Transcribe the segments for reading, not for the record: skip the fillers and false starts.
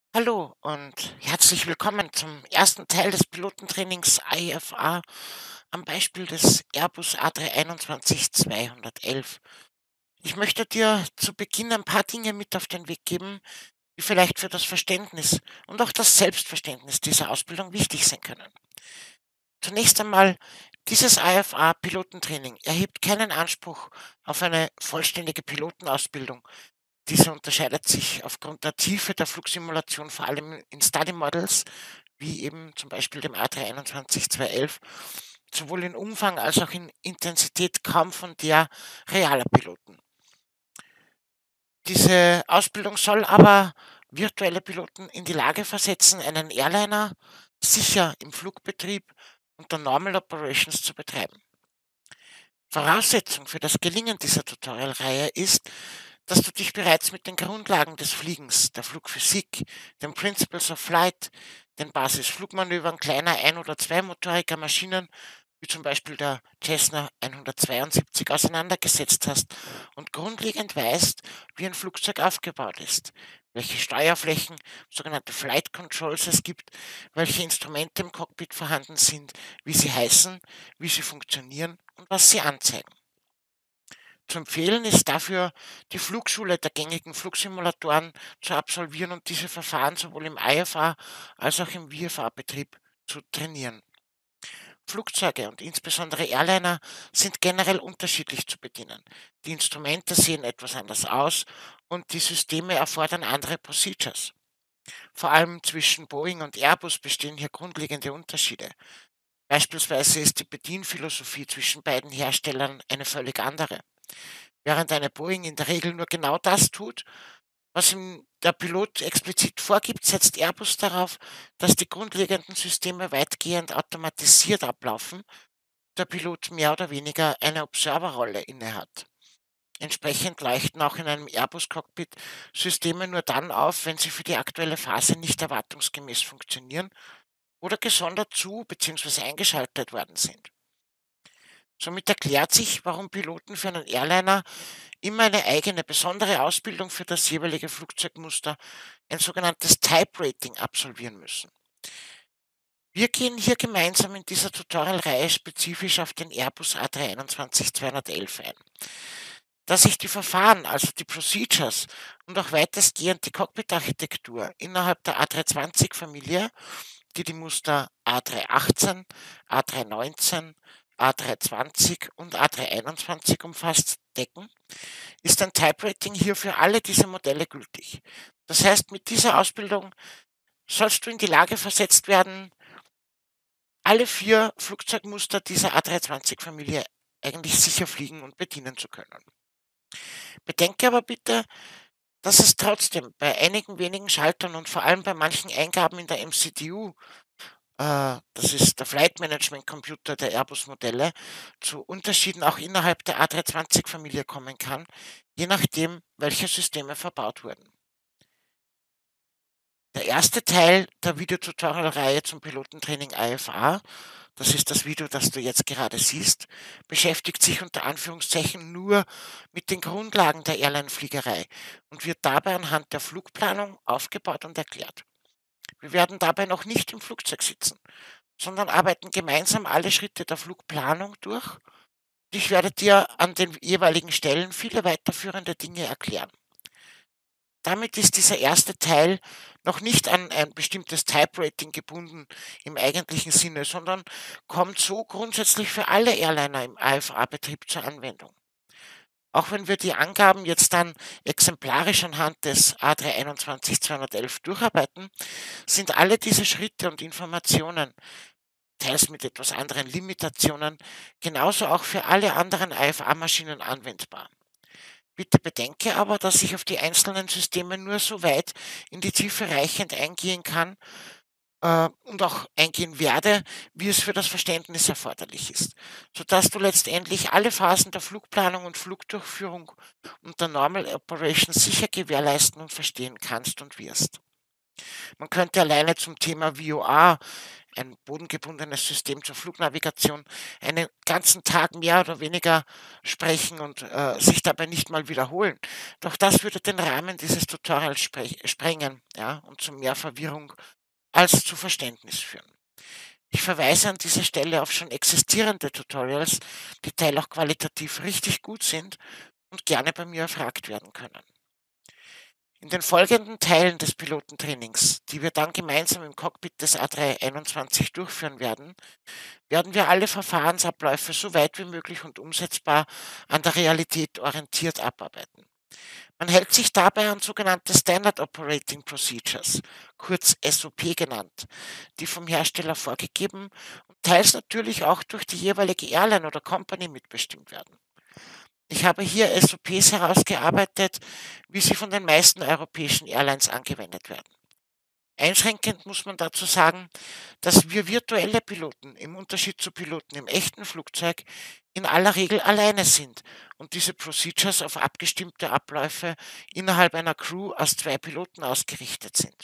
Hallo und herzlich willkommen zum ersten Teil des Pilotentrainings IFA am Beispiel des Airbus A321-211. Ich möchte dir zu Beginn ein paar Dinge mit auf den Weg geben, die vielleicht für das Verständnis und auch das Selbstverständnis dieser Ausbildung wichtig sein können. Zunächst einmal, dieses IFA-Pilotentraining erhebt keinen Anspruch auf eine vollständige Pilotenausbildung. Diese unterscheidet sich aufgrund der Tiefe der Flugsimulation vor allem in Study Models, wie eben zum Beispiel dem A321-211, sowohl in Umfang als auch in Intensität kaum von der realer Piloten. Diese Ausbildung soll aber virtuelle Piloten in die Lage versetzen, einen Airliner sicher im Flugbetrieb unter Normal Operations zu betreiben. Voraussetzung für das Gelingen dieser Tutorialreihe ist, dass du dich bereits mit den Grundlagen des Fliegens, der Flugphysik, den Principles of Flight, den Basisflugmanövern kleiner ein- oder zweimotoriger Maschinen, wie zum Beispiel der Cessna 172, auseinandergesetzt hast und grundlegend weißt, wie ein Flugzeug aufgebaut ist, welche Steuerflächen, sogenannte Flight Controls es gibt, welche Instrumente im Cockpit vorhanden sind, wie sie heißen, wie sie funktionieren und was sie anzeigen. Zu empfehlen ist dafür, die Flugschule der gängigen Flugsimulatoren zu absolvieren und diese Verfahren sowohl im IFA als auch im VFA-Betrieb zu trainieren. Flugzeuge und insbesondere Airliner sind generell unterschiedlich zu bedienen. Die Instrumente sehen etwas anders aus und die Systeme erfordern andere Procedures. Vor allem zwischen Boeing und Airbus bestehen hier grundlegende Unterschiede. Beispielsweise ist die Bedienphilosophie zwischen beiden Herstellern eine völlig andere. Während eine Boeing in der Regel nur genau das tut, was ihm der Pilot explizit vorgibt, setzt Airbus darauf, dass die grundlegenden Systeme weitgehend automatisiert ablaufen, der Pilot mehr oder weniger eine Observerrolle innehat. Entsprechend leuchten auch in einem Airbus-Cockpit Systeme nur dann auf, wenn sie für die aktuelle Phase nicht erwartungsgemäß funktionieren oder gesondert zu bzw. eingeschaltet worden sind. Somit erklärt sich, warum Piloten für einen Airliner immer eine eigene besondere Ausbildung für das jeweilige Flugzeugmuster, ein sogenanntes Type Rating, absolvieren müssen. Wir gehen hier gemeinsam in dieser Tutorialreihe spezifisch auf den Airbus A321-211 ein. Da sich die Verfahren, also die Procedures und auch weitestgehend die Cockpit-Architektur innerhalb der A320-Familie, die die Muster A318, A319, A320 und A321 umfasst, decken, ist ein Type-Rating hier für alle diese Modelle gültig. Das heißt, mit dieser Ausbildung sollst du in die Lage versetzt werden, alle 4 Flugzeugmuster dieser A320-Familie eigentlich sicher fliegen und bedienen zu können. Bedenke aber bitte, dass es trotzdem bei einigen wenigen Schaltern und vor allem bei manchen Eingaben in der MCDU, das ist der Flight Management Computer der Airbus-Modelle, zu Unterschieden auch innerhalb der A320-Familie kommen kann, je nachdem, welche Systeme verbaut wurden. Der erste Teil der Videotutorial-Reihe zum Pilotentraining IFA, das ist das Video, das du jetzt gerade siehst, beschäftigt sich unter Anführungszeichen nur mit den Grundlagen der Airline-Fliegerei und wird dabei anhand der Flugplanung aufgebaut und erklärt. Wir werden dabei noch nicht im Flugzeug sitzen, sondern arbeiten gemeinsam alle Schritte der Flugplanung durch. Ich werde dir an den jeweiligen Stellen viele weiterführende Dinge erklären. Damit ist dieser erste Teil noch nicht an ein bestimmtes Type-Rating gebunden im eigentlichen Sinne, sondern kommt so grundsätzlich für alle Airliner im AFA-Betrieb zur Anwendung. Auch wenn wir die Angaben jetzt dann exemplarisch anhand des A321-211 durcharbeiten, sind alle diese Schritte und Informationen, teils mit etwas anderen Limitationen, genauso auch für alle anderen AFA-Maschinen anwendbar. Bitte bedenke aber, dass ich auf die einzelnen Systeme nur so weit in die Tiefe reichend eingehen kann und auch eingehen werde, wie es für das Verständnis erforderlich ist, sodass du letztendlich alle Phasen der Flugplanung und Flugdurchführung unter Normal Operations sicher gewährleisten und verstehen kannst und wirst. Man könnte alleine zum Thema VOA ein bodengebundenes System zur Flugnavigation, einen ganzen Tag mehr oder weniger sprechen und sich dabei nicht mal wiederholen. Doch das würde den Rahmen dieses Tutorials sprengen, ja, und zu mehr Verwirrung als zu Verständnis führen. Ich verweise an dieser Stelle auf schon existierende Tutorials, die teil auch qualitativ richtig gut sind und gerne bei mir erfragt werden können. In den folgenden Teilen des Pilotentrainings, die wir dann gemeinsam im Cockpit des A321 durchführen werden, werden wir alle Verfahrensabläufe so weit wie möglich und umsetzbar an der Realität orientiert abarbeiten. Man hält sich dabei an sogenannte Standard Operating Procedures, kurz SOP genannt, die vom Hersteller vorgegeben und teils natürlich auch durch die jeweilige Airline oder Company mitbestimmt werden. Ich habe hier SOPs herausgearbeitet, wie sie von den meisten europäischen Airlines angewendet werden. Einschränkend muss man dazu sagen, dass wir virtuelle Piloten im Unterschied zu Piloten im echten Flugzeug in aller Regel alleine sind und diese Procedures auf abgestimmte Abläufe innerhalb einer Crew aus 2 Piloten ausgerichtet sind.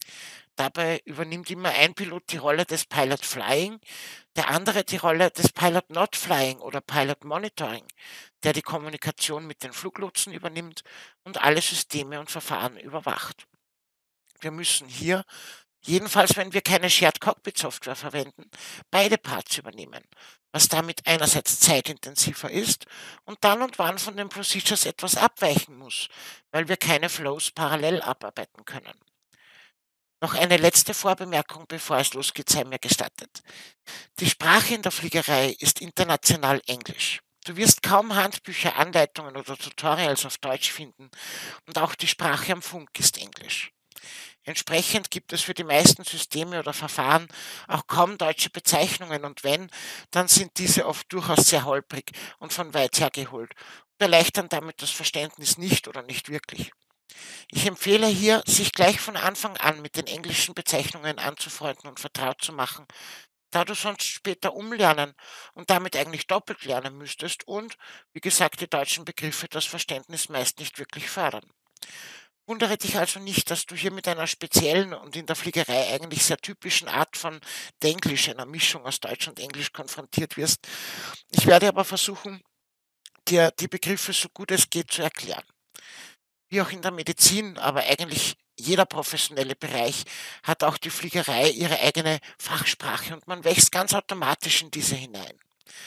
Dabei übernimmt immer ein Pilot die Rolle des Pilot Flying, der andere die Rolle des Pilot Not Flying oder Pilot Monitoring, der die Kommunikation mit den Fluglotsen übernimmt und alle Systeme und Verfahren überwacht. Wir müssen hier, jedenfalls wenn wir keine Shared Cockpit Software verwenden, beide Parts übernehmen, was damit einerseits zeitintensiver ist und dann und wann von den Procedures etwas abweichen muss, weil wir keine Flows parallel abarbeiten können. Noch eine letzte Vorbemerkung, bevor es losgeht, sei mir gestattet. Die Sprache in der Fliegerei ist international Englisch. Du wirst kaum Handbücher, Anleitungen oder Tutorials auf Deutsch finden und auch die Sprache am Funk ist Englisch. Entsprechend gibt es für die meisten Systeme oder Verfahren auch kaum deutsche Bezeichnungen und wenn, dann sind diese oft durchaus sehr holprig und von weit her geholt und erleichtern damit das Verständnis nicht oder nicht wirklich. Ich empfehle hier, sich gleich von Anfang an mit den englischen Bezeichnungen anzufreunden und vertraut zu machen, da du sonst später umlernen und damit eigentlich doppelt lernen müsstest und, wie gesagt, die deutschen Begriffe das Verständnis meist nicht wirklich fördern. Wundere dich also nicht, dass du hier mit einer speziellen und in der Fliegerei eigentlich sehr typischen Art von Denglisch, einer Mischung aus Deutsch und Englisch konfrontiert wirst. Ich werde aber versuchen, dir die Begriffe so gut es geht zu erklären. Wie auch in der Medizin, aber eigentlich jeder professionelle Bereich hat auch die Fliegerei ihre eigene Fachsprache und man wächst ganz automatisch in diese hinein.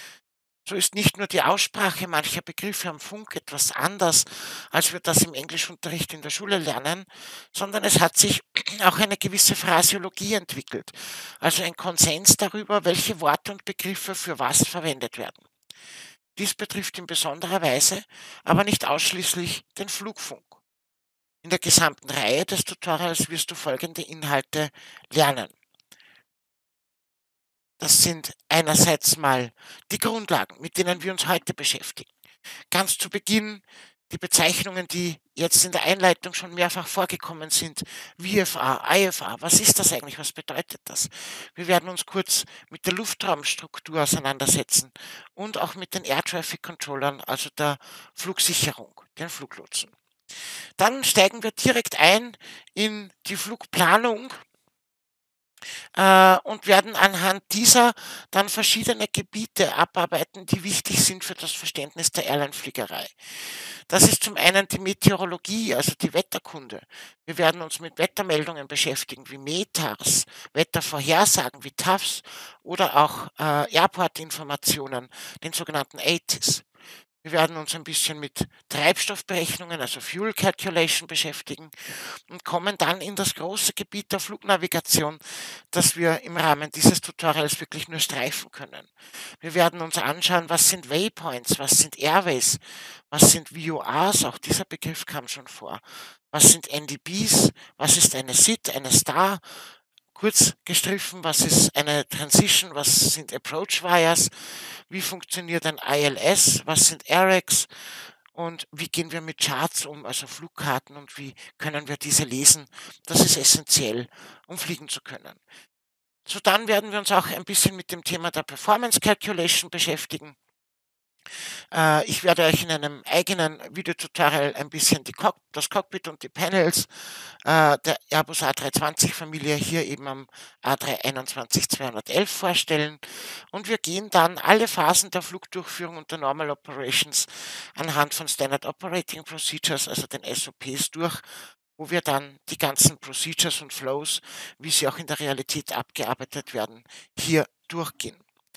So ist nicht nur die Aussprache mancher Begriffe am Funk etwas anders, als wir das im Englischunterricht in der Schule lernen, sondern es hat sich auch eine gewisse Phraseologie entwickelt, also ein Konsens darüber, welche Worte und Begriffe für was verwendet werden. Dies betrifft in besonderer Weise, aber nicht ausschließlich den Flugfunk. In der gesamten Reihe des Tutorials wirst du folgende Inhalte lernen. Das sind einerseits mal die Grundlagen, mit denen wir uns heute beschäftigen. Ganz zu Beginn die Bezeichnungen, die jetzt in der Einleitung schon mehrfach vorgekommen sind. VFA, IFA, was ist das eigentlich? Was bedeutet das? Wir werden uns kurz mit der Luftraumstruktur auseinandersetzen und auch mit den Air Traffic Controllern, also der Flugsicherung, den Fluglotsen. Dann steigen wir direkt ein in die Flugplanung und werden anhand dieser dann verschiedene Gebiete abarbeiten, die wichtig sind für das Verständnis der Airline-Fliegerei. Das ist zum einen die Meteorologie, also die Wetterkunde. Wir werden uns mit Wettermeldungen beschäftigen wie METARs, Wettervorhersagen wie TAFs oder auch Airport-Informationen, den sogenannten ATIS. Wir werden uns ein bisschen mit Treibstoffberechnungen, also Fuel Calculation beschäftigen und kommen dann in das große Gebiet der Flugnavigation, das wir im Rahmen dieses Tutorials wirklich nur streifen können. Wir werden uns anschauen, was sind Waypoints, was sind Airways, was sind VORs, auch dieser Begriff kam schon vor. Was sind NDBs, was ist eine SIT, eine STAR, kurz gestriffen, was ist eine Transition, was sind Approach Wires, wie funktioniert ein ILS, was sind AirEx und wie gehen wir mit Charts um, also Flugkarten und wie können wir diese lesen. Das ist essentiell, um fliegen zu können. So dann werden wir uns auch ein bisschen mit dem Thema der Performance Calculation beschäftigen. Ich werde euch in einem eigenen Videotutorial ein bisschen das Cockpit und die Panels der Airbus A320-Familie hier eben am A321-211 vorstellen. Und wir gehen dann alle Phasen der Flugdurchführung und der Normal Operations anhand von Standard Operating Procedures, also den SOPs, durch, wo wir dann die ganzen Procedures und Flows, wie sie auch in der Realität abgearbeitet werden, hier durchgehen.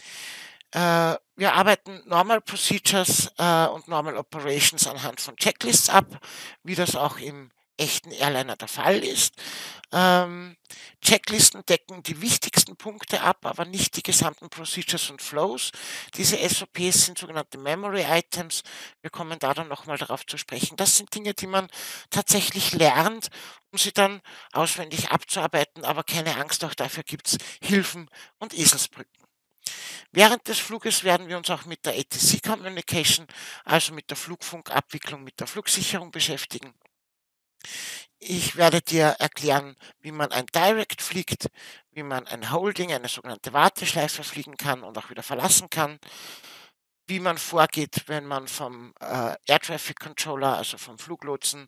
Wir arbeiten Normal Procedures und Normal Operations anhand von Checklists ab, wie das auch im echten Airliner der Fall ist. Ähm, Checklisten decken die wichtigsten Punkte ab, aber nicht die gesamten Procedures und Flows. Diese SOPs sind sogenannte Memory Items. Wir kommen da dann nochmal darauf zu sprechen. Das sind Dinge, die man tatsächlich lernt, um sie dann auswendig abzuarbeiten, aber keine Angst, auch dafür gibt es Hilfen und Eselsbrücken. Während des Fluges werden wir uns auch mit der ATC Communication, also mit der Flugfunkabwicklung, mit der Flugsicherung beschäftigen. Ich werde dir erklären, wie man ein Direct fliegt, wie man ein Holding, eine sogenannte Warteschleife fliegen kann und auch wieder verlassen kann, wie man vorgeht, wenn man vom Air Traffic Controller, also vom Fluglotsen,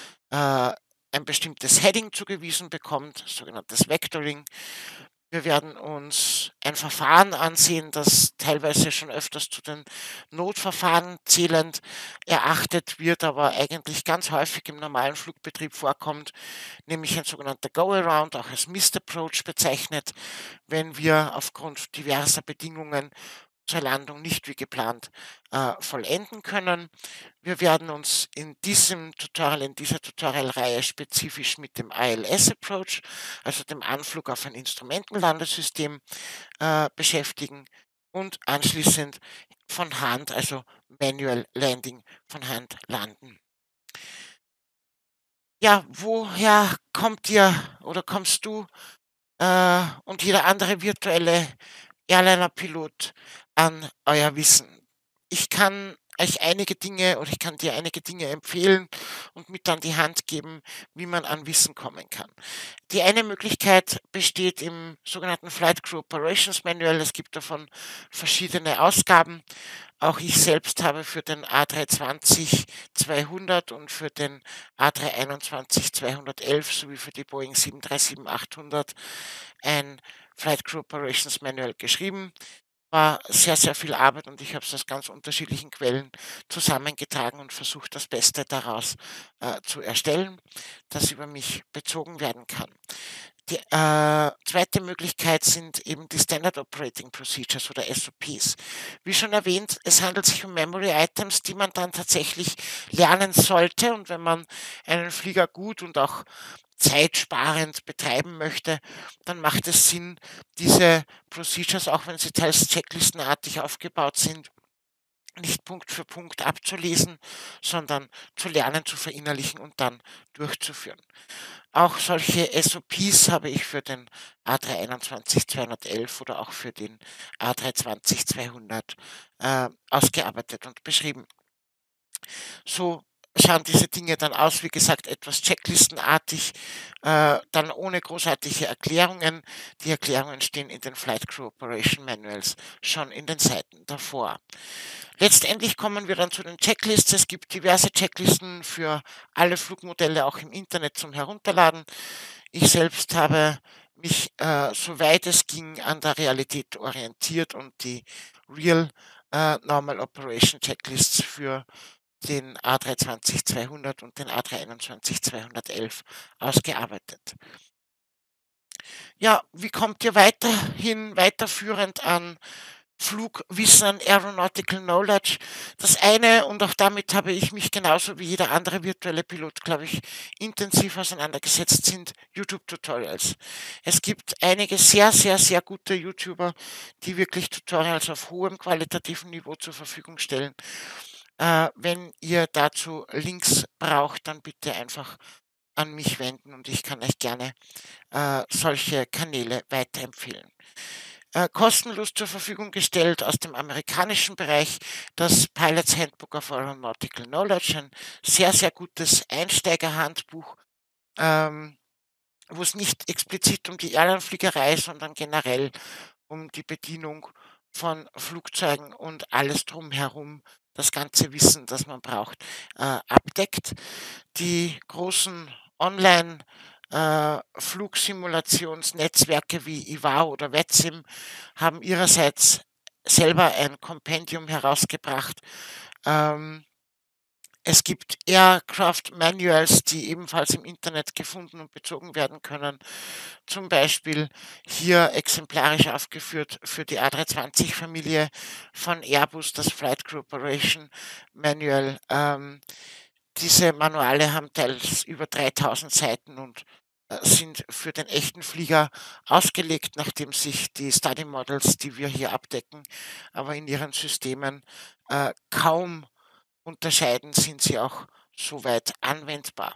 ein bestimmtes Heading zugewiesen bekommt, sogenanntes Vectoring. Wir werden uns ein Verfahren ansehen, das teilweise schon öfters zu den Notverfahren zählend erachtet wird, aber eigentlich ganz häufig im normalen Flugbetrieb vorkommt, nämlich ein sogenannter Go-Around, auch als Missed Approach bezeichnet, wenn wir aufgrund diverser Bedingungen zur Landung nicht wie geplant vollenden können. Wir werden uns in dieser Tutorialreihe spezifisch mit dem ILS-Approach, also dem Anflug auf ein Instrumentenlandesystem, beschäftigen und anschließend von Hand, also Manual Landing, von Hand landen. Ja, woher kommt ihr oder kommst du und jeder andere virtuelle Airliner-Pilot an euer Wissen? Ich kann euch einige Dinge oder ich kann dir einige Dinge empfehlen und mit an die Hand geben, wie man an Wissen kommen kann. Die eine Möglichkeit besteht im sogenannten Flight Crew Operations Manual. Es gibt davon verschiedene Ausgaben. Auch ich selbst habe für den A320-200 und für den A321-211 sowie für die Boeing 737-800 ein Flight Crew Operations Manual geschrieben. War sehr, sehr viel Arbeit und ich habe es aus ganz unterschiedlichen Quellen zusammengetragen und versucht, das Beste daraus zu erstellen, das über mich bezogen werden kann. Die zweite Möglichkeit sind eben die Standard Operating Procedures oder SOPs. Wie schon erwähnt, es handelt sich um Memory Items, die man dann tatsächlich lernen sollte. Und wenn man einen Flieger gut und auch zeitsparend betreiben möchte, dann macht es Sinn, diese Procedures, auch wenn sie teils checklistenartig aufgebaut sind, nicht Punkt für Punkt abzulesen, sondern zu lernen, zu verinnerlichen und dann durchzuführen. Auch solche SOPs habe ich für den A321-211 oder auch für den A320-200 ausgearbeitet und beschrieben. So schauen diese Dinge dann aus, wie gesagt, etwas checklistenartig, dann ohne großartige Erklärungen. Die Erklärungen stehen in den Flight Crew Operation Manuals schon in den Seiten davor. Letztendlich kommen wir dann zu den Checklists. Es gibt diverse Checklisten für alle Flugmodelle auch im Internet zum Herunterladen. Ich selbst habe mich, soweit es ging, an der Realität orientiert und die Real Normal Operation Checklists für den A320-200 und den A321-211 ausgearbeitet. Ja, wie kommt ihr weiterführend an Flugwissen, an Aeronautical Knowledge? Das eine, und auch damit habe ich mich genauso wie jeder andere virtuelle Pilot, glaube ich, intensiv auseinandergesetzt, sind YouTube-Tutorials. Es gibt einige sehr, sehr, sehr gute YouTuber, die wirklich Tutorials auf hohem qualitativen Niveau zur Verfügung stellen. Wenn ihr dazu Links braucht, dann bitte einfach an mich wenden und ich kann euch gerne solche Kanäle weiterempfehlen. Kostenlos zur Verfügung gestellt aus dem amerikanischen Bereich das Pilot's Handbook of Aeronautical Knowledge, ein sehr, sehr gutes Einsteigerhandbuch, ähm, wo es nicht explizit um die Airline-Fliegerei, sondern generell um die Bedienung von Flugzeugen und alles drumherum, das ganze Wissen, das man braucht, abdeckt. Die großen Online Flugsimulationsnetzwerke wie IVAO oder VETSIM haben ihrerseits selber ein Kompendium herausgebracht. Ähm, Es gibt Aircraft Manuals, die ebenfalls im Internet gefunden und bezogen werden können. Zum Beispiel hier exemplarisch aufgeführt für die A320-Familie von Airbus das Flight Crew Operation Manual. Diese Manuale haben teils über 3000 Seiten und sind für den echten Flieger ausgelegt, nachdem sich die Study Models, die wir hier abdecken, aber in ihren Systemen kaum unterscheiden, sind sie auch soweit anwendbar.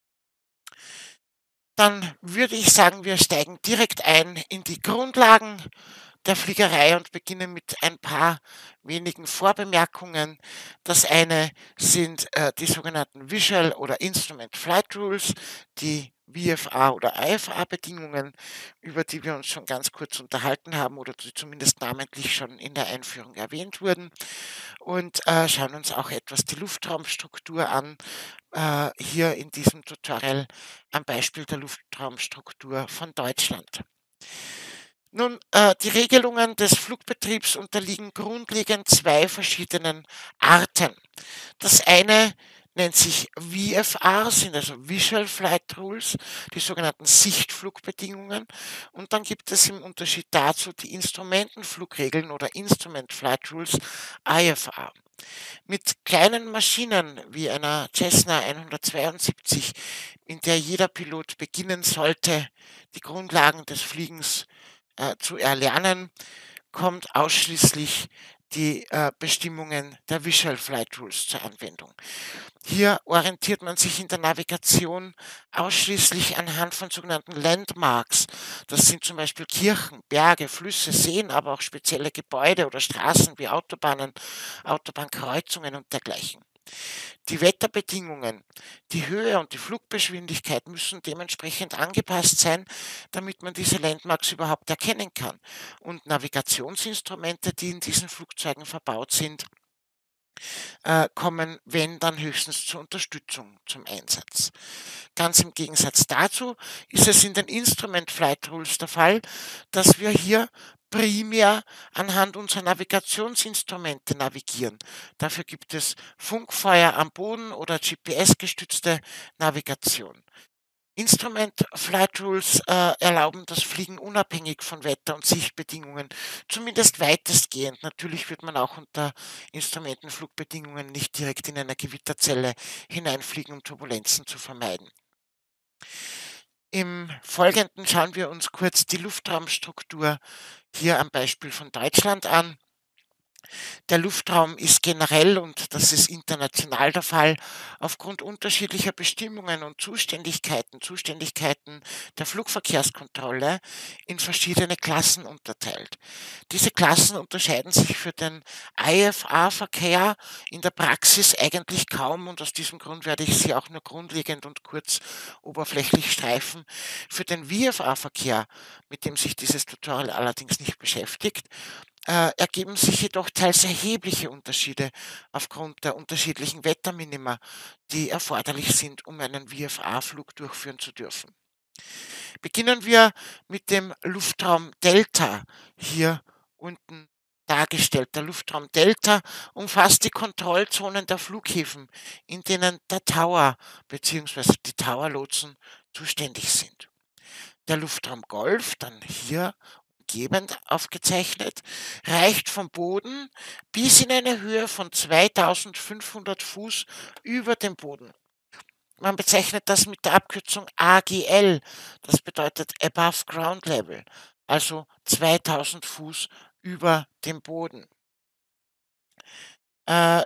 Dann würde ich sagen, wir steigen direkt ein in die Grundlagen der Fliegerei und beginnen mit ein paar wenigen Vorbemerkungen. Das eine sind die sogenannten Visual oder Instrument Flight Rules, die VFA oder IFA-Bedingungen, über die wir uns schon ganz kurz unterhalten haben oder die zumindest namentlich schon in der Einführung erwähnt wurden. Und schauen uns auch etwas die Luftraumstruktur an, hier in diesem Tutorial am Beispiel der Luftraumstruktur von Deutschland. Nun, die Regelungen des Flugbetriebs unterliegen grundlegend zwei verschiedenen Arten. Das eine nennt sich VFR, sind also Visual Flight Rules, die sogenannten Sichtflugbedingungen. Und dann gibt es im Unterschied dazu die Instrumentenflugregeln oder Instrument Flight Rules, IFR. Mit kleinen Maschinen wie einer Cessna 172, in der jeder Pilot beginnen sollte, die Grundlagen des Fliegens zu erlernen, kommt ausschließlich die Bestimmungen der Visual Flight Rules zur Anwendung. Hier orientiert man sich in der Navigation ausschließlich anhand von sogenannten Landmarks. Das sind zum Beispiel Kirchen, Berge, Flüsse, Seen, aber auch spezielle Gebäude oder Straßen wie Autobahnen, Autobahnkreuzungen und dergleichen. Die Wetterbedingungen, die Höhe und die Fluggeschwindigkeit müssen dementsprechend angepasst sein, damit man diese Landmarks überhaupt erkennen kann. Und Navigationsinstrumente, die in diesen Flugzeugen verbaut sind, kommen, wenn dann höchstens zur Unterstützung zum Einsatz. Ganz im Gegensatz dazu ist es in den Instrument Flight Rules der Fall, dass wir hier primär anhand unserer Navigationsinstrumente navigieren. Dafür gibt es Funkfeuer am Boden oder GPS-gestützte Navigation. Instrument Flight Rules erlauben das Fliegen unabhängig von Wetter und Sichtbedingungen, zumindest weitestgehend. Natürlich wird man auch unter Instrumentenflugbedingungen nicht direkt in einer Gewitterzelle hineinfliegen, um Turbulenzen zu vermeiden. Im Folgenden schauen wir uns kurz die Luftraumstruktur hier am Beispiel von Deutschland an. Der Luftraum ist generell, und das ist international der Fall, aufgrund unterschiedlicher Bestimmungen und Zuständigkeiten der Flugverkehrskontrolle in verschiedene Klassen unterteilt. Diese Klassen unterscheiden sich für den IFA-Verkehr in der Praxis eigentlich kaum, und aus diesem Grund werde ich sie auch nur grundlegend und kurz oberflächlich streifen. Für den VFA-Verkehr, mit dem sich dieses Tutorial allerdings nicht beschäftigt, ergeben sich jedoch teils erhebliche Unterschiede aufgrund der unterschiedlichen Wetterminima, die erforderlich sind, um einen VFA-Flug durchführen zu dürfen. Beginnen wir mit dem Luftraum Delta, hier unten dargestellt. Der Luftraum Delta umfasst die Kontrollzonen der Flughäfen, in denen der Tower bzw. die Towerlotsen zuständig sind. Der Luftraum Golf, dann hier umgebend aufgezeichnet, reicht vom Boden bis in eine Höhe von 2500 Fuß über dem Boden. Man bezeichnet das mit der Abkürzung AGL, das bedeutet Above Ground Level, also 2000 Fuß über dem Boden. Äh,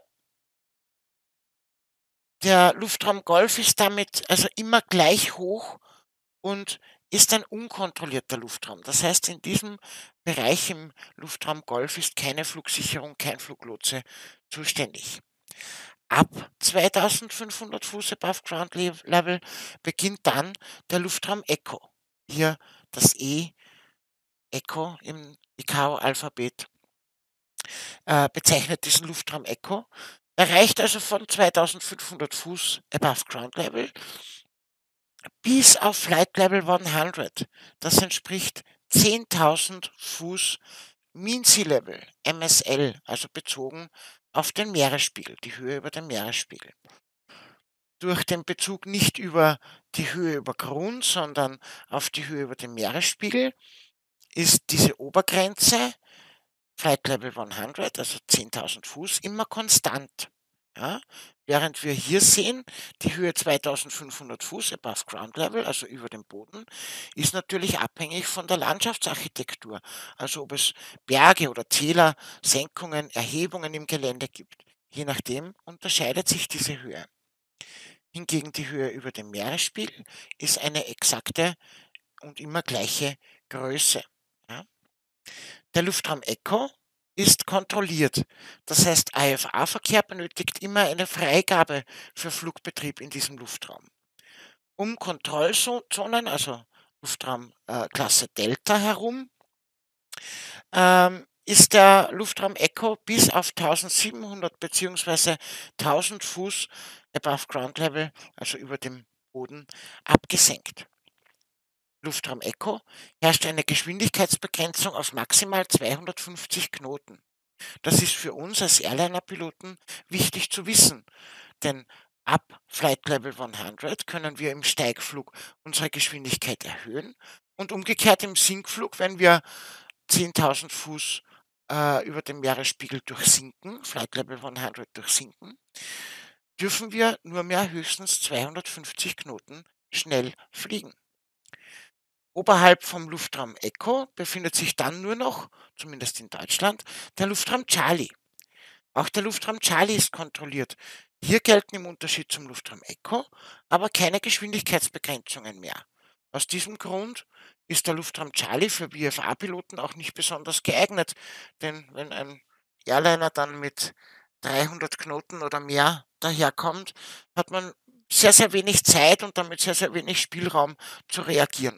Der Luftraum Golf ist damit also immer gleich hoch und ist ein unkontrollierter Luftraum. Das heißt, in diesem Bereich im Luftraum Golf ist keine Flugsicherung, kein Fluglotse zuständig. Ab 2500 Fuß above Ground Level beginnt dann der Luftraum Echo. Hier das E, Echo im ICAO-Alphabet. bezeichnet diesen Luftraum Echo. Er reicht also von 2.500 Fuß above Ground Level bis auf Flight Level 100. Das entspricht 10.000 Fuß Mean Sea Level, MSL, also bezogen auf den Meeresspiegel, die Höhe über den Meeresspiegel. Durch den Bezug nicht über die Höhe über Grund, sondern auf die Höhe über den Meeresspiegel ist diese Obergrenze, Flight Level 100, also 10.000 Fuß, immer konstant. Ja? Während wir hier sehen, die Höhe 2.500 Fuß above Ground Level, also über dem Boden, ist natürlich abhängig von der Landschaftsarchitektur. Also ob es Berge oder Täler, Senkungen, Erhebungen im Gelände gibt. Je nachdem unterscheidet sich diese Höhe. Hingegen die Höhe über dem Meeresspiegel ist eine exakte und immer gleiche Größe. Ja? Der Luftraum Echo ist kontrolliert. Das heißt, IFA-Verkehr benötigt immer eine Freigabe für Flugbetrieb in diesem Luftraum. Um Kontrollzonen, also Luftraum Klasse Delta herum, ist der Luftraum Echo bis auf 1.700 bzw. 1.000 Fuß above Ground Level, also über dem Boden, abgesenkt. Luftraum Echo herrscht eine Geschwindigkeitsbegrenzung auf maximal 250 Knoten. Das ist für uns als Airliner-Piloten wichtig zu wissen, denn ab Flight Level 100 können wir im Steigflug unsere Geschwindigkeit erhöhen und umgekehrt im Sinkflug, wenn wir 10.000 Fuß über dem Meeresspiegel durchsinken, Flight Level 100 durchsinken, dürfen wir nur mehr höchstens 250 Knoten schnell fliegen. Oberhalb vom Luftraum Echo befindet sich dann nur noch, zumindest in Deutschland, der Luftraum Charlie. Auch der Luftraum Charlie ist kontrolliert. Hier gelten im Unterschied zum Luftraum Echo aber keine Geschwindigkeitsbegrenzungen mehr. Aus diesem Grund ist der Luftraum Charlie für VFA-Piloten auch nicht besonders geeignet, denn wenn ein Airliner dann mit 300 Knoten oder mehr daherkommt, hat man sehr, sehr wenig Zeit und damit sehr, sehr wenig Spielraum zu reagieren.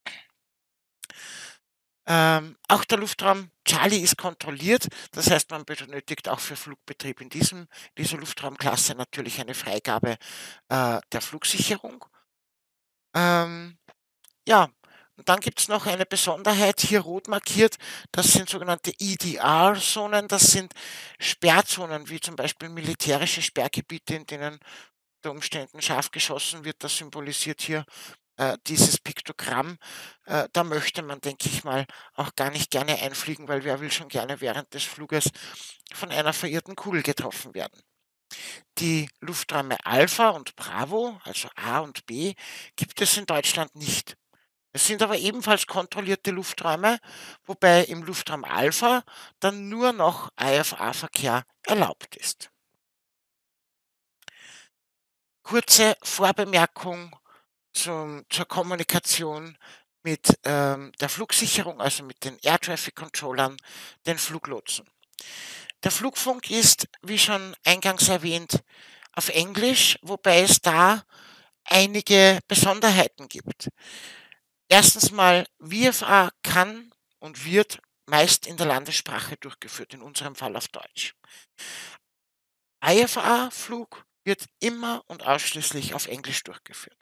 Auch der Luftraum Charlie ist kontrolliert, das heißt, man benötigt auch für Flugbetrieb in dieser Luftraumklasse natürlich eine Freigabe der Flugsicherung. Ähm, ja, und dann gibt es noch eine Besonderheit, hier rot markiert, das sind sogenannte EDR-Zonen, das sind Sperrzonen, wie zum Beispiel militärische Sperrgebiete, in denen unter Umständen scharf geschossen wird, das symbolisiert hier dieses Piktogramm. Da möchte man, denke ich mal, auch gar nicht gerne einfliegen, weil wer will schon gerne während des Fluges von einer verirrten Kugel getroffen werden. Die Lufträume Alpha und Bravo, also A und B, gibt es in Deutschland nicht. Es sind aber ebenfalls kontrollierte Lufträume, wobei im Luftraum Alpha dann nur noch IFA-Verkehr erlaubt ist. Kurze Vorbemerkung zur Kommunikation mit der Flugsicherung, also mit den Air Traffic Controllern, den Fluglotsen. Der Flugfunk ist, wie schon eingangs erwähnt, auf Englisch, wobei es da einige Besonderheiten gibt. Erstens mal, VFA kann und wird meist in der Landessprache durchgeführt, in unserem Fall auf Deutsch. IFA-Flug wird immer und ausschließlich auf Englisch durchgeführt.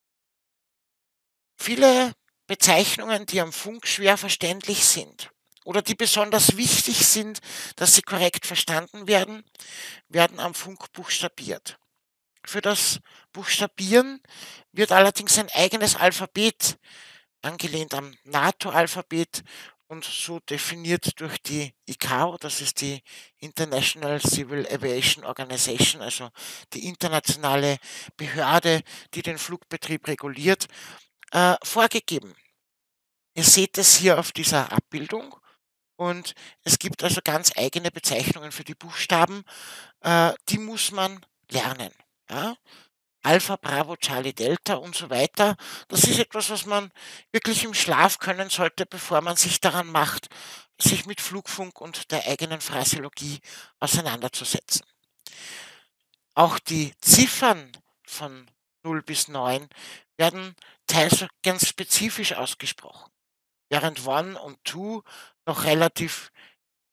Viele Bezeichnungen, die am Funk schwer verständlich sind oder die besonders wichtig sind, dass sie korrekt verstanden werden, werden am Funk buchstabiert. Für das Buchstabieren wird allerdings ein eigenes Alphabet, angelehnt am NATO-Alphabet und so definiert durch die ICAO, das ist die International Civil Aviation Organization, also die internationale Behörde, die den Flugbetrieb reguliert, vorgegeben. Ihr seht es hier auf dieser Abbildung und es gibt also ganz eigene Bezeichnungen für die Buchstaben, die muss man lernen. Ja? Alpha, Bravo, Charlie, Delta und so weiter. Das ist etwas, was man wirklich im Schlaf können sollte, bevor man sich daran macht, sich mit Flugfunk und der eigenen Phraseologie auseinanderzusetzen. Auch die Ziffern von 0 bis 9 werden teils ganz spezifisch ausgesprochen, während One und Two noch relativ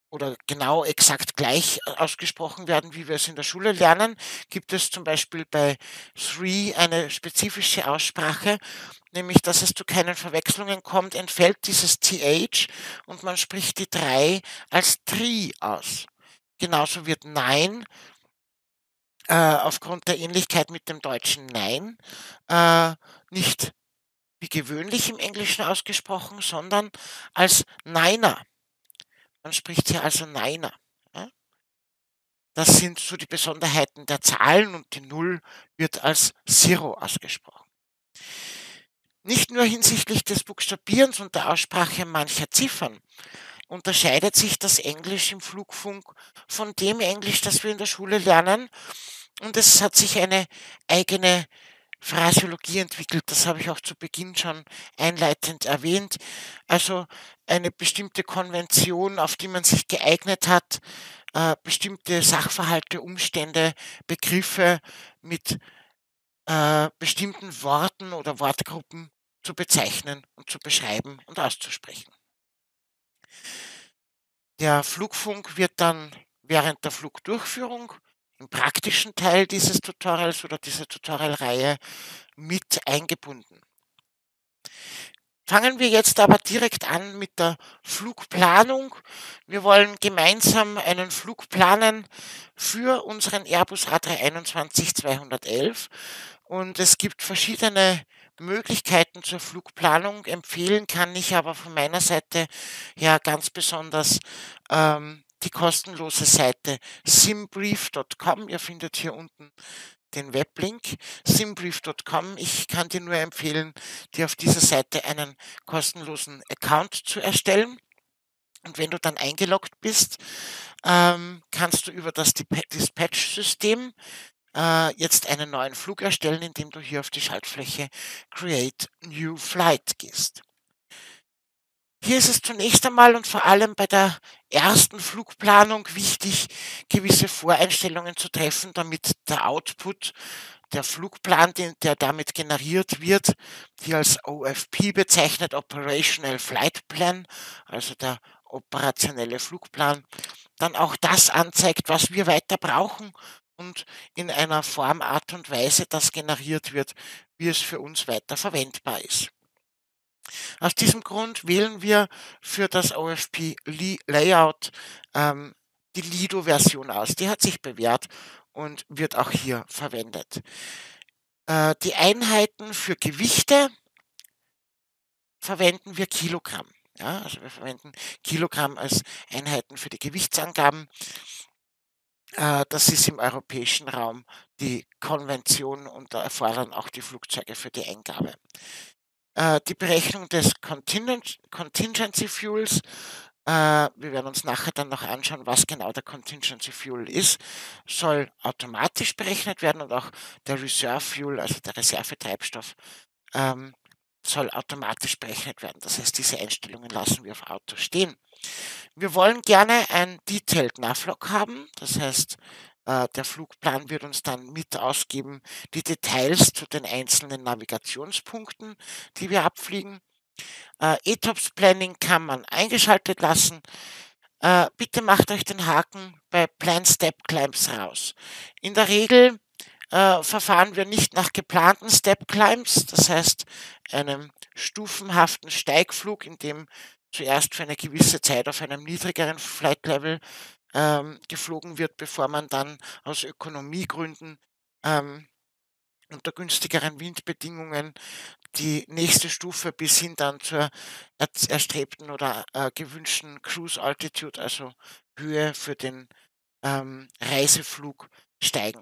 oder genau exakt gleich ausgesprochen werden, wie wir es in der Schule lernen, gibt es zum Beispiel bei three eine spezifische Aussprache, nämlich dass es zu keinen Verwechslungen kommt, entfällt dieses TH und man spricht die 3 als Tri aus. Genauso wird Nein aufgrund der Ähnlichkeit mit dem deutschen Nein nicht wie gewöhnlich im Englischen ausgesprochen, sondern als Neiner. Man spricht hier also Neiner. Ja? Das sind so die Besonderheiten der Zahlen und die Null wird als Zero ausgesprochen. Nicht nur hinsichtlich des Buchstabierens und der Aussprache mancher Ziffern unterscheidet sich das Englisch im Flugfunk von dem Englisch, das wir in der Schule lernen. Und es hat sich eine eigene Phraseologie entwickelt. Das habe ich auch zu Beginn schon einleitend erwähnt. Also eine bestimmte Konvention, auf die man sich geeignet hat, bestimmte Sachverhalte, Umstände, Begriffe mit bestimmten Worten oder Wortgruppen zu bezeichnen und zu beschreiben und auszusprechen. Der Flugfunk wird dann während der Flugdurchführung im praktischen Teil dieses Tutorials oder dieser Tutorialreihe mit eingebunden. Fangen wir jetzt aber direkt an mit der Flugplanung. Wir wollen gemeinsam einen Flug planen für unseren Airbus A321-211 und es gibt verschiedene Möglichkeiten zur Flugplanung. Empfehlen kann ich aber von meiner Seite ja ganz besonders die kostenlose Seite simbrief.com. Ihr findet hier unten den Weblink simbrief.com. Ich kann dir nur empfehlen, dir auf dieser Seite einen kostenlosen Account zu erstellen. Und wenn du dann eingeloggt bist, kannst du über das Dispatch-System jetzt einen neuen Flug erstellen, indem du hier auf die Schaltfläche Create New Flight gehst. Hier ist es zunächst einmal und vor allem bei der ersten Flugplanung wichtig, gewisse Voreinstellungen zu treffen, damit der Output, der Flugplan, der damit generiert wird, hier als OFP bezeichnet, Operational Flight Plan, also der operationelle Flugplan, dann auch das anzeigt, was wir weiter brauchen und in einer Form, Art und Weise das generiert wird, wie es für uns weiter verwendbar ist. Aus diesem Grund wählen wir für das OFP Layout die Lido-Version aus. Die hat sich bewährt und wird auch hier verwendet. Die Einheiten für Gewichte verwenden wir Kilogramm. Ja, also wir verwenden Kilogramm als Einheiten für die Gewichtsangaben. Das ist im europäischen Raum die Konvention und da erfordern auch die Flugzeuge für die Eingabe. Die Berechnung des Contingency Fuels, wir werden uns nachher dann noch anschauen, was genau der Contingency Fuel ist, soll automatisch berechnet werden und auch der Reserve Fuel, also der Reservetreibstoff, soll automatisch berechnet werden. Das heißt, diese Einstellungen lassen wir auf Auto stehen. Wir wollen gerne ein Detailed Navlog haben, das heißt, der Flugplan wird uns dann mit ausgeben die Details zu den einzelnen Navigationspunkten, die wir abfliegen. ETOPS Planning kann man eingeschaltet lassen. Bitte macht euch den Haken bei Plan Step Climbs raus. In der Regel verfahren wir nicht nach geplanten Step Climbs, das heißt einem stufenhaften Steigflug, in dem zuerst für eine gewisse Zeit auf einem niedrigeren Flight Level geflogen wird, bevor man dann aus Ökonomiegründen unter günstigeren Windbedingungen die nächste Stufe bis hin dann zur erstrebten oder gewünschten Cruise Altitude, also Höhe für den Reiseflug steigen.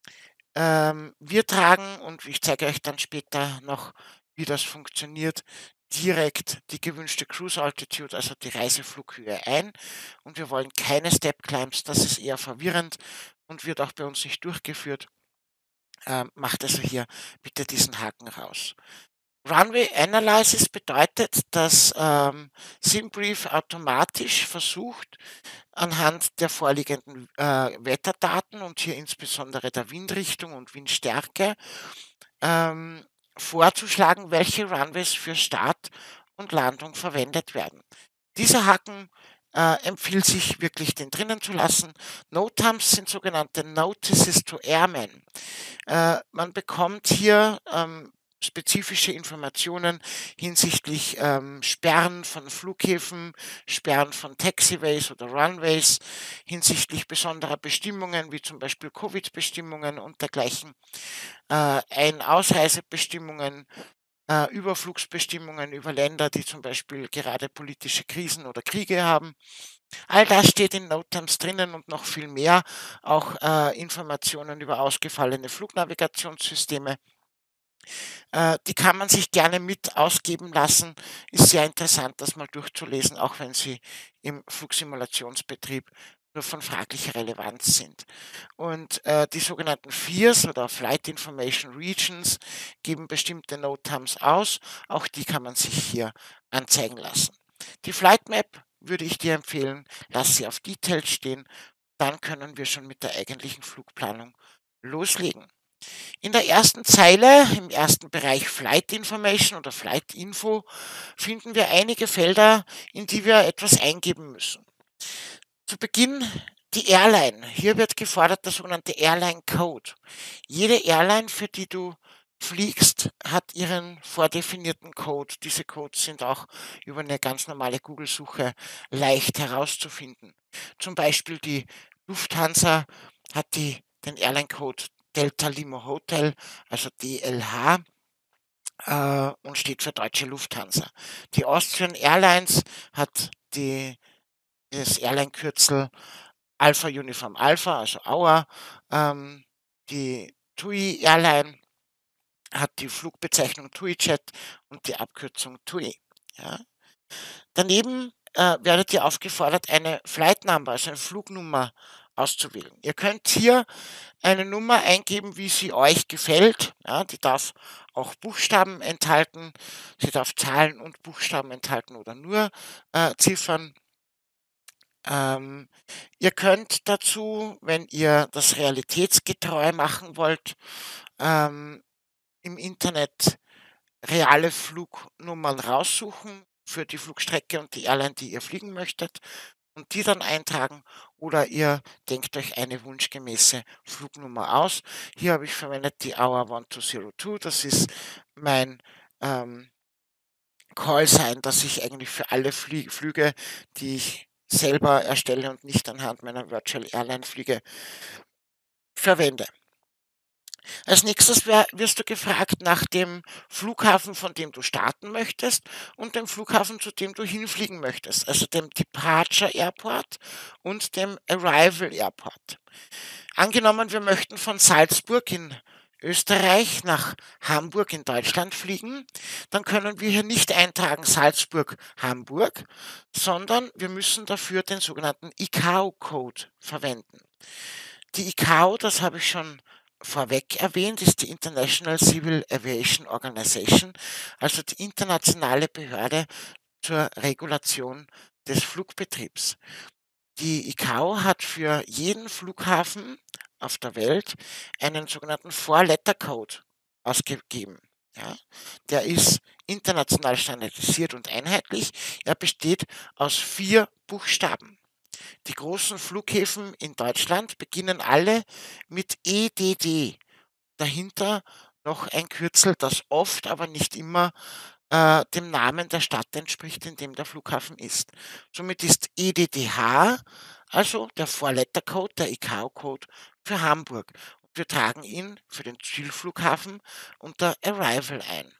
Wir tragen, und ich zeige euch dann später noch, wie das funktioniert, direkt die gewünschte Cruise Altitude, also die Reiseflughöhe ein. Und wir wollen keine Step Climbs, das ist eher verwirrend und wird auch bei uns nicht durchgeführt. Macht also hier bitte diesen Haken raus. Runway Analysis bedeutet, dass SimBrief automatisch versucht, anhand der vorliegenden Wetterdaten und hier insbesondere der Windrichtung und Windstärke vorzuschlagen, welche Runways für Start und Landung verwendet werden. Dieser Haken empfiehlt sich wirklich, den drinnen zu lassen. NOTAMs sind sogenannte Notices to Airmen. Man bekommt hier spezifische Informationen hinsichtlich Sperren von Flughäfen, Sperren von Taxiways oder Runways, hinsichtlich besonderer Bestimmungen, wie zum Beispiel Covid-Bestimmungen und dergleichen, Ein-Ausreisebestimmungen, Überflugsbestimmungen über Länder, die zum Beispiel gerade politische Krisen oder Kriege haben. All das steht in NOTAMs drinnen und noch viel mehr, auch Informationen über ausgefallene Flugnavigationssysteme. Die kann man sich gerne mit ausgeben lassen. Ist sehr interessant, das mal durchzulesen, auch wenn sie im Flugsimulationsbetrieb nur von fraglicher Relevanz sind. Und die sogenannten FIRs oder Flight Information Regions geben bestimmte NOTAMs aus. Auch die kann man sich hier anzeigen lassen. Die Flight Map würde ich dir empfehlen, lass sie auf Details stehen. Dann können wir schon mit der eigentlichen Flugplanung loslegen. In der ersten Zeile, im ersten Bereich Flight Information oder Flight Info, finden wir einige Felder, in die wir etwas eingeben müssen. Zu Beginn die Airline. Hier wird gefordert der sogenannte Airline Code. Jede Airline, für die du fliegst, hat ihren vordefinierten Code. Diese Codes sind auch über eine ganz normale Google-Suche leicht herauszufinden. Zum Beispiel die Lufthansa hat den Airline-Code Delta Limo Hotel, also DLH, und steht für Deutsche Lufthansa. Die Austrian Airlines hat das Airline-Kürzel Alpha Uniform Alpha, also AUA. Die TUI Airline hat die Flugbezeichnung TUI-Jet und die Abkürzung TUI. Ja. Daneben werdet ihr aufgefordert, eine Flight Number, also eine Flugnummer auszuwählen. Ihr könnt hier eine Nummer eingeben, wie sie euch gefällt. Ja, die darf auch Buchstaben enthalten, sie darf Zahlen und Buchstaben enthalten oder nur Ziffern. Ähm, Ihr könnt dazu, wenn ihr das realitätsgetreu machen wollt, ähm, im Internet reale Flugnummern raussuchen für die Flugstrecke und die Airline, die ihr fliegen möchtet, und die dann eintragen, oder ihr denkt euch eine wunschgemäße Flugnummer aus. Hier habe ich verwendet die AUA 1202. Das ist mein Callsign, das ich eigentlich für alle Flüge, die ich selber erstelle und nicht anhand meiner Virtual Airline Flüge verwende. Als nächstes wirst du gefragt nach dem Flughafen, von dem du starten möchtest, und dem Flughafen, zu dem du hinfliegen möchtest, also dem Departure Airport und dem Arrival Airport. Angenommen, wir möchten von Salzburg in Österreich nach Hamburg in Deutschland fliegen, dann können wir hier nicht eintragen Salzburg-Hamburg, sondern wir müssen dafür den sogenannten ICAO-Code verwenden. Die ICAO, das habe ich schon vorweg erwähnt, ist die International Civil Aviation Organization, also die internationale Behörde zur Regulation des Flugbetriebs. Die ICAO hat für jeden Flughafen auf der Welt einen sogenannten Four-Letter-Code ausgegeben. Ja, der ist international standardisiert und einheitlich. Er besteht aus 4 Buchstaben. Die großen Flughäfen in Deutschland beginnen alle mit EDD. Dahinter noch ein Kürzel, das oft, aber nicht immer dem Namen der Stadt entspricht, in dem der Flughafen ist. Somit ist EDDH, also der Four-Letter-Code, der ICAO-Code für Hamburg. Und wir tragen ihn für den Zielflughafen unter Arrival ein.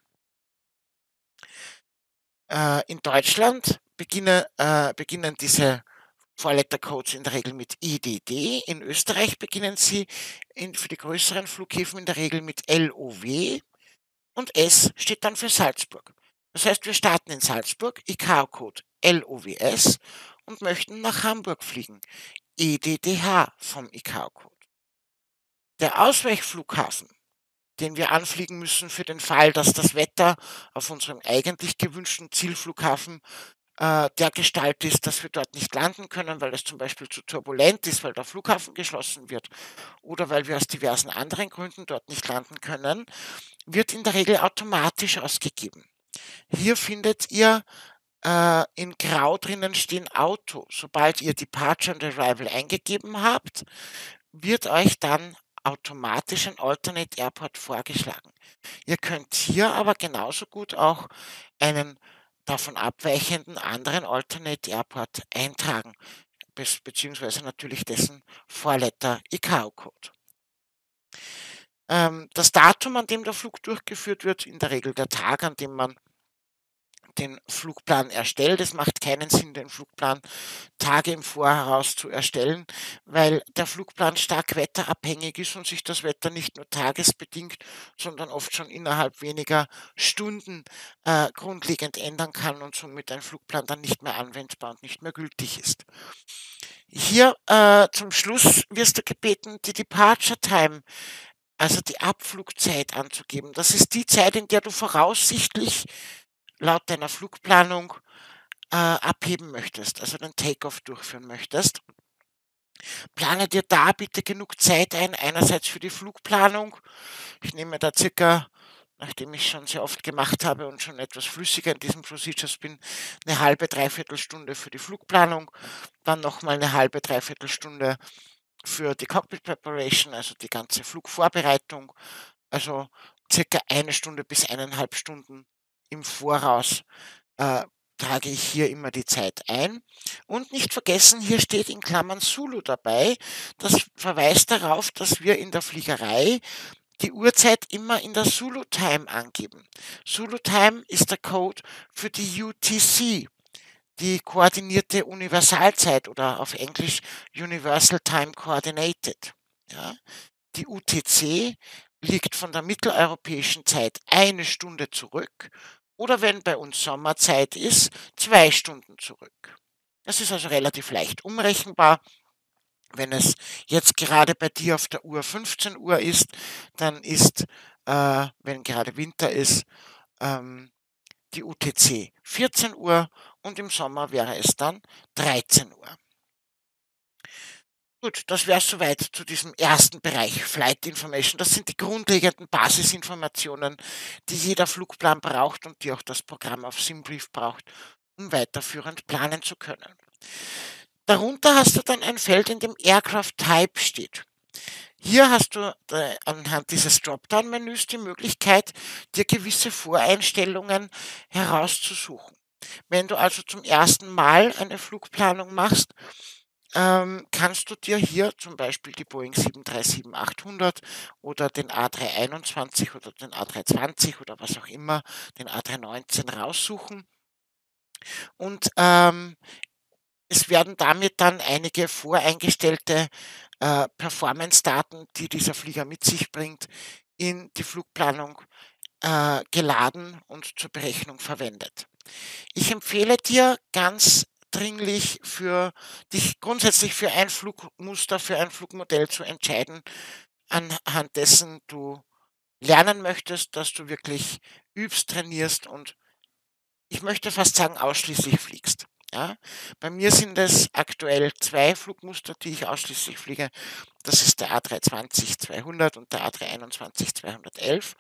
In Deutschland beginnen diese Four-Letter-Codes in der Regel mit IDD. In Österreich beginnen sie für die größeren Flughäfen in der Regel mit LOW, und S steht dann für Salzburg. Das heißt, wir starten in Salzburg, ICAO-Code LOWS, und möchten nach Hamburg fliegen, EDDH vom ICAO-Code. Der Ausweichflughafen, den wir anfliegen müssen für den Fall, dass das Wetter auf unserem eigentlich gewünschten Zielflughafen der Gestalt ist, dass wir dort nicht landen können, weil es zum Beispiel zu turbulent ist, weil der Flughafen geschlossen wird, oder weil wir aus diversen anderen Gründen dort nicht landen können, wird in der Regel automatisch ausgegeben. Hier findet ihr in Grau drinnen stehen Auto. Sobald ihr Departure und Arrival eingegeben habt, wird euch dann automatisch ein Alternate Airport vorgeschlagen. Ihr könnt hier aber genauso gut auch einen davon abweichenden anderen Alternate Airport eintragen, beziehungsweise natürlich dessen Vorletter ICAO-Code. Das Datum, an dem der Flug durchgeführt wird, in der Regel der Tag, an dem man den Flugplan erstellt. Es macht keinen Sinn, den Flugplan Tage im Voraus zu erstellen, weil der Flugplan stark wetterabhängig ist und sich das Wetter nicht nur tagesbedingt, sondern oft schon innerhalb weniger Stunden grundlegend ändern kann und somit ein Flugplan dann nicht mehr anwendbar und nicht mehr gültig ist. Hier zum Schluss wirst du gebeten, die Departure Time, also die Abflugzeit anzugeben. Das ist die Zeit, in der du voraussichtlich laut deiner Flugplanung abheben möchtest, also den Takeoff durchführen möchtest. Plane dir da bitte genug Zeit ein, einerseits für die Flugplanung. Ich nehme da circa, nachdem ich schon sehr oft gemacht habe und schon etwas flüssiger in diesen Procedures bin, eine halbe, dreiviertel Stunde für die Flugplanung, dann nochmal eine halbe, dreiviertel Stunde für die Cockpit Preparation, also die ganze Flugvorbereitung, also circa eine Stunde bis 1,5 Stunden im Voraus äh, trage ich hier immer die Zeit ein. Und nicht vergessen, hier steht in Klammern Zulu dabei. Das verweist darauf, dass wir in der Fliegerei die Uhrzeit immer in der Zulu Time angeben. Zulu Time ist der Code für die UTC, die koordinierte Universalzeit oder auf Englisch Universal Time Coordinated. Ja? Die UTC liegt von der mitteleuropäischen Zeit eine Stunde zurück oder wenn bei uns Sommerzeit ist, 2 Stunden zurück. Das ist also relativ leicht umrechenbar. Wenn es jetzt gerade bei dir auf der Uhr 15 Uhr ist, dann ist, wenn gerade Winter ist, die UTC 14 Uhr und im Sommer wäre es dann 13 Uhr. Gut, das wäre soweit zu diesem ersten Bereich Flight Information. Das sind die grundlegenden Basisinformationen, die jeder Flugplan braucht und die auch das Programm auf SimBrief braucht, um weiterführend planen zu können. Darunter hast du dann ein Feld, in dem Aircraft Type steht. Hier hast du anhand dieses Dropdown-Menüs die Möglichkeit, dir gewisse Voreinstellungen herauszusuchen. Wenn du also zum ersten Mal eine Flugplanung machst, kannst du dir hier zum Beispiel die Boeing 737-800 oder den A321 oder den A320 oder was auch immer, den A319 raussuchen. Und es werden damit dann einige voreingestellte Performance-Daten, die dieser Flieger mit sich bringt, in die Flugplanung geladen und zur Berechnung verwendet. Ich empfehle dir ganz dringlich für dich grundsätzlich für ein Flugmuster, für ein Flugmodell zu entscheiden, anhand dessen du lernen möchtest, dass du wirklich übst, trainierst und ich möchte fast sagen, ausschließlich fliegst. Ja? Bei mir sind es aktuell 2 Flugmuster, die ich ausschließlich fliege. Das ist der A320-200 und der A321-211.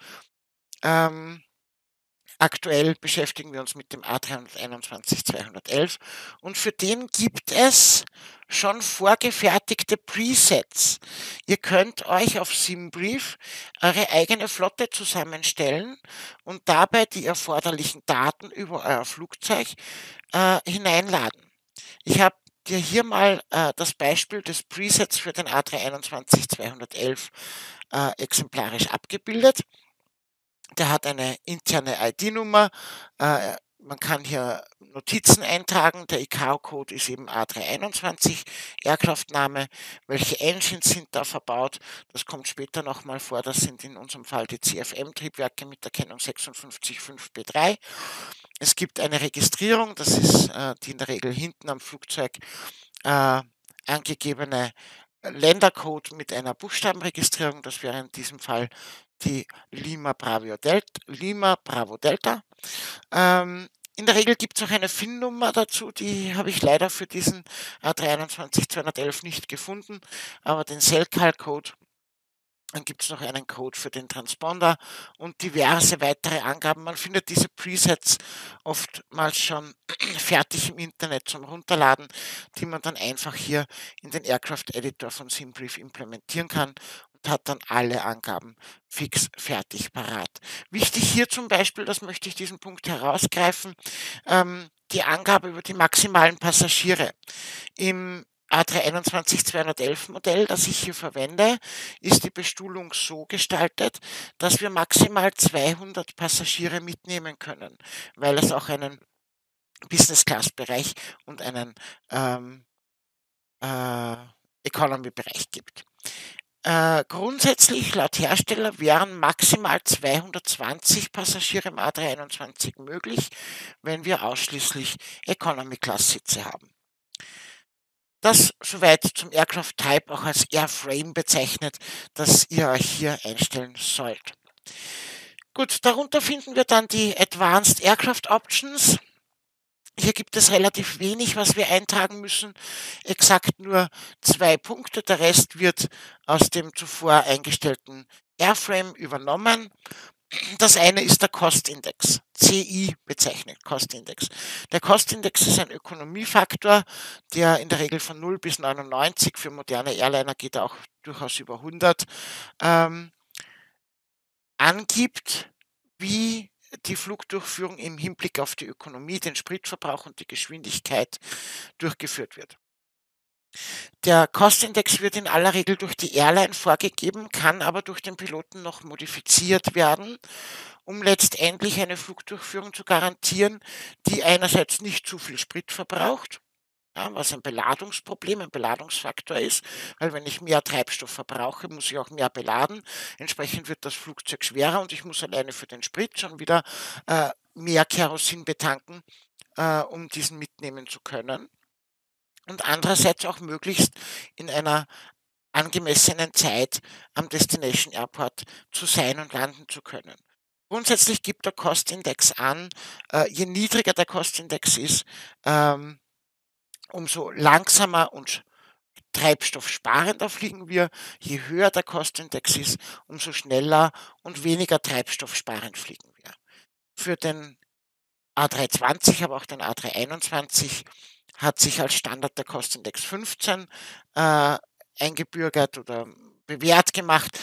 Aktuell beschäftigen wir uns mit dem A321-211 und für den gibt es schon vorgefertigte Presets. Ihr könnt euch auf SimBrief eure eigene Flotte zusammenstellen und dabei die erforderlichen Daten über euer Flugzeug hineinladen. Ich habe dir hier mal das Beispiel des Presets für den A321-211 exemplarisch abgebildet. Der hat eine interne ID-Nummer. Man kann hier Notizen eintragen. Der ICAO-Code ist eben A321, Aircraft-Name. Welche Engines sind da verbaut? Das kommt später nochmal vor. Das sind in unserem Fall die CFM-Triebwerke mit der Kennung 565B3. Es gibt eine Registrierung, das ist die in der Regel hinten am Flugzeug angegebene Ländercode mit einer Buchstabenregistrierung. Das wäre in diesem Fall die Lima Bravo Delta. In der Regel gibt es auch eine FIN-Nummer dazu, die habe ich leider für diesen A321-211 nicht gefunden, aber den Cellcal-Code Dann gibt es noch einen Code für den Transponder und diverse weitere Angaben. Man findet diese Presets oftmals schon fertig im Internet zum Runterladen, die man dann einfach hier in den Aircraft Editor von SimBrief implementieren kann und hat dann alle Angaben fix fertig parat. Wichtig hier zum Beispiel, das möchte ich diesen Punkt herausgreifen, die Angabe über die maximalen Passagiere. Im A321-211 Modell, das ich hier verwende, ist die Bestuhlung so gestaltet, dass wir maximal 200 Passagiere mitnehmen können, weil es auch einen Business-Class-Bereich und einen ähm, äh, Economy-Bereich gibt. Grundsätzlich laut Hersteller wären maximal 220 Passagiere im A321 möglich, wenn wir ausschließlich Economy-Class-Sitze haben. Das soweit zum Aircraft Type, auch als Airframe bezeichnet, das ihr euch hier einstellen sollt. Gut, darunter finden wir dann die Advanced Aircraft Options. Hier gibt es relativ wenig, was wir eintragen müssen. Exakt nur 2 Punkte. Der Rest wird aus dem zuvor eingestellten Airframe übernommen. Das eine ist der Cost Index, CI bezeichnet, Cost Index. Der Cost Index ist ein Ökonomiefaktor, der in der Regel von 0 bis 99, für moderne Airliner geht er auch durchaus über 100, angibt, wie die Flugdurchführung im Hinblick auf die Ökonomie, den Spritverbrauch und die Geschwindigkeit durchgeführt wird. Der Cost-Index wird in aller Regel durch die Airline vorgegeben, kann aber durch den Piloten noch modifiziert werden, um letztendlich eine Flugdurchführung zu garantieren, die einerseits nicht zu viel Sprit verbraucht, ja, was ein Beladungsproblem, ein Beladungsfaktor ist, weil wenn ich mehr Treibstoff verbrauche, muss ich auch mehr beladen. Entsprechend wird das Flugzeug schwerer und ich muss alleine für den Sprit schon wieder mehr Kerosin betanken, um diesen mitnehmen zu können. Und andererseits auch möglichst in einer angemessenen Zeit am Destination Airport zu sein und landen zu können. Grundsätzlich gibt der Cost-Index an, je niedriger der Cost-Index ist, umso langsamer und treibstoffsparender fliegen wir. Je höher der Cost-Index ist, umso schneller und weniger treibstoffsparend fliegen wir. Für den A320, aber auch den A321 hat sich als Standard der Cost-Index 15 eingebürgert oder bewährt gemacht,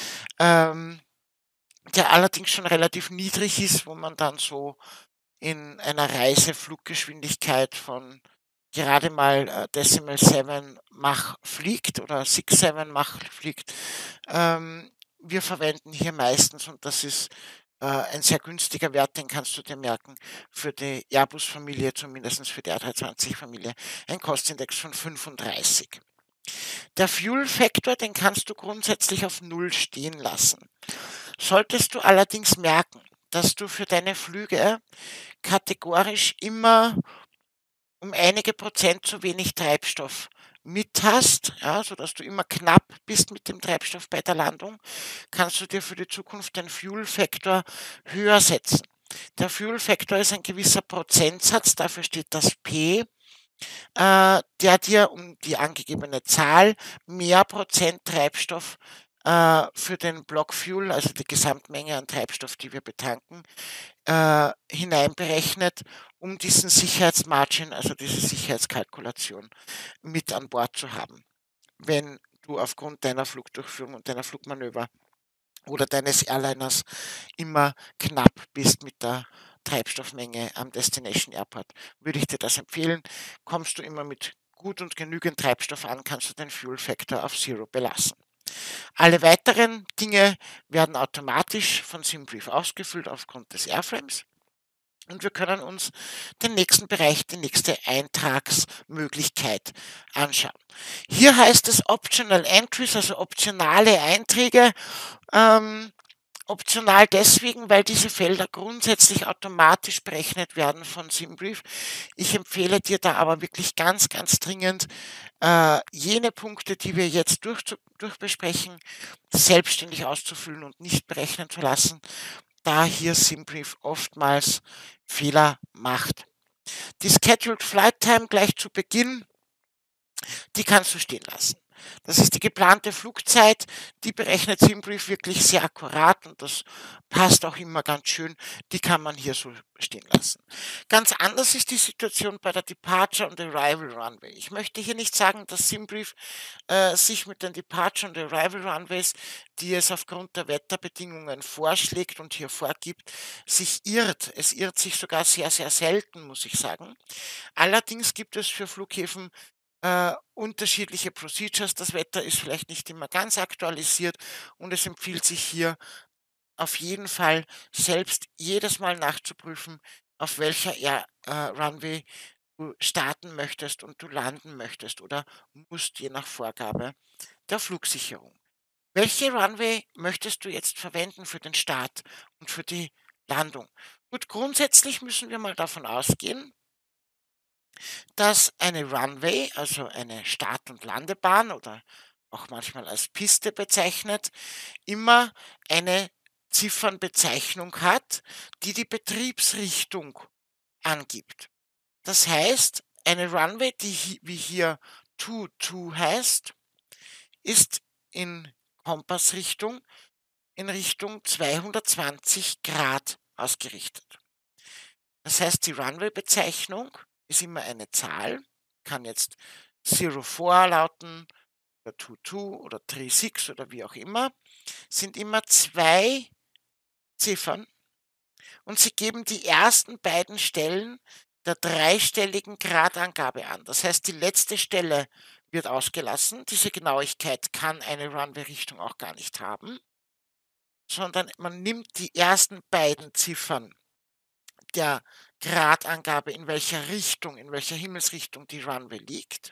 der allerdings schon relativ niedrig ist, wo man dann so in einer Reise Fluggeschwindigkeit von gerade mal Decimal 7 Mach fliegt oder 6-7 Mach fliegt. Wir verwenden hier meistens, und das ist ein sehr günstiger Wert, den kannst du dir merken, für die Airbus-Familie, zumindest für die A320-Familie, ein Kostindex von 35. Der Fuel-Faktor, den kannst du grundsätzlich auf 0 stehen lassen. Solltest du allerdings merken, dass du für deine Flüge kategorisch immer um einige Prozent zu wenig Treibstoff mit hast, ja, sodass du immer knapp bist mit dem Treibstoff bei der Landung, kannst du dir für die Zukunft den Fuel Factor höher setzen. Der Fuel Factor ist ein gewisser Prozentsatz, dafür steht das P, der dir um die angegebene Zahl mehr Prozent Treibstoff für den Block Fuel, also die Gesamtmenge an Treibstoff, die wir betanken, hineinberechnet, um diesen Sicherheitsmargin, also diese Sicherheitskalkulation mit an Bord zu haben, wenn du aufgrund deiner Flugdurchführung und deiner Flugmanöver oder deines Airliners immer knapp bist mit der Treibstoffmenge am Destination Airport. Würde ich dir das empfehlen. Kommst du immer mit gut und genügend Treibstoff an, kannst du den Fuel Factor auf Zero belassen. Alle weiteren Dinge werden automatisch von SimBrief ausgefüllt aufgrund des Airframes. Und wir können uns den nächsten Bereich, die nächste Eintragsmöglichkeit anschauen. Hier heißt es Optional Entries, also optionale Einträge. Optional deswegen, weil diese Felder grundsätzlich automatisch berechnet werden von SimBrief. Ich empfehle dir da aber wirklich ganz, ganz dringend, jene Punkte, die wir jetzt durchbesprechen, selbstständig auszufüllen und nicht berechnen zu lassen, da hier SimBrief oftmals Fehler macht. Die Scheduled Flight Time gleich zu Beginn, die kannst du stehen lassen. Das ist die geplante Flugzeit, die berechnet SimBrief wirklich sehr akkurat und das passt auch immer ganz schön. Die kann man hier so stehen lassen. Ganz anders ist die Situation bei der Departure und Arrival Runway. Ich möchte hier nicht sagen, dass SimBrief sich mit den Departure und Arrival Runways, die es aufgrund der Wetterbedingungen vorschlägt und hier vorgibt, sich irrt. Es irrt sich sogar sehr, sehr selten, muss ich sagen. Allerdings gibt es für Flughäfen unterschiedliche Procedures. Das Wetter ist vielleicht nicht immer ganz aktualisiert und es empfiehlt sich hier auf jeden Fall selbst jedes Mal nachzuprüfen, auf welcher Runway du starten möchtest und du landen möchtest oder musst, je nach Vorgabe der Flugsicherung. Welche Runway möchtest du jetzt verwenden für den Start und für die Landung? Gut, grundsätzlich müssen wir mal davon ausgehen, dass eine Runway, also eine Start- und Landebahn oder auch manchmal als Piste bezeichnet, immer eine Ziffernbezeichnung hat, die die Betriebsrichtung angibt. Das heißt, eine Runway, die wie hier 22 heißt, ist in Kompassrichtung in Richtung 220 Grad ausgerichtet. Das heißt, die Runway-Bezeichnung ist immer eine Zahl, kann jetzt 04 lauten oder 22 oder 36 oder wie auch immer, sind immer zwei Ziffern und sie geben die ersten beiden Stellen der dreistelligen Gradangabe an. Das heißt, die letzte Stelle wird ausgelassen. Diese Genauigkeit kann eine Runway-Richtung auch gar nicht haben, sondern man nimmt die ersten beiden Ziffern der Gradangabe, in welcher Himmelsrichtung die Runway liegt.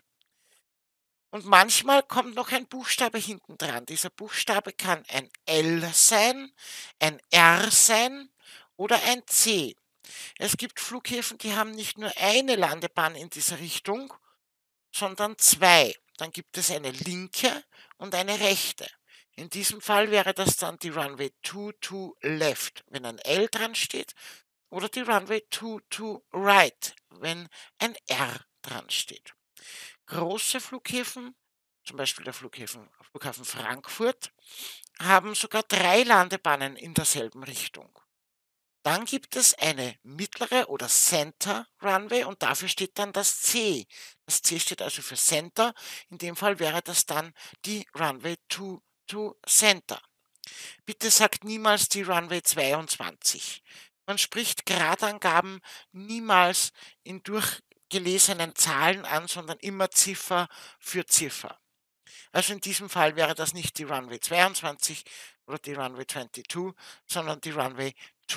Und manchmal kommt noch ein Buchstabe hinten dran. Dieser Buchstabe kann ein L sein, ein R sein oder ein C. Es gibt Flughäfen, die haben nicht nur eine Landebahn in dieser Richtung, sondern zwei. Dann gibt es eine linke und eine rechte. In diesem Fall wäre das dann die Runway 22 Left, wenn ein L dran steht, oder die Runway 22 Right, wenn ein R dran steht. Große Flughäfen, zum Beispiel der Flughafen Frankfurt, haben sogar drei Landebahnen in derselben Richtung. Dann gibt es eine mittlere oder Center Runway und dafür steht dann das C. Das C steht also für Center. In dem Fall wäre das dann die Runway 22 Center. Bitte sagt niemals die Runway 22. Man spricht Gradangaben niemals in durchgelesenen Zahlen an, sondern immer Ziffer für Ziffer. Also in diesem Fall wäre das nicht die Runway 22 oder die Runway 22, sondern die Runway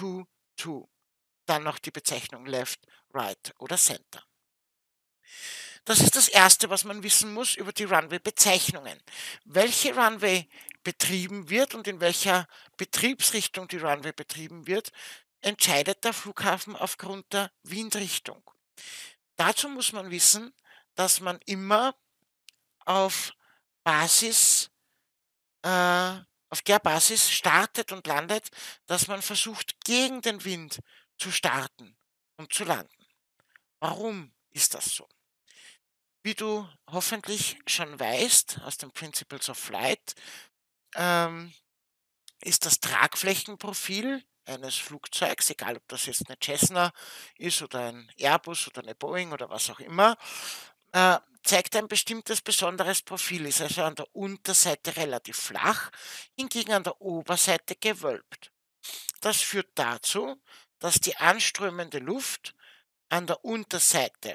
22. Dann noch die Bezeichnung Left, Right oder Center. Das ist das Erste, was man wissen muss über die Runway-Bezeichnungen. Welche Runway betrieben wird und in welcher Betriebsrichtung die Runway betrieben wird, entscheidet der Flughafen aufgrund der Windrichtung. Dazu muss man wissen, dass man immer auf Basis, auf der Basis startet und landet, dass man versucht, gegen den Wind zu starten und zu landen. Warum ist das so? Wie du hoffentlich schon weißt aus den Principles of Flight, ähm, ist das Tragflächenprofil eines Flugzeugs, egal ob das jetzt eine Cessna ist oder ein Airbus oder eine Boeing oder was auch immer, zeigt ein bestimmtes besonderes Profil, ist also an der Unterseite relativ flach, hingegen an der Oberseite gewölbt. Das führt dazu, dass die anströmende Luft an der Unterseite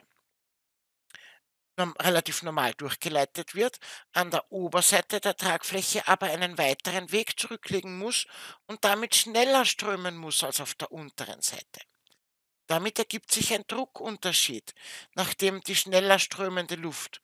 relativ normal durchgeleitet wird, an der Oberseite der Tragfläche aber einen weiteren Weg zurücklegen muss und damit schneller strömen muss als auf der unteren Seite. Damit ergibt sich ein Druckunterschied, nachdem die schneller strömende Luft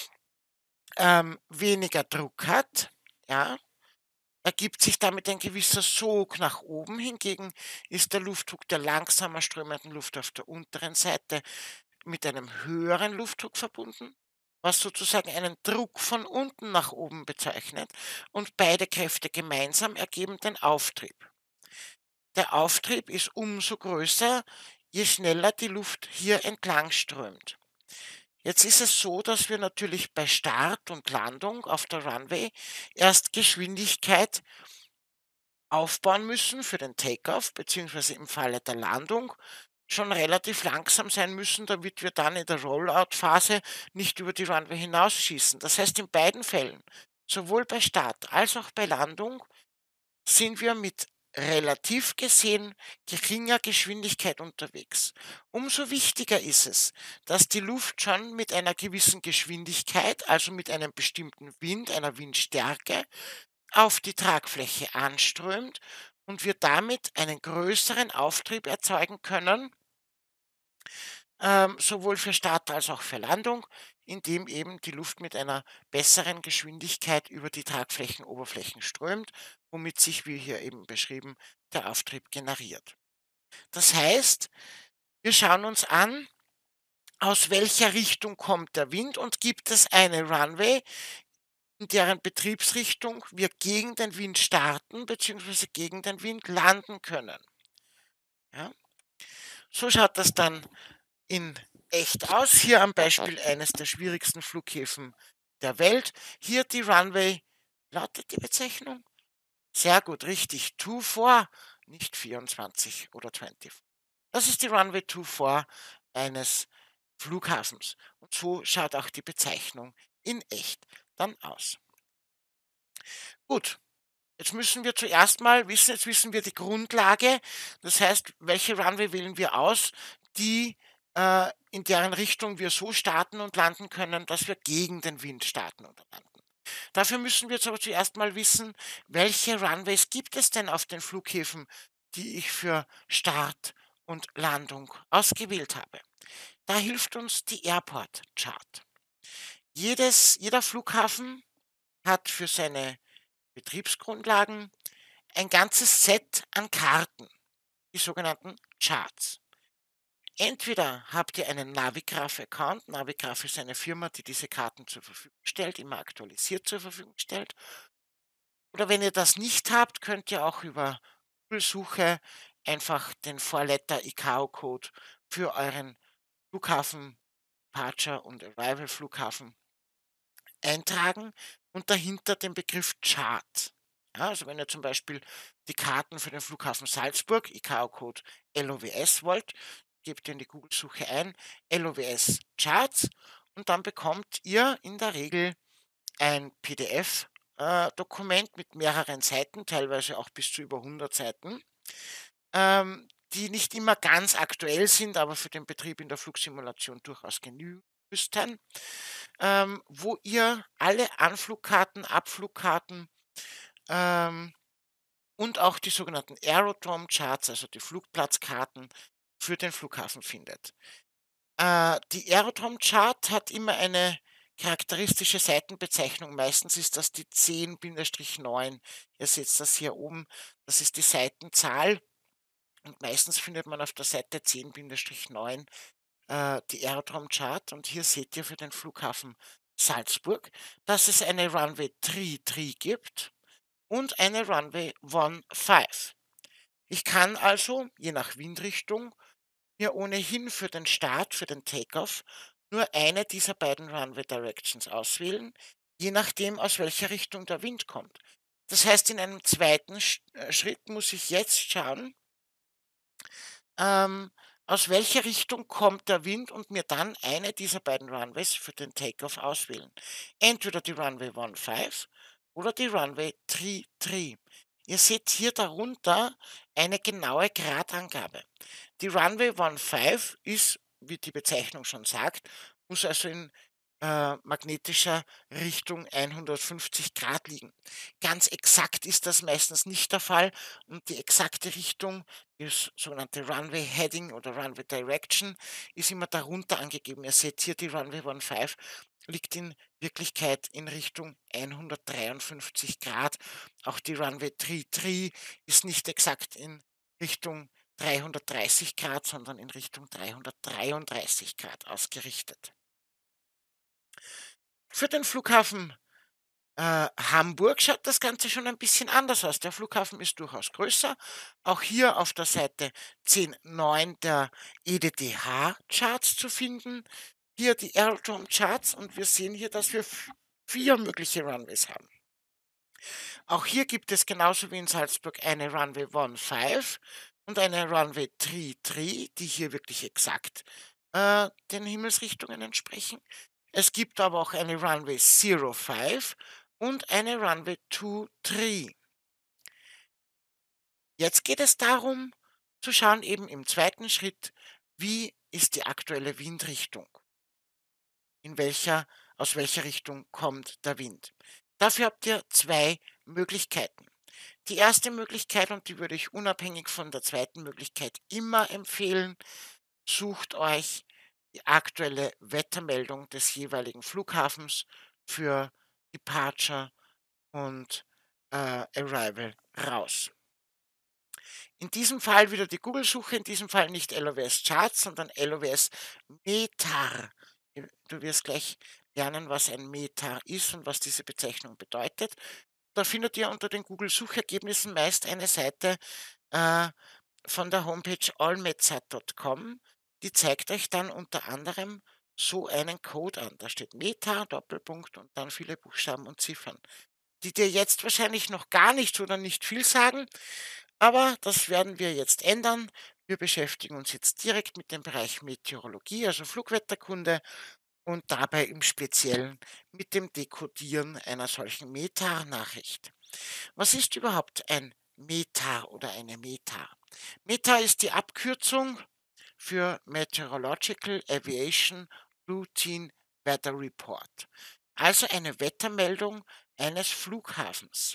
weniger Druck hat, ja, ergibt sich damit ein gewisser Sog nach oben. Hingegen ist der Luftdruck der langsamer strömenden Luft auf der unteren Seite mit einem höheren Luftdruck verbunden, was sozusagen einen Druck von unten nach oben bezeichnet und beide Kräfte gemeinsam ergeben den Auftrieb. Der Auftrieb ist umso größer, je schneller die Luft hier entlang strömt. Jetzt ist es so, dass wir natürlich bei Start und Landung auf der Runway erst Geschwindigkeit aufbauen müssen für den Takeoff, beziehungsweise im Falle der Landung schon relativ langsam sein müssen, damit wir dann in der Rollout-Phase nicht über die Runway hinausschießen. Das heißt, in beiden Fällen, sowohl bei Start als auch bei Landung, sind wir mit relativ gesehen geringer Geschwindigkeit unterwegs. Umso wichtiger ist es, dass die Luft schon mit einer gewissen Geschwindigkeit, also mit einem bestimmten Wind, einer Windstärke, auf die Tragfläche anströmt und wir damit einen größeren Auftrieb erzeugen können, sowohl für Start als auch für Landung, indem eben die Luft mit einer besseren Geschwindigkeit über die Tragflächenoberflächen strömt, womit sich, wie hier eben beschrieben, der Auftrieb generiert. Das heißt, wir schauen uns an, aus welcher Richtung kommt der Wind und gibt es eine Runway, in deren Betriebsrichtung wir gegen den Wind starten bzw. gegen den Wind landen können. Ja? So schaut das dann in echt aus. Hier am Beispiel eines der schwierigsten Flughäfen der Welt. Hier die Runway, lautet die Bezeichnung? Sehr gut, richtig. 24, nicht 24 oder 20. Das ist die Runway 24 eines Flughafens. Und so schaut auch die Bezeichnung in echt dann aus. Gut, jetzt müssen wir zuerst mal wissen, jetzt wissen wir die Grundlage. Das heißt, welche Runway wählen wir aus, die in deren Richtung wir so starten und landen können, dass wir gegen den Wind starten und landen. Dafür müssen wir jetzt aber zuerst mal wissen, welche Runways gibt es denn auf den Flughäfen, die ich für Start und Landung ausgewählt habe. Da hilft uns die Airport Chart. Jeder Flughafen hat für seine Betriebsgrundlagen ein ganzes Set an Karten, die sogenannten Charts. Entweder habt ihr einen Navigraph-Account, Navigraph ist eine Firma, die diese Karten zur Verfügung stellt, immer aktualisiert zur Verfügung stellt, oder wenn ihr das nicht habt, könnt ihr auch über Google-Suche einfach den Four-Letter ICAO-Code für euren Flughafen, Departure und Arrival Flughafen eintragen und dahinter den Begriff Chart. Ja, also wenn ihr zum Beispiel die Karten für den Flughafen Salzburg, ICAO-Code LOWS wollt, gebt ihr in die Google-Suche ein LOWS Charts und dann bekommt ihr in der Regel ein PDF-Dokument mit mehreren Seiten, teilweise auch bis zu über 100 Seiten, die nicht immer ganz aktuell sind, aber für den Betrieb in der Flugsimulation durchaus genügen müssten, wo ihr alle Anflugkarten, Abflugkarten ähm, und auch die sogenannten Aerodrome Charts, also die Flugplatzkarten für den Flughafen findet. Die Aerodrome Chart hat immer eine charakteristische Seitenbezeichnung. Meistens ist das die 10-9. Ihr seht das hier oben. Das ist die Seitenzahl. Und meistens findet man auf der Seite 10-9 die Aerodrome Chart. Und hier seht ihr für den Flughafen Salzburg, dass es eine Runway 33 gibt und eine Runway 15. Ich kann also, je nach Windrichtung, mir ohnehin für den Start, für den Takeoff, nur eine dieser beiden Runway Directions auswählen, je nachdem, aus welcher Richtung der Wind kommt. Das heißt, in einem zweiten Schritt muss ich jetzt schauen, ähm, aus welcher Richtung kommt der Wind und mir dann eine dieser beiden Runways für den Takeoff auswählen. Entweder die Runway 15 oder die Runway 33. Ihr seht hier darunter eine genaue Gradangabe. Die Runway 15 ist, wie die Bezeichnung schon sagt, muss also in magnetischer Richtung 150 Grad liegen. Ganz exakt ist das meistens nicht der Fall und die exakte Richtung, das sogenannte Runway Heading oder Runway Direction, ist immer darunter angegeben. Ihr seht hier, die Runway 15 liegt in Wirklichkeit in Richtung 153 Grad. Auch die Runway 33 ist nicht exakt in Richtung 330 Grad, sondern in Richtung 333 Grad ausgerichtet. Für den Flughafen Hamburg schaut das Ganze schon ein bisschen anders aus. Der Flughafen ist durchaus größer. Auch hier auf der Seite 10.9 der EDDH-Charts zu finden. hier die Aerodrome Charts und wir sehen hier, dass wir 4 mögliche Runways haben. Auch hier gibt es genauso wie in Salzburg eine Runway 15 und eine Runway 33, die hier wirklich exakt den Himmelsrichtungen entsprechen. Es gibt aber auch eine Runway 05 und eine Runway 23. Jetzt geht es darum, zu schauen eben im zweiten Schritt, wie ist die aktuelle Windrichtung? Aus welcher Richtung kommt der Wind? Dafür habt ihr 2 Möglichkeiten. Die erste Möglichkeit, und die würde ich unabhängig von der zweiten Möglichkeit immer empfehlen, sucht euch die aktuelle Wettermeldung des jeweiligen Flughafens für Departure und Arrival raus. In diesem Fall wieder die Google-Suche, in diesem Fall nicht LOWS Charts, sondern LOWS METAR. Du wirst gleich lernen, was ein METAR ist und was diese Bezeichnung bedeutet. Da findet ihr unter den Google-Suchergebnissen meist eine Seite äh, von der Homepage allmetsat.com. Die zeigt euch dann unter anderem so einen Code an. Da steht METAR, Doppelpunkt und dann viele Buchstaben und Ziffern, die dir jetzt wahrscheinlich noch gar nichts oder nicht viel sagen, aber das werden wir jetzt ändern. Wir beschäftigen uns jetzt direkt mit dem Bereich Meteorologie, also Flugwetterkunde und dabei im Speziellen mit dem Dekodieren einer solchen METAR-Nachricht. Was ist überhaupt ein METAR oder eine METAR? METAR ist die Abkürzung für Meteorological Aviation Routine Weather Report, also eine Wettermeldung eines Flughafens.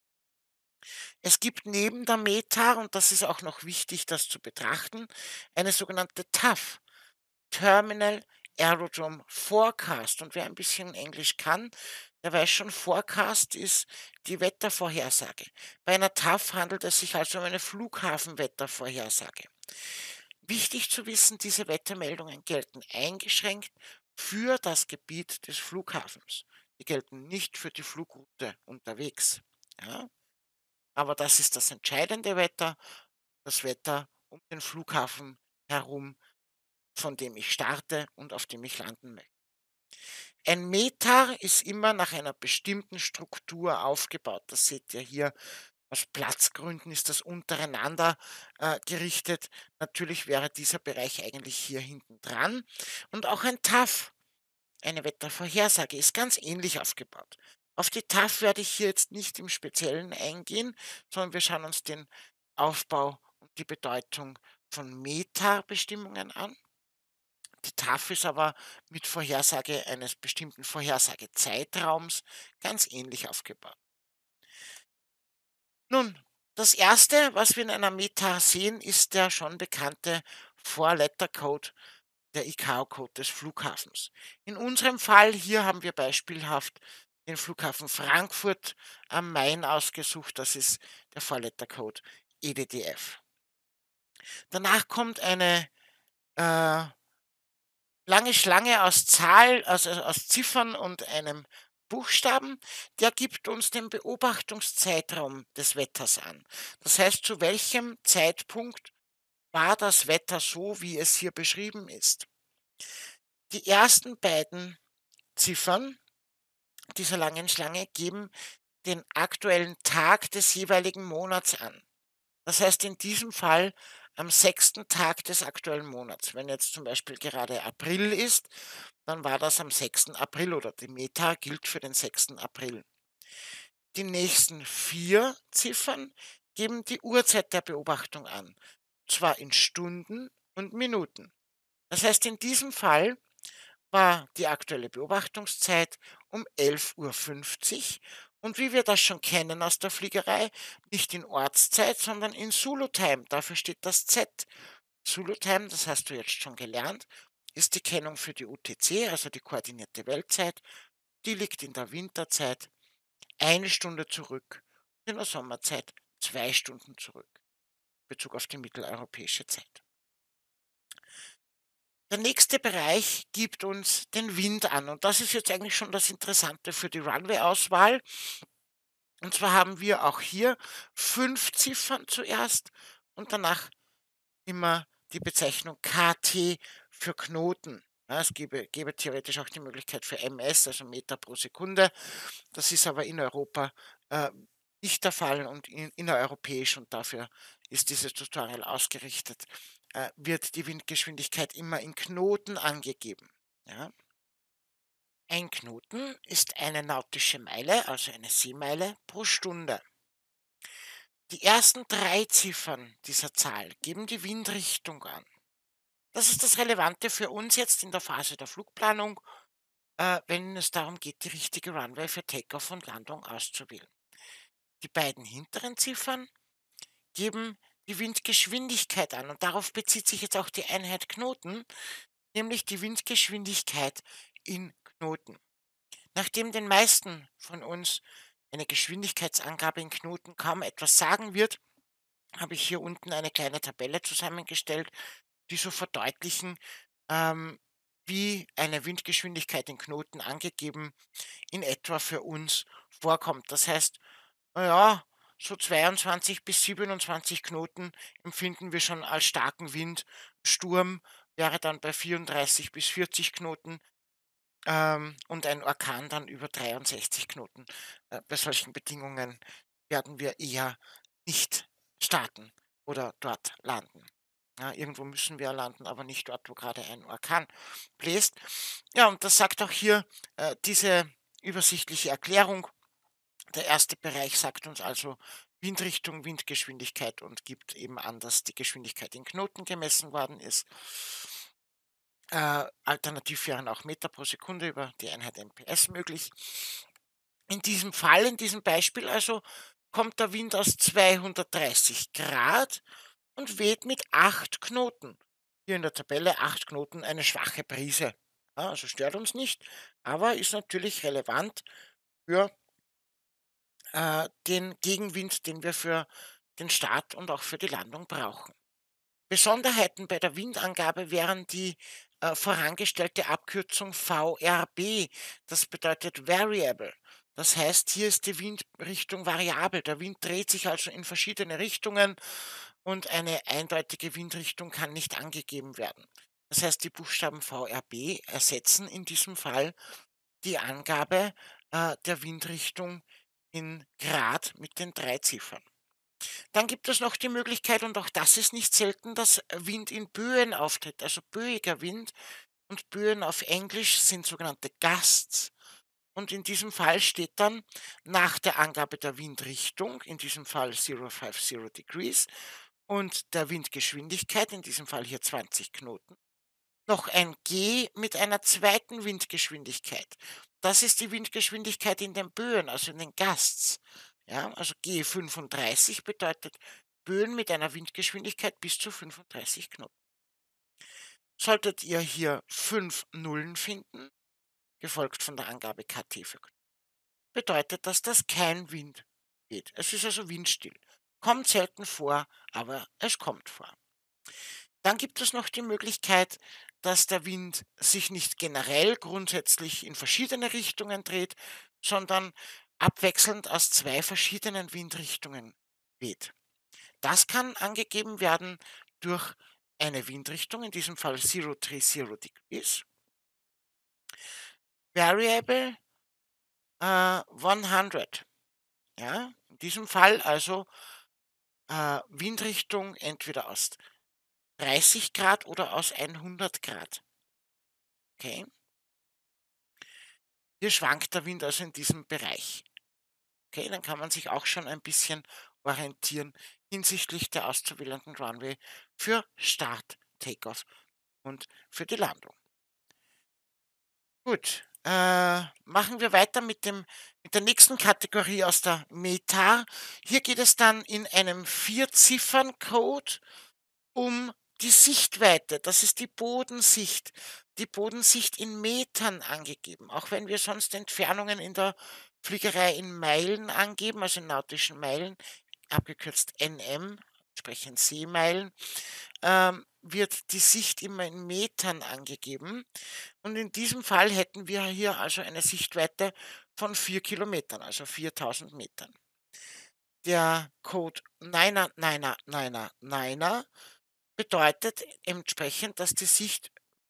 Es gibt neben der METAR, und das ist auch noch wichtig, das zu betrachten, eine sogenannte TAF, Terminal Aerodrome Forecast. Und wer ein bisschen Englisch kann, der weiß schon, Forecast ist die Wettervorhersage. Bei einer TAF handelt es sich also um eine Flughafenwettervorhersage. Wichtig zu wissen, diese Wettermeldungen gelten eingeschränkt für das Gebiet des Flughafens. Die gelten nicht für die Flugroute unterwegs. Ja? Aber das ist das entscheidende Wetter, das Wetter um den Flughafen herum, von dem ich starte und auf dem ich landen möchte. Ein METAR ist immer nach einer bestimmten Struktur aufgebaut. Das seht ihr hier. Aus Platzgründen ist das untereinander gerichtet. Natürlich wäre dieser Bereich eigentlich hier hinten dran. Und auch ein TAF, eine Wettervorhersage, ist ganz ähnlich aufgebaut. Auf die TAF werde ich hier jetzt nicht im Speziellen eingehen, sondern wir schauen uns den Aufbau und die Bedeutung von METAR-Bestimmungen an. Die TAF ist aber mit Vorhersage eines bestimmten Vorhersagezeitraums ganz ähnlich aufgebaut. Nun, das erste, was wir in einer METAR sehen, ist der schon bekannte Four-Letter-Code, der ICAO-Code des Flughafens. In unserem Fall hier haben wir beispielhaft den Flughafen Frankfurt am Main ausgesucht. Das ist der Four-Letter-Code EDDF. Danach kommt eine lange Schlange also aus Ziffern und einem Buchstaben, der gibt uns den Beobachtungszeitraum des Wetters an. Das heißt, zu welchem Zeitpunkt war das Wetter so, wie es hier beschrieben ist. Die ersten beiden Ziffern dieser langen Schlange geben den aktuellen Tag des jeweiligen Monats an. Das heißt in diesem Fall am 6. Tag des aktuellen Monats. Wenn jetzt zum Beispiel gerade April ist, dann war das am 6. April oder die METAR gilt für den 6. April. Die nächsten 4 Ziffern geben die Uhrzeit der Beobachtung an, zwar in Stunden und Minuten. Das heißt, in diesem Fall war die aktuelle Beobachtungszeit um 11:50 Uhr und wie wir das schon kennen aus der Fliegerei, nicht in Ortszeit, sondern in Zulu Time. Dafür steht das Z. Zulu Time, das hast du jetzt schon gelernt, ist die Kennung für die UTC, also die koordinierte Weltzeit. Die liegt in der Winterzeit 1 Stunde zurück, in der Sommerzeit 2 Stunden zurück, in Bezug auf die mitteleuropäische Zeit. Der nächste Bereich gibt uns den Wind an und das ist jetzt eigentlich schon das Interessante für die Runway-Auswahl. Und zwar haben wir auch hier 5 Ziffern zuerst und danach immer die Bezeichnung KT für Knoten. Ja, es gäbe theoretisch auch die Möglichkeit für ms, also Meter pro Sekunde. Das ist aber in Europa äh, nicht der Fall und innereuropäisch, und dafür ist dieses Tutorial ausgerichtet, wird die Windgeschwindigkeit immer in Knoten angegeben. Ja? Ein Knoten ist eine nautische Meile, also eine Seemeile pro Stunde. Die ersten drei Ziffern dieser Zahl geben die Windrichtung an. Das ist das Relevante für uns jetzt in der Phase der Flugplanung, wenn es darum geht, die richtige Runway für Takeoff und Landung auszuwählen. Die beiden hinteren Ziffern geben die Windgeschwindigkeit an, und darauf bezieht sich jetzt auch die Einheit Knoten, nämlich die Windgeschwindigkeit in Knoten. Nachdem den meisten von uns eine Geschwindigkeitsangabe in Knoten kaum etwas sagen wird, habe ich hier unten eine kleine Tabelle zusammengestellt, die so verdeutlichen, ähm, wie eine Windgeschwindigkeit in Knoten angegeben in etwa für uns vorkommt. Das heißt, na ja, so 22 bis 27 Knoten empfinden wir schon als starken Wind. Sturm wäre dann bei 34 bis 40 Knoten, und ein Orkan dann über 63 Knoten. Bei solchen Bedingungen werden wir eher nicht starten oder dort landen. Ja, irgendwo müssen wir landen, aber nicht dort, wo gerade ein Orkan bläst. Ja, und das sagt auch hier diese übersichtliche Erklärung. Der erste Bereich sagt uns also Windrichtung, Windgeschwindigkeit und gibt eben an, dass die Geschwindigkeit in Knoten gemessen worden ist. Alternativ wären auch Meter pro Sekunde über die Einheit MPS möglich. In diesem Fall, in diesem Beispiel also, kommt der Wind aus 230 Grad und weht mit 8 Knoten. Hier in der Tabelle 8 Knoten, eine schwache Brise. Ja, also stört uns nicht, aber ist natürlich relevant für den Gegenwind, den wir für den Start und auch für die Landung brauchen. Besonderheiten bei der Windangabe wären die vorangestellte Abkürzung VRB. Das bedeutet Variable. Das heißt, hier ist die Windrichtung variabel. Der Wind dreht sich also in verschiedene Richtungen und eine eindeutige Windrichtung kann nicht angegeben werden. Das heißt, die Buchstaben VRB ersetzen in diesem Fall die Angabe der Windrichtung in Grad mit den drei Ziffern. Dann gibt es noch die Möglichkeit, und auch das ist nicht selten, dass Wind in Böen auftritt, also böiger Wind. Und Böen auf Englisch sind sogenannte Gusts. Und in diesem Fall steht dann nach der Angabe der Windrichtung, in diesem Fall 050 Degrees, und der Windgeschwindigkeit, in diesem Fall hier 20 Knoten, noch ein G mit einer zweiten Windgeschwindigkeit. Das ist die Windgeschwindigkeit in den Böen, also in den Gusts. Ja, also G 35 bedeutet Böen mit einer Windgeschwindigkeit bis zu 35 Knoten. Solltet ihr hier 5 Nullen finden, gefolgt von der Angabe KT für Knoten, bedeutet das, dass kein Wind weht. Es ist also windstill. Kommt selten vor, aber es kommt vor. Dann gibt es noch die Möglichkeit, dass der Wind sich nicht generell grundsätzlich in verschiedene Richtungen dreht, sondern abwechselnd aus zwei verschiedenen Windrichtungen weht. Das kann angegeben werden durch eine Windrichtung, in diesem Fall 030 Degrees, Variable 100. Ja, in diesem Fall also Windrichtung entweder aus 30 Grad oder aus 100 Grad. Okay. Hier schwankt der Wind also in diesem Bereich. Okay, dann kann man sich auch schon ein bisschen orientieren hinsichtlich der auszuwählenden Runway für Start, Takeoff und für die Landung. Gut, machen wir weiter mit der nächsten Kategorie aus der META. Hier geht es dann in einem Vierziffern-Code um die Sichtweite. Das ist die Bodensicht. Die Bodensicht in Metern angegeben. Auch wenn wir sonst Entfernungen in der Fliegerei in Meilen angeben, also in nautischen Meilen, abgekürzt NM, entsprechend Seemeilen, wird die Sicht immer in Metern angegeben. Und in diesem Fall hätten wir hier also eine Sichtweite von 4 Kilometern, also 4000 Metern. Der Code Niner, Niner, Niner, Niner bedeutet entsprechend, dass die Sicht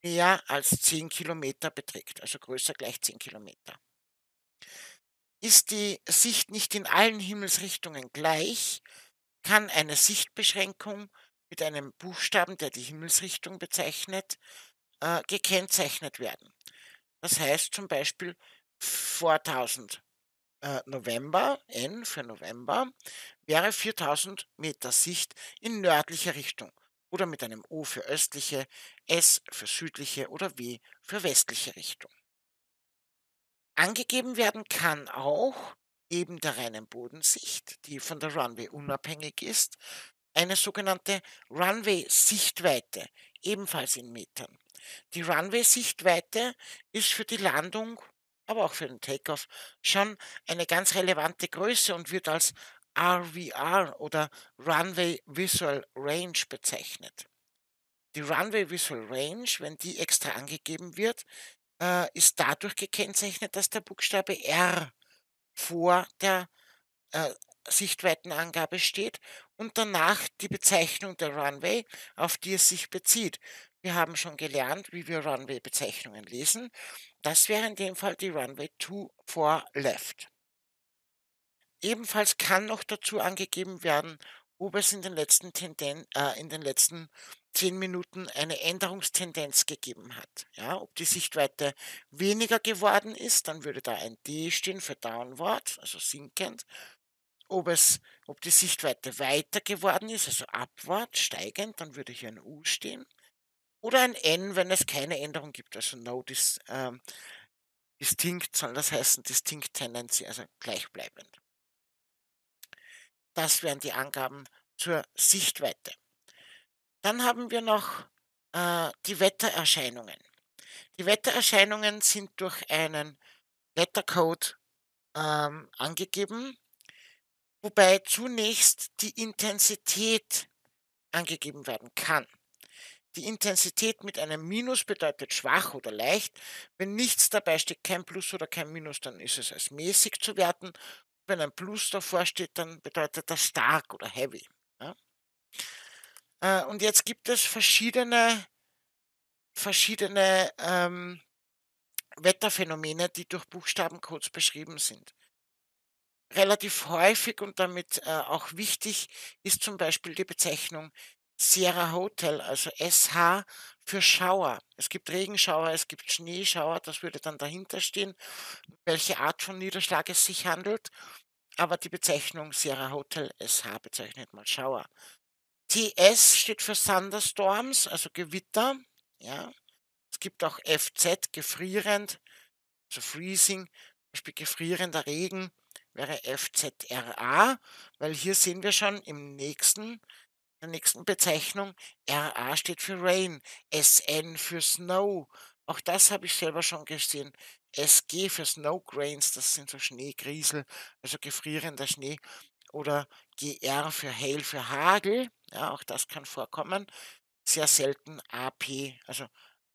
mehr als 10 Kilometer beträgt, also größer gleich 10 Kilometer. Ist die Sicht nicht in allen Himmelsrichtungen gleich, kann eine Sichtbeschränkung mit einem Buchstaben, der die Himmelsrichtung bezeichnet, gekennzeichnet werden. Das heißt zum Beispiel 4000 November, N für November, wäre 4000 Meter Sicht in nördlicher Richtung oder mit einem O für östliche, S für südliche oder W für westliche Richtung. Angegeben werden kann auch neben der reinen Bodensicht, die von der Runway unabhängig ist, eine sogenannte Runway-Sichtweite, ebenfalls in Metern. Die Runway-Sichtweite ist für die Landung, aber auch für den Takeoff schon eine ganz relevante Größe und wird als RVR oder Runway Visual Range bezeichnet. Die Runway Visual Range, wenn die extra angegeben wird, ist dadurch gekennzeichnet, dass der Buchstabe R vor der äh, Sichtweitenangabe steht und danach die Bezeichnung der Runway, auf die es sich bezieht. Wir haben schon gelernt, wie wir Runway-Bezeichnungen lesen. Das wäre in dem Fall die Runway 24 Left. Ebenfalls kann noch dazu angegeben werden, ob es in den letzten 10 Minuten eine Änderungstendenz gegeben hat. Ja, ob die Sichtweite weniger geworden ist, dann würde da ein D stehen für Downward, also sinkend. Ob die Sichtweite weiter geworden ist, also upward, steigend, dann würde hier ein U stehen. Oder ein N, wenn es keine Änderung gibt, also distinct soll das heißen, distinct tendency, also gleichbleibend. Das wären die Angaben zur Sichtweite. Dann haben wir noch die Wettererscheinungen. Die Wettererscheinungen sind durch einen Wettercode angegeben, wobei zunächst die Intensität angegeben werden kann. Die Intensität mit einem Minus bedeutet schwach oder leicht. Wenn nichts dabei steht, kein Plus oder kein Minus, dann ist es als mäßig zu werten. Wenn ein Plus davor steht, dann bedeutet das stark oder heavy. Ja? Und jetzt gibt es verschiedene Wetterphänomene, die durch Buchstabencodes beschrieben sind. Relativ häufig und damit auch wichtig ist zum Beispiel die Bezeichnung Sierra Hotel, also SH für Schauer. Es gibt Regenschauer, es gibt Schneeschauer, das würde dann dahinter stehen, welche Art von Niederschlag es sich handelt. Aber die Bezeichnung Sierra Hotel SH bezeichnet mal Schauer. TS steht für Thunderstorms, also Gewitter. Ja. Es gibt auch FZ, gefrierend, also freezing, zum Beispiel gefrierender Regen wäre FZRA, weil hier sehen wir schon der nächsten Bezeichnung, RA steht für Rain, SN für Snow. Auch das habe ich selber schon gesehen. SG für Snow Grains, das sind so Schneegriesel, also gefrierender Schnee. Oder GR für Hail für Hagel, ja, auch das kann vorkommen. Sehr selten AP, also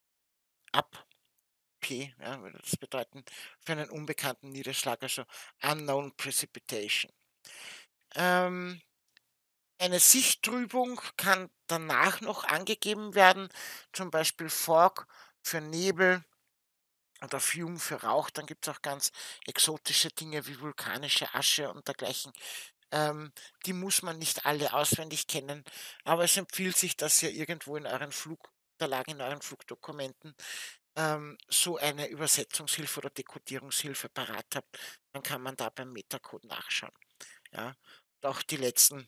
ab P, ja, würde das bedeuten, für einen unbekannten Niederschlag, also Unknown Precipitation. Ähm, eine Sichttrübung kann danach noch angegeben werden, zum Beispiel Fog für Nebel oder Fume für Rauch. Dann gibt es auch ganz exotische Dinge wie vulkanische Asche und dergleichen. Die muss man nicht alle auswendig kennen, aber es empfiehlt sich, dass ihr irgendwo in euren Flugunterlagen, in euren Flugdokumenten so eine Übersetzungshilfe oder Dekodierungshilfe parat habt, dann kann man da beim Metacode nachschauen. Ja. Und auch die letzten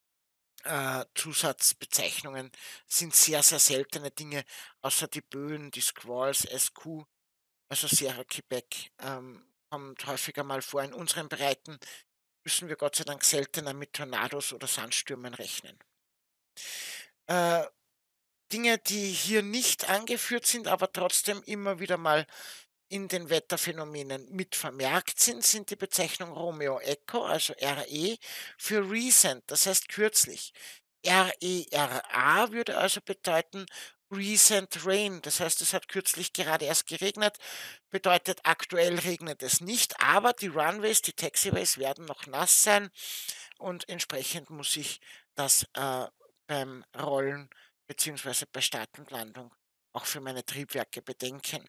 Zusatzbezeichnungen sind sehr, sehr seltene Dinge, außer die Böen, die Squalls, SQ, also Sierra Quebec, kommt häufiger mal vor. In unseren Breiten müssen wir Gott sei Dank seltener mit Tornados oder Sandstürmen rechnen. Äh, Dinge, die hier nicht angeführt sind, aber trotzdem immer wieder mal in den Wetterphänomenen mit vermerkt sind, sind die Bezeichnung Romeo Echo, also RE, für recent, das heißt kürzlich. RERA würde also bedeuten recent rain, das heißt, es hat kürzlich gerade erst geregnet, bedeutet aktuell regnet es nicht, aber die Runways, die Taxiways werden noch nass sein und entsprechend muss ich das beim Rollen beziehungsweise bei Start und Landung auch für meine Triebwerke bedenken.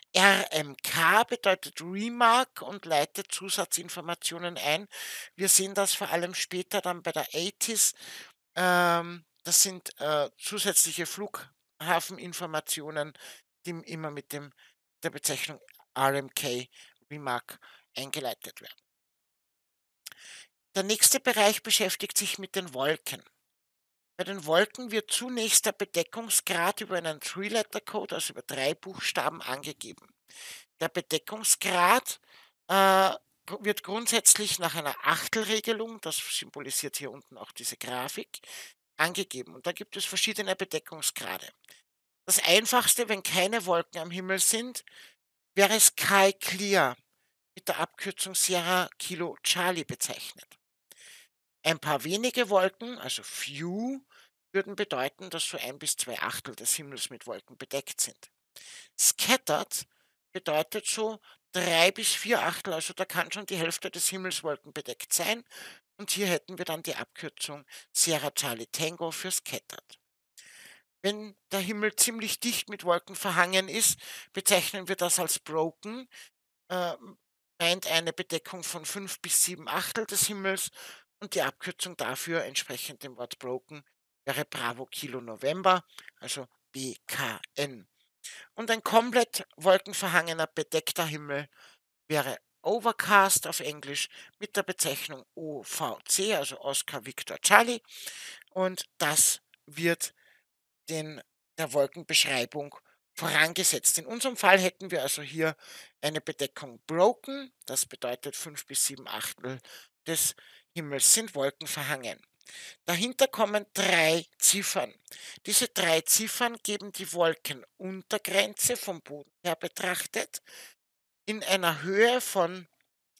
RMK bedeutet Remark und leitet Zusatzinformationen ein. Wir sehen das vor allem später dann bei der ATIS. Das sind zusätzliche Flughafeninformationen, die immer mit der Bezeichnung RMK Remark eingeleitet werden. Der nächste Bereich beschäftigt sich mit den Wolken. Bei den Wolken wird zunächst der Bedeckungsgrad über einen Three-Letter-Code, also über 3 Buchstaben, angegeben. Der Bedeckungsgrad wird grundsätzlich nach einer Achtelregelung, das symbolisiert hier unten auch diese Grafik, angegeben. Und da gibt es verschiedene Bedeckungsgrade. Das einfachste, wenn keine Wolken am Himmel sind, wäre Sky Clear mit der Abkürzung Sierra Kilo Charlie bezeichnet. Ein paar wenige Wolken, also Few, würden bedeuten, dass so 1 bis 2 Achtel des Himmels mit Wolken bedeckt sind. Scattered bedeutet so 3 bis 4 Achtel, also da kann schon die Hälfte des Himmels wolkenbedeckt sein. Und hier hätten wir dann die Abkürzung Sierra Charlie Tango für Scattered. Wenn der Himmel ziemlich dicht mit Wolken verhangen ist, bezeichnen wir das als Broken, meint eine Bedeckung von 5 bis 7 Achtel des Himmels und die Abkürzung dafür entsprechend dem Wort Broken wäre Bravo Kilo November, also BKN. Und ein komplett wolkenverhangener, bedeckter Himmel wäre Overcast auf Englisch mit der Bezeichnung OVC, also Oscar Victor Charlie. Und das wird den, der Wolkenbeschreibung vorangesetzt. In unserem Fall hätten wir also hier eine Bedeckung Broken, das bedeutet 5 bis 7 Achtel des Himmels sind wolkenverhangen. Dahinter kommen 3 Ziffern. Diese 3 Ziffern geben die Wolkenuntergrenze vom Boden her betrachtet in einer Höhe von,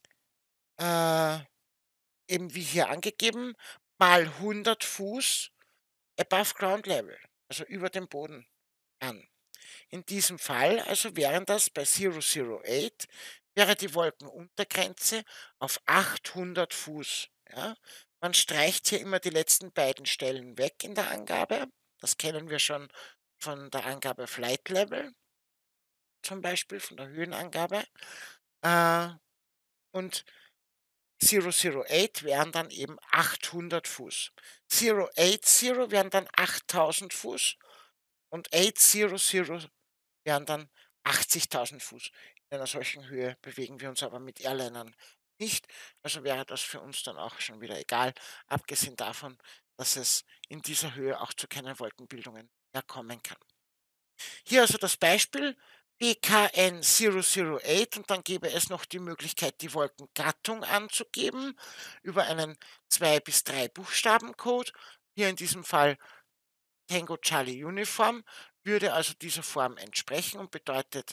äh, eben wie hier angegeben, mal 100 Fuß above ground level, also über dem Boden an. In diesem Fall also wären das bei 008 wäre die Wolkenuntergrenze auf 800 Fuß. Ja? Man streicht hier immer die letzten beiden Stellen weg in der Angabe. Das kennen wir schon von der Angabe Flight Level, zum Beispiel von der Höhenangabe. Äh, und 008 wären dann eben 800 Fuß. 080 wären dann 8000 Fuß und 800 wären dann 80.000 Fuß. In einer solchen Höhe bewegen wir uns aber mit Airlinern nicht. Also wäre das für uns dann auch schon wieder egal, abgesehen davon, dass es in dieser Höhe auch zu keinen Wolkenbildungen mehr kommen kann. Hier also das Beispiel BKN 008 und dann gäbe es noch die Möglichkeit, die Wolkengattung anzugeben über einen 2 bis 3 Buchstabencode. Hier in diesem Fall Tango Charlie Uniform würde also dieser Form entsprechen und bedeutet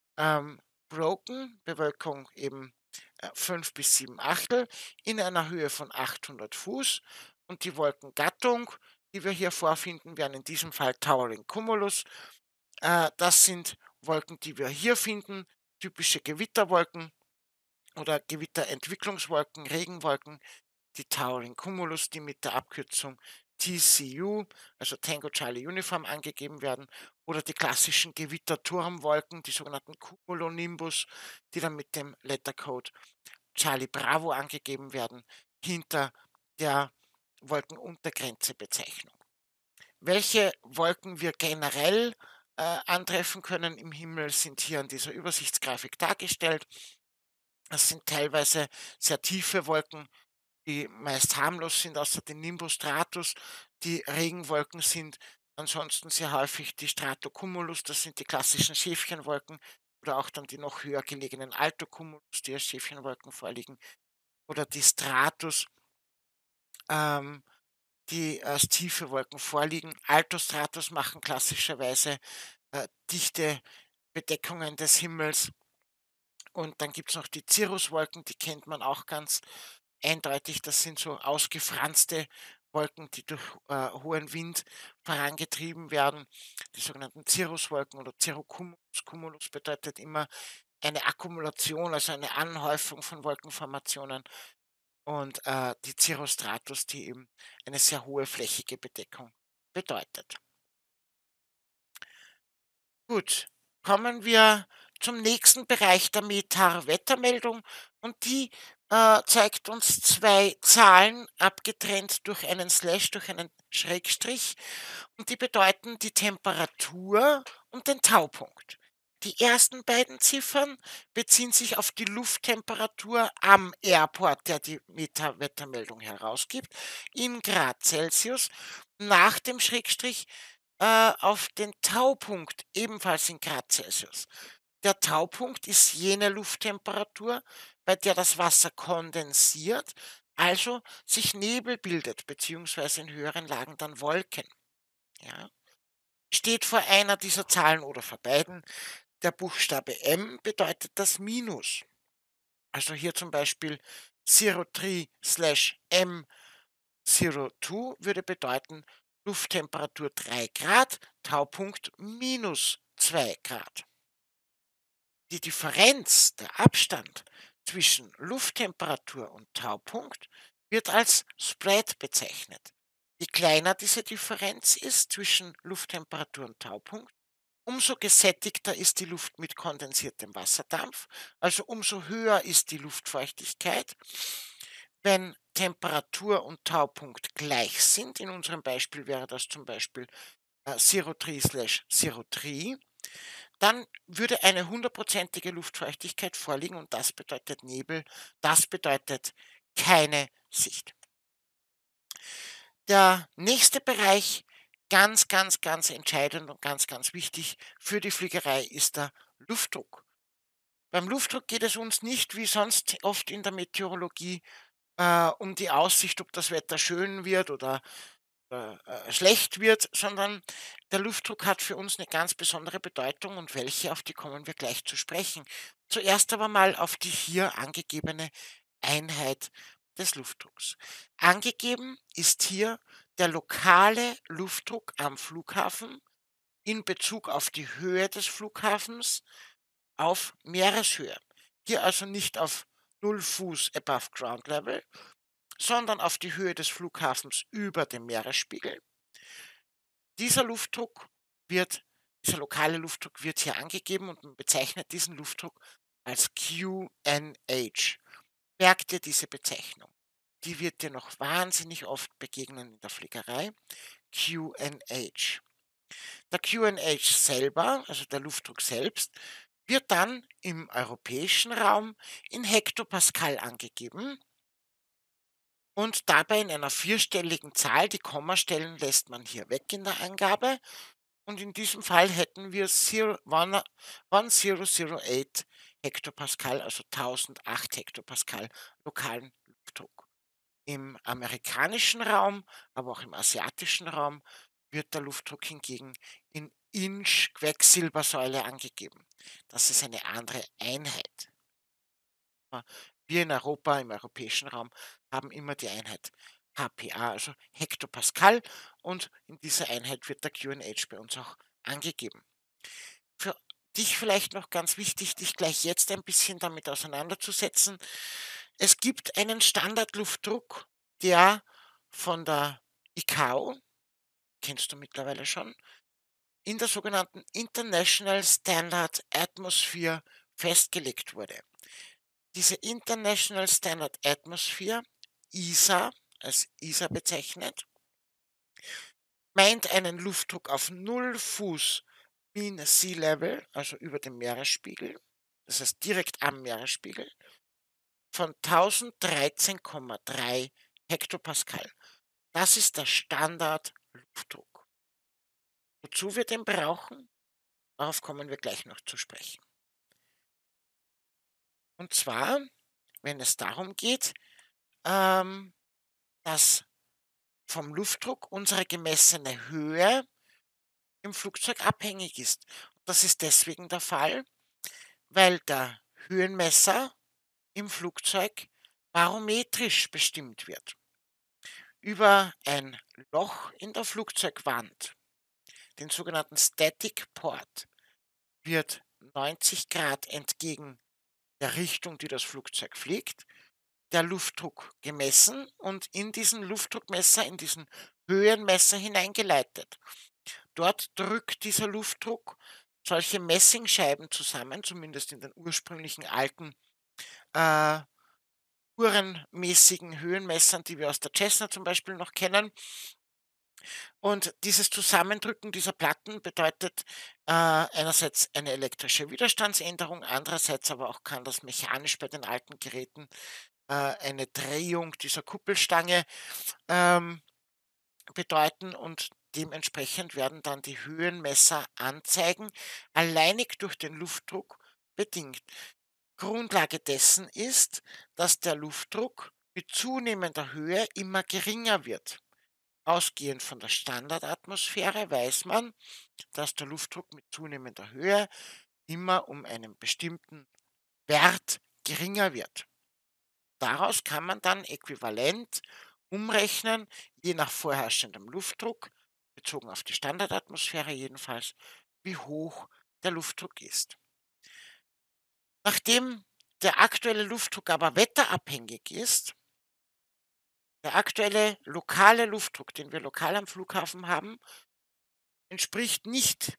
Broken, Bewölkung eben 5 bis 7 Achtel in einer Höhe von 800 Fuß und die Wolkengattung, die wir hier vorfinden, wären in diesem Fall Towering Cumulus. Das sind Wolken, die wir hier finden, typische Gewitterwolken oder Gewitterentwicklungswolken, Regenwolken, die Towering Cumulus, die mit der Abkürzung TCU, also Tango Charlie Uniform, angegeben werden, oder die klassischen Gewitterturmwolken, die sogenannten Cumulonimbus, die dann mit dem Lettercode Charlie Bravo angegeben werden, hinter der Wolkenuntergrenze-Bezeichnung. Welche Wolken wir generell antreffen können im Himmel, sind hier an dieser Übersichtsgrafik dargestellt. Das sind teilweise sehr tiefe Wolken, die meist harmlos sind, außer den Nimbus Stratus. Die Regenwolken sind ansonsten sehr häufig die Stratocumulus, das sind die klassischen Schäfchenwolken, oder auch dann die noch höher gelegenen Altocumulus, die als Schäfchenwolken vorliegen, oder die Stratus, ähm, die als tiefe Wolken vorliegen. Altostratus machen klassischerweise dichte Bedeckungen des Himmels. Und dann gibt es noch die Cirruswolken, die kennt man auch ganz eindeutig. Das sind so ausgefranste Wolken, die durch hohen Wind vorangetrieben werden. Die sogenannten Cirruswolken oder Cirrocumulus. Cumulus bedeutet immer eine Akkumulation, also eine Anhäufung von Wolkenformationen. Und die Cirrostratus, die eben eine sehr hohe flächige Bedeckung bedeutet. Gut, kommen wir zum nächsten Bereich der METAR-Wettermeldung und die zeigt uns zwei Zahlen abgetrennt durch einen Slash, durch einen Schrägstrich und die bedeuten die Temperatur und den Taupunkt. Die ersten beiden Ziffern beziehen sich auf die Lufttemperatur am Airport, der die METAR-Wettermeldung herausgibt, in Grad Celsius. Nach dem Schrägstrich auf den Taupunkt, ebenfalls in Grad Celsius. Der Taupunkt ist jene Lufttemperatur, bei der das Wasser kondensiert, also sich Nebel bildet, beziehungsweise in höheren Lagen dann Wolken. Ja. Steht vor einer dieser Zahlen oder vor beiden der Buchstabe M, bedeutet das Minus. Also hier zum Beispiel 03/M02 würde bedeuten Lufttemperatur 3 Grad, Taupunkt minus 2 Grad. Die Differenz, der Abstand zwischen Lufttemperatur und Taupunkt wird als Spread bezeichnet. Je kleiner diese Differenz ist zwischen Lufttemperatur und Taupunkt, umso gesättigter ist die Luft mit kondensiertem Wasserdampf, also umso höher ist die Luftfeuchtigkeit. Wenn Temperatur und Taupunkt gleich sind, in unserem Beispiel wäre das zum Beispiel 03/03, dann würde eine hundertprozentige Luftfeuchtigkeit vorliegen und das bedeutet Nebel, das bedeutet keine Sicht. Der nächste Bereich, ganz, ganz, ganz entscheidend und ganz, ganz wichtig für die Fliegerei, ist der Luftdruck. Beim Luftdruck geht es uns nicht wie sonst oft in der Meteorologie um die Aussicht, ob das Wetter schön wird oder schlecht wird, sondern der Luftdruck hat für uns eine ganz besondere Bedeutung und welche, auf die kommen wir gleich zu sprechen. Zuerst aber mal auf die hier angegebene Einheit des Luftdrucks. Angegeben ist hier der lokale Luftdruck am Flughafen in Bezug auf die Höhe des Flughafens auf Meereshöhe. Hier also nicht auf 0 Fuß above Ground Level, sondern auf die Höhe des Flughafens über dem Meeresspiegel. Dieser Luftdruck wird Dieser lokale Luftdruck wird hier angegeben und man bezeichnet diesen Luftdruck als QNH. Merk dir diese Bezeichnung. Die wird dir noch wahnsinnig oft begegnen in der Fliegerei. QNH. Der QNH selber, also der Luftdruck selbst, wird dann im europäischen Raum in Hektopascal angegeben und dabei in einer vierstelligen Zahl. Die Kommastellen lässt man hier weg in der Angabe. Und in diesem Fall hätten wir 1008 Hektopascal, also 1008 Hektopascal lokalen Luftdruck. Im amerikanischen Raum, aber auch im asiatischen Raum wird der Luftdruck hingegen in Inch Quecksilbersäule angegeben. Das ist eine andere Einheit. Wir in Europa, im europäischen Raum, haben immer die Einheit HPA, also Hektopascal, und in dieser Einheit wird der QNH bei uns auch angegeben. Für dich vielleicht noch ganz wichtig, dich gleich jetzt ein bisschen damit auseinanderzusetzen. Es gibt einen Standardluftdruck, der von der ICAO, kennst du mittlerweile schon, in der sogenannten International Standard Atmosphere festgelegt wurde. Diese International Standard Atmosphere, ISA, als ISA bezeichnet, meint einen Luftdruck auf 0 Fuß Mean Sea Level, also über dem Meeresspiegel, das heißt direkt am Meeresspiegel, von 1013,3 Hektopascal. Das ist der Standardluftdruck. Wozu wir den brauchen, darauf kommen wir gleich noch zu sprechen. Und zwar, wenn es darum geht, dass vom Luftdruck unsere gemessene Höhe im Flugzeug abhängig ist. Das ist deswegen der Fall, weil der Höhenmesser im Flugzeug barometrisch bestimmt wird. Über ein Loch in der Flugzeugwand, den sogenannten Static Port, wird 90 Grad entgegen der Richtung, die das Flugzeug fliegt, der Luftdruck gemessen und in diesen Luftdruckmesser, in diesen Höhenmesser hineingeleitet. Dort drückt dieser Luftdruck solche Messingscheiben zusammen, zumindest in den ursprünglichen alten, äh, uhrenmäßigen Höhenmessern, die wir aus der Cessna zum Beispiel noch kennen. Und dieses Zusammendrücken dieser Platten bedeutet einerseits eine elektrische Widerstandsänderung, andererseits aber auch kann das mechanisch bei den alten Geräten eine Drehung dieser Kuppelstange ähm, bedeuten, und dementsprechend werden dann die Höhenmesseranzeigen alleinig durch den Luftdruck bedingt. Grundlage dessen ist, dass der Luftdruck mit zunehmender Höhe immer geringer wird. Ausgehend von der Standardatmosphäre weiß man, dass der Luftdruck mit zunehmender Höhe immer um einen bestimmten Wert geringer wird. Daraus kann man dann äquivalent umrechnen, je nach vorherrschendem Luftdruck, bezogen auf die Standardatmosphäre jedenfalls, wie hoch der Luftdruck ist. Nachdem der aktuelle Luftdruck aber wetterabhängig ist, der aktuelle lokale Luftdruck, den wir lokal am Flughafen haben, entspricht nicht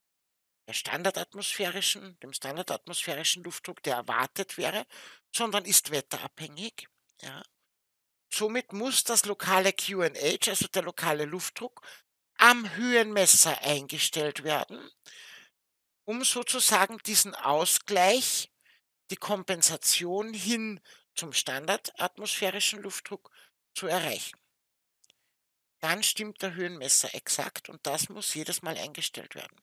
dem standardatmosphärischen Luftdruck, der erwartet wäre, sondern ist wetterabhängig. Ja. Somit muss das lokale QNH, also der lokale Luftdruck, am Höhenmesser eingestellt werden, um sozusagen diesen Ausgleich, die Kompensation hin zum standardatmosphärischen Luftdruck zu erreichen. Dann stimmt der Höhenmesser exakt und das muss jedes Mal eingestellt werden.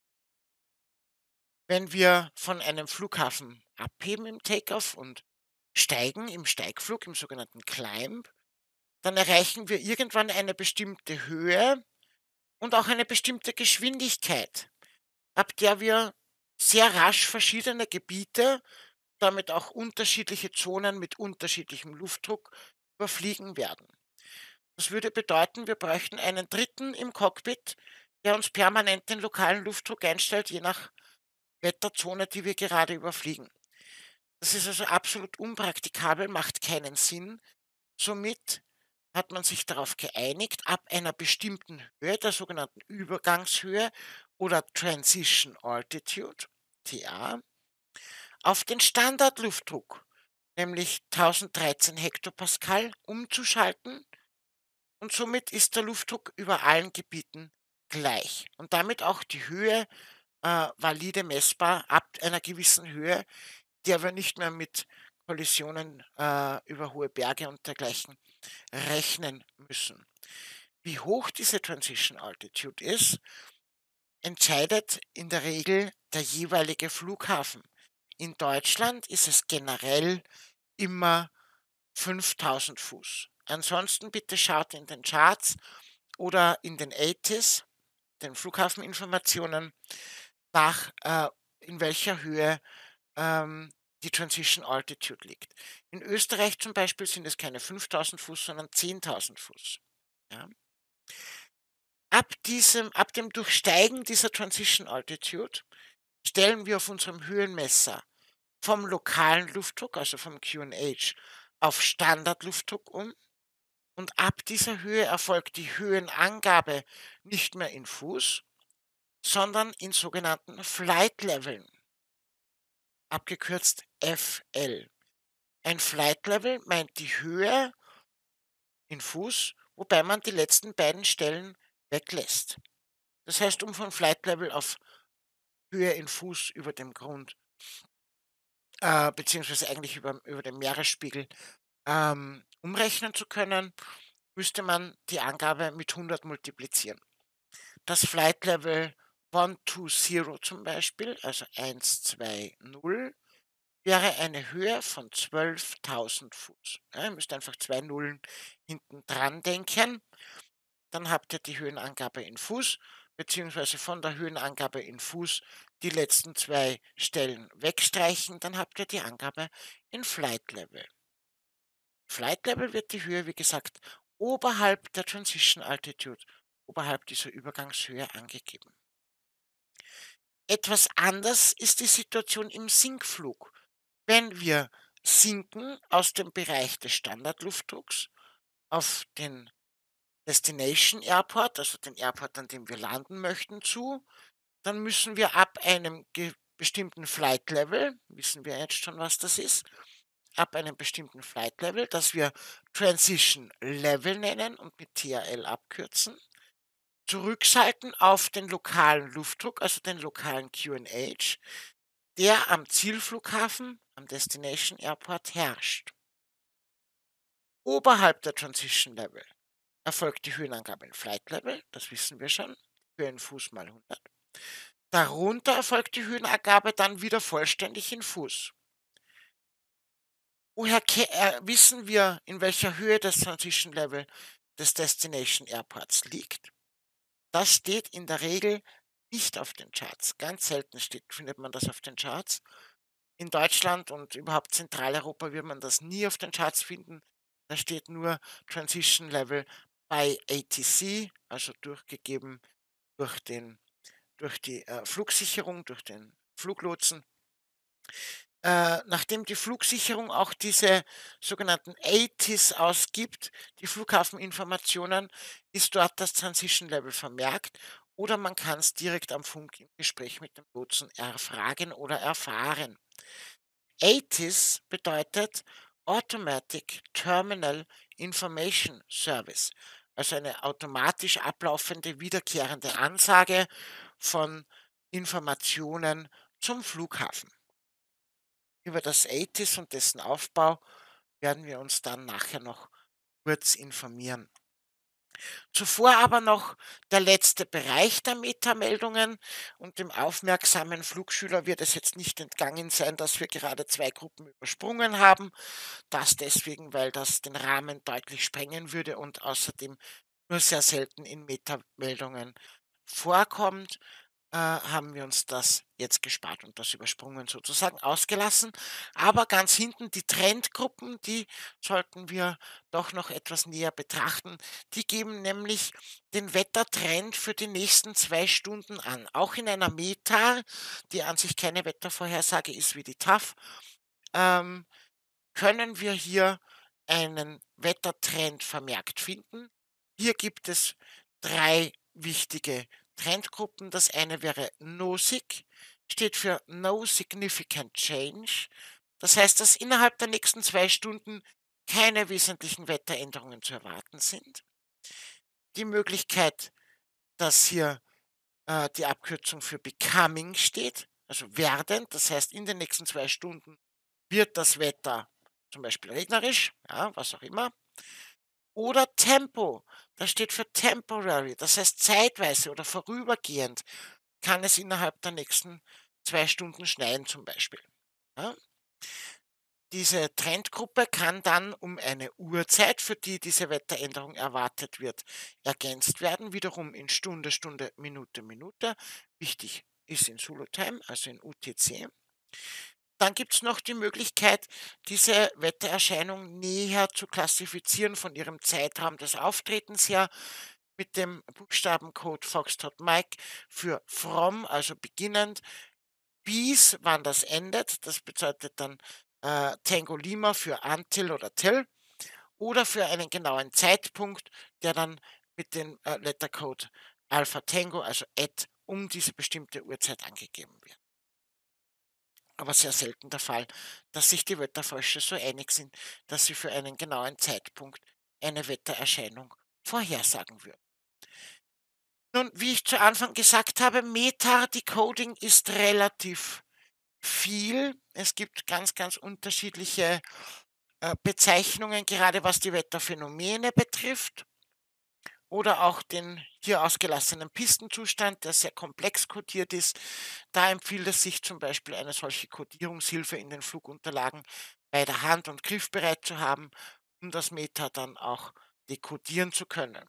Wenn wir von einem Flughafen abheben im Takeoff und steigen im Steigflug, im sogenannten Climb, dann erreichen wir irgendwann eine bestimmte Höhe und auch eine bestimmte Geschwindigkeit, ab der wir sehr rasch verschiedene Gebiete, damit auch unterschiedliche Zonen mit unterschiedlichem Luftdruck überfliegen werden. Das würde bedeuten, wir bräuchten einen Dritten im Cockpit, der uns permanent den lokalen Luftdruck einstellt, je nach Wetterzone, die wir gerade überfliegen. Das ist also absolut unpraktikabel, macht keinen Sinn. Somit hat man sich darauf geeinigt, ab einer bestimmten Höhe, der sogenannten Übergangshöhe oder Transition Altitude, TA, auf den Standardluftdruck, nämlich 1013 Hektopascal, umzuschalten, und somit ist der Luftdruck über allen Gebieten gleich und damit auch die Höhe valide messbar ab einer gewissen Höhe, der wir nicht mehr mit Kollisionen über hohe Berge und dergleichen rechnen müssen. Wie hoch diese Transition Altitude ist, entscheidet in der Regel der jeweilige Flughafen. In Deutschland ist es generell immer 5000 Fuß. Ansonsten bitte schaut in den Charts oder in den ATIS, den Flughafeninformationen, nach, in welcher Höhe die Transition Altitude liegt. In Österreich zum Beispiel sind es keine 5000 Fuß, sondern 10.000 Fuß. Ja. Ab dem Durchsteigen dieser Transition Altitude stellen wir auf unserem Höhenmesser vom lokalen Luftdruck, also vom QNH, auf Standardluftdruck um. Und ab dieser Höhe erfolgt die Höhenangabe nicht mehr in Fuß, sondern in sogenannten Flight Leveln, abgekürzt FL. Ein Flight Level meint die Höhe in Fuß, wobei man die letzten beiden Stellen weglässt. Das heißt, um von Flight Level auf Höhe in Fuß über dem Grund, beziehungsweise eigentlich über dem Meeresspiegel, umrechnen zu können, müsste man die Angabe mit 100 multiplizieren. Das Flight Level 120 zum Beispiel, also 120, wäre eine Höhe von 12.000 Fuß. Ja, ihr müsst einfach zwei Nullen hinten dran denken. Dann habt ihr die Höhenangabe in Fuß, beziehungsweise von der Höhenangabe in Fuß die letzten zwei Stellen wegstreichen. Dann habt ihr die Angabe in Flight Level. Flight Level wird die Höhe, wie gesagt, oberhalb der Transition Altitude, oberhalb dieser Übergangshöhe angegeben. Etwas anders ist die Situation im Sinkflug. Wenn wir sinken aus dem Bereich des Standardluftdrucks auf den Destination Airport, also den Airport, an dem wir landen möchten, zu, dann müssen wir ab einem bestimmten Flight Level, wissen wir jetzt schon, was das ist, ab einem bestimmten Flight Level, das wir Transition Level nennen und mit TRL abkürzen, zurückschalten auf den lokalen Luftdruck, also den lokalen QNH, der am Zielflughafen, am Destination Airport herrscht. Oberhalb der Transition Level erfolgt die Höhenangabe in Flight Level, das wissen wir schon, Höhe in Fuß mal 100. Darunter erfolgt die Höhenangabe dann wieder vollständig in Fuß. Woher wissen wir, in welcher Höhe das Transition Level des Destination Airports liegt? Das steht in der Regel nicht auf den Charts. Ganz selten findet man das auf den Charts. In Deutschland und überhaupt Zentraleuropa wird man das nie auf den Charts finden. Da steht nur Transition Level bei ATC, also durchgegeben durch die Flugsicherung, durch den Fluglotsen. Nachdem die Flugsicherung auch diese sogenannten ATIS ausgibt, die Flughafeninformationen, ist dort das Transition Level vermerkt oder man kann es direkt am Funk im Gespräch mit dem Lotsen erfragen oder erfahren. ATIS bedeutet Automatic Terminal Information Service, also eine automatisch ablaufende, wiederkehrende Ansage von Informationen zum Flughafen. Über das ATIS und dessen Aufbau werden wir uns dann nachher noch kurz informieren. Zuvor aber noch der letzte Bereich der Metameldungen und dem aufmerksamen Flugschüler wird es jetzt nicht entgangen sein, dass wir gerade 2 Gruppen übersprungen haben. Das deswegen, weil das den Rahmen deutlich sprengen würde und außerdem nur sehr selten in Metameldungen vorkommt. Haben wir uns das jetzt gespart und das übersprungen sozusagen ausgelassen. Aber ganz hinten die Trendgruppen, die sollten wir doch noch etwas näher betrachten. Die geben nämlich den Wettertrend für die nächsten 2 Stunden an. Auch in einer METAR, die an sich keine Wettervorhersage ist wie die TAF, ähm, können wir hier einen Wettertrend vermerkt finden. Hier gibt es 3 wichtige Trendgruppen. Das eine wäre NOSIG, steht für No Significant Change. Das heißt, dass innerhalb der nächsten 2 Stunden keine wesentlichen Wetteränderungen zu erwarten sind. Die Möglichkeit, dass hier die Abkürzung für Becoming steht, also werdend, das heißt, in den nächsten 2 Stunden wird das Wetter zum Beispiel regnerisch, ja, was auch immer. Oder Tempo, das steht für temporary, das heißt zeitweise oder vorübergehend kann es innerhalb der nächsten 2 Stunden schneien zum Beispiel. Ja. Diese Trendgruppe kann dann um eine Uhrzeit, für die diese Wetteränderung erwartet wird, ergänzt werden, wiederum in Stunde, Stunde, Minute, Minute. Wichtig ist in Zulu Time, also in UTC. Dann gibt es noch die Möglichkeit, diese Wettererscheinung näher zu klassifizieren von ihrem Zeitraum des Auftretens her mit dem Buchstabencode Foxtrot Mike für from, also beginnend, bis, wann das endet. Das bedeutet dann Tango Lima für until oder till oder für einen genauen Zeitpunkt, der dann mit dem Lettercode Alpha Tango, also at, um diese bestimmte Uhrzeit angegeben wird. Aber sehr selten der Fall, dass sich die Wetterforscher so einig sind, dass sie für einen genauen Zeitpunkt eine Wettererscheinung vorhersagen würden. Nun, wie ich zu Anfang gesagt habe, Metadecoding ist relativ viel. Es gibt ganz, ganz unterschiedliche Bezeichnungen, gerade was die Wetterphänomene betrifft oder auch den hier ausgelassenen Pistenzustand, der sehr komplex kodiert ist. Da empfiehlt es sich zum Beispiel, eine solche Kodierungshilfe in den Flugunterlagen bei der Hand und griffbereit zu haben, um das Meta dann auch dekodieren zu können.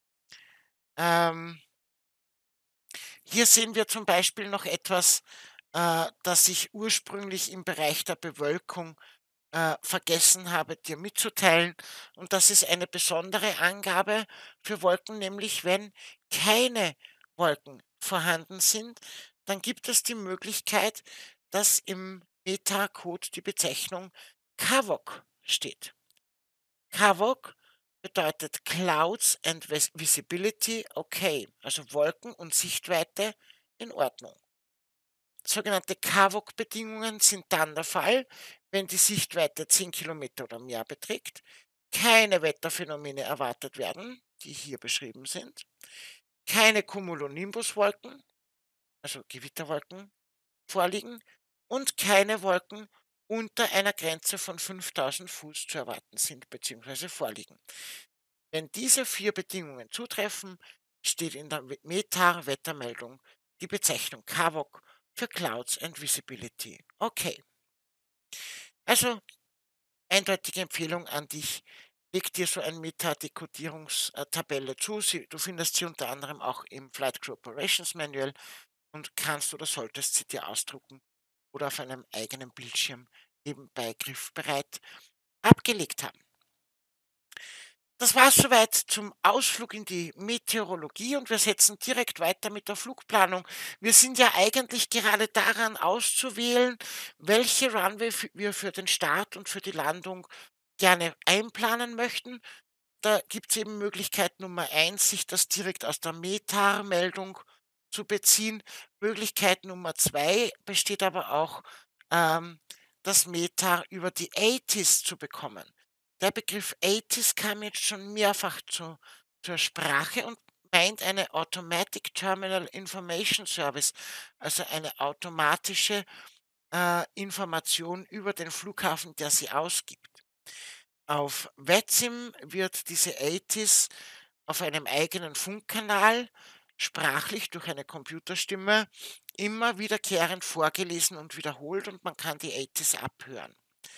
Ähm, Hier sehen wir zum Beispiel noch etwas, das ich ursprünglich im Bereich der Bewölkung vergessen habe, dir mitzuteilen. Und das ist eine besondere Angabe für Wolken, nämlich wenn keine Wolken vorhanden sind, dann gibt es die Möglichkeit, dass im Meta-Code die Bezeichnung CAVOC steht. CAVOC bedeutet Clouds and Visibility Okay, also Wolken und Sichtweite in Ordnung. Sogenannte KVOG-Bedingungen sind dann der Fall, wenn die Sichtweite 10 Kilometer oder mehr beträgt, keine Wetterphänomene erwartet werden, die hier beschrieben sind, keine Cumulonimbuswolken, also Gewitterwolken, vorliegen und keine Wolken unter einer Grenze von 5000 Fuß zu erwarten sind bzw. vorliegen. Wenn diese 4 Bedingungen zutreffen, steht in der METAR-Wettermeldung die Bezeichnung KVOG für Clouds and Visibility. Okay, also eindeutige Empfehlung an dich. Leg dir so eine Meta-Dekodierungstabelle zu. Du findest sie unter anderem auch im Flight Crew Operations Manual und kannst oder solltest sie dir ausdrucken oder auf einem eigenen Bildschirm nebenbei griffbereit abgelegt haben. Das war soweit zum Ausflug in die Meteorologie und wir setzen direkt weiter mit der Flugplanung. Wir sind ja eigentlich gerade daran auszuwählen, welche Runway wir für den Start und für die Landung gerne einplanen möchten. Da gibt es eben Möglichkeit Nummer eins, sich das direkt aus der METAR-Meldung zu beziehen. Möglichkeit Nummer 2 besteht aber auch, ähm, das METAR über die ATIS zu bekommen. Der Begriff ATIS kam jetzt schon mehrfach zur Sprache und meint eine Automatic Terminal Information Service, also eine automatische Information über den Flughafen, der sie ausgibt. Auf VETSIM wird diese ATIS auf einem eigenen Funkkanal sprachlich durch eine Computerstimme immer wiederkehrend vorgelesen und wiederholt und man kann die ATIS abhören.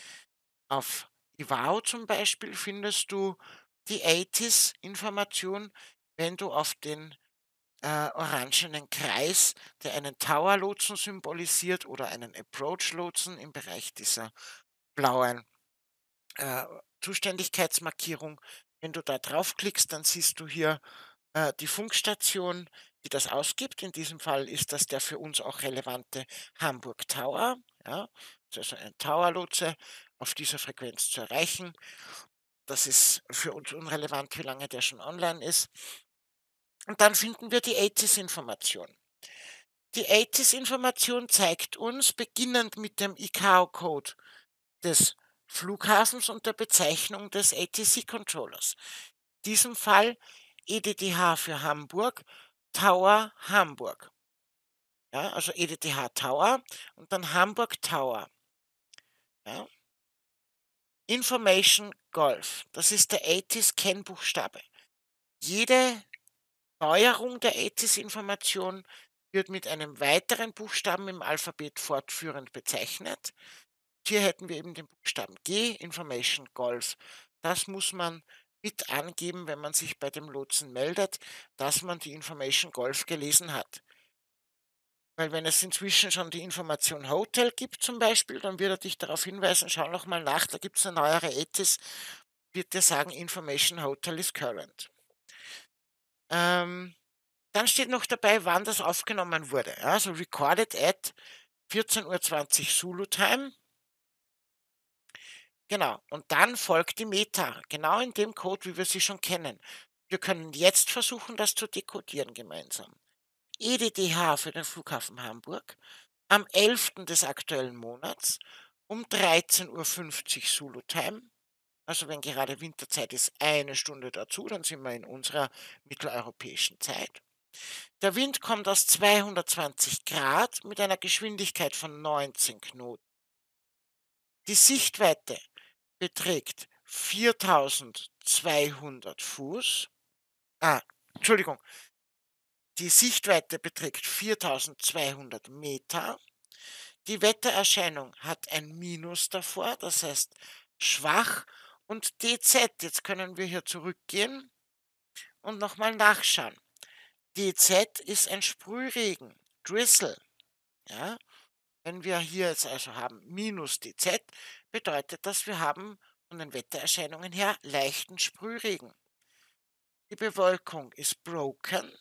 Auf Ivao zum Beispiel findest du die ATIS-Information, wenn du auf den orangenen Kreis, der einen Tower-Lotsen symbolisiert oder einen Approach-Lotsen im Bereich dieser blauen äh, Zuständigkeitsmarkierung. Wenn du da draufklickst, dann siehst du hier die Funkstation, die das ausgibt. In diesem Fall ist das der für uns auch relevante Hamburg Tower. Ja, das ist also ein Tower-Lotse auf dieser Frequenz zu erreichen. Das ist für uns unrelevant, wie lange der schon online ist. Und dann finden wir die ATIS-Information. Die ATIS-Information zeigt uns, beginnend mit dem ICAO-Code des Flughafens und der Bezeichnung des ATC-Controllers. In diesem Fall EDTH für Hamburg, Tower Hamburg. Ja, also EDTH Tower und dann Hamburg Tower. Ja. Information Golf, das ist der ATIS-Kennbuchstabe. Jede Neuerung der ATIS-Information wird mit einem weiteren Buchstaben im Alphabet fortführend bezeichnet. Hier hätten wir eben den Buchstaben G, Information Golf. Das muss man mit angeben, wenn man sich bei dem Lotsen meldet, dass man die Information Golf gelesen hat. Weil wenn es inzwischen schon die Information Hotel gibt zum Beispiel, dann wird er dich darauf hinweisen, schau noch mal nach, da gibt es eine neuere ATIS, wird dir sagen, Information Hotel is current. Dann steht noch dabei, wann das aufgenommen wurde. Ja, also recorded at 14:20 Uhr Zulu Time. Genau, und dann folgt die Meta, genau in dem Code, wie wir sie schon kennen. Wir können jetzt versuchen, das zu dekodieren gemeinsam. EDTH für den Flughafen Hamburg am 11. des aktuellen Monats um 13:50 Uhr Zulu Time. Also wenn gerade Winterzeit ist, eine Stunde dazu, dann sind wir in unserer mitteleuropäischen Zeit. Der Wind kommt aus 220 Grad mit einer Geschwindigkeit von 19 Knoten. Die Sichtweite beträgt 4200 Fuß. Entschuldigung, die Sichtweite beträgt 4200 Meter. Die Wettererscheinung hat ein Minus davor, das heißt schwach. Und DZ, jetzt können wir hier zurückgehen und nochmal nachschauen. DZ ist ein Sprühregen, Drizzle. Ja? Wenn wir hier jetzt also haben minus DZ, bedeutet das, wir haben von den Wettererscheinungen her leichten Sprühregen. Die Bewölkung ist broken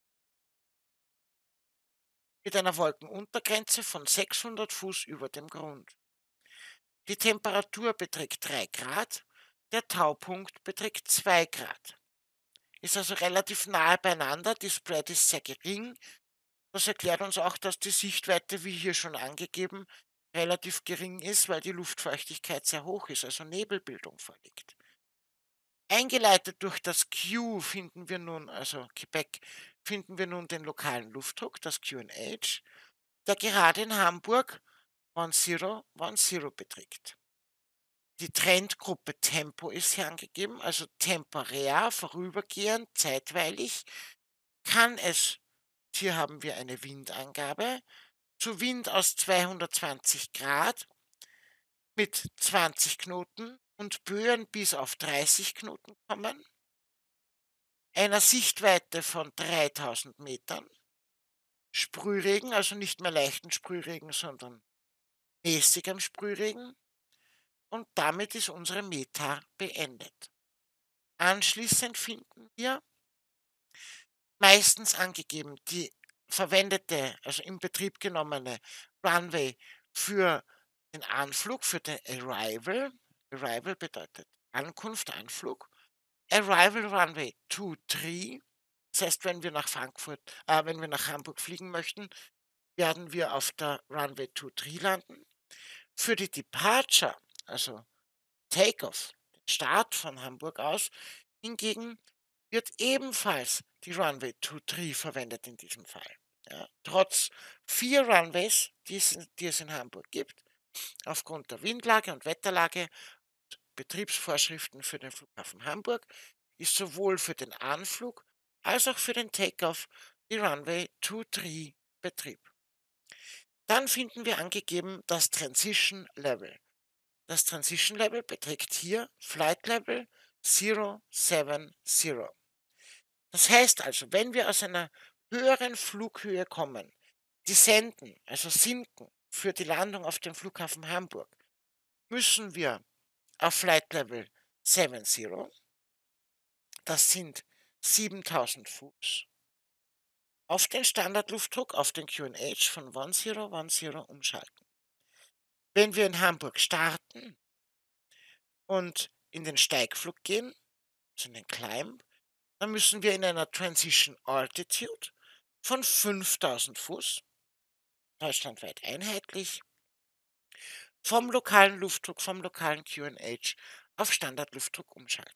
mit einer Wolkenuntergrenze von 600 Fuß über dem Grund. Die Temperatur beträgt 3 Grad, der Taupunkt beträgt 2 Grad. Ist also relativ nahe beieinander, die Spread ist sehr gering. Das erklärt uns auch, dass die Sichtweite, wie hier schon angegeben, relativ gering ist, weil die Luftfeuchtigkeit sehr hoch ist, also Nebelbildung vorliegt. Eingeleitet durch das Q finden wir nun, also Quebec, finden wir nun den lokalen Luftdruck, das QNH, der gerade in Hamburg 1010 beträgt. Die Trendgruppe Tempo ist hier angegeben, also temporär, vorübergehend, zeitweilig kann es, hier haben wir eine Windangabe, zu Wind aus 220 Grad mit 20 Knoten und Böen bis auf 30 Knoten kommen, einer Sichtweite von 3000 Metern, Sprühregen, also nicht mehr leichten Sprühregen, sondern mäßigem Sprühregen, und damit ist unsere Meta beendet. Anschließend finden wir meistens angegeben die verwendete, also in Betrieb genommene Runway für den Anflug, für den Arrival. Arrival bedeutet Ankunft, Anflug. Arrival Runway 23. Das heißt, wenn wir nach Hamburg fliegen möchten, werden wir auf der Runway 23 landen. Für die Departure, also Takeoff, den Start von Hamburg aus, hingegen wird ebenfalls die Runway 23 verwendet in diesem Fall. Ja, trotz 4 Runways, die es in Hamburg gibt, aufgrund der Windlage und Wetterlage, Betriebsvorschriften für den Flughafen Hamburg, ist sowohl für den Anflug als auch für den Takeoff die Runway 23 Betrieb. Dann finden wir angegeben das Transition Level. Das Transition Level beträgt hier Flight Level 070. Das heißt also, wenn wir aus einer höheren Flughöhe kommen, descenden, also sinken für die Landung auf dem Flughafen Hamburg, müssen wir auf Flight Level 70, das sind 7000 Fuß, auf den Standardluftdruck, auf den QNH von 1010 umschalten. Wenn wir in Hamburg starten und in den Steigflug gehen, also in den Climb, dann müssen wir in einer Transition Altitude von 5000 Fuß, deutschlandweit einheitlich, vom lokalen Luftdruck, vom lokalen QNH auf Standardluftdruck umschalten.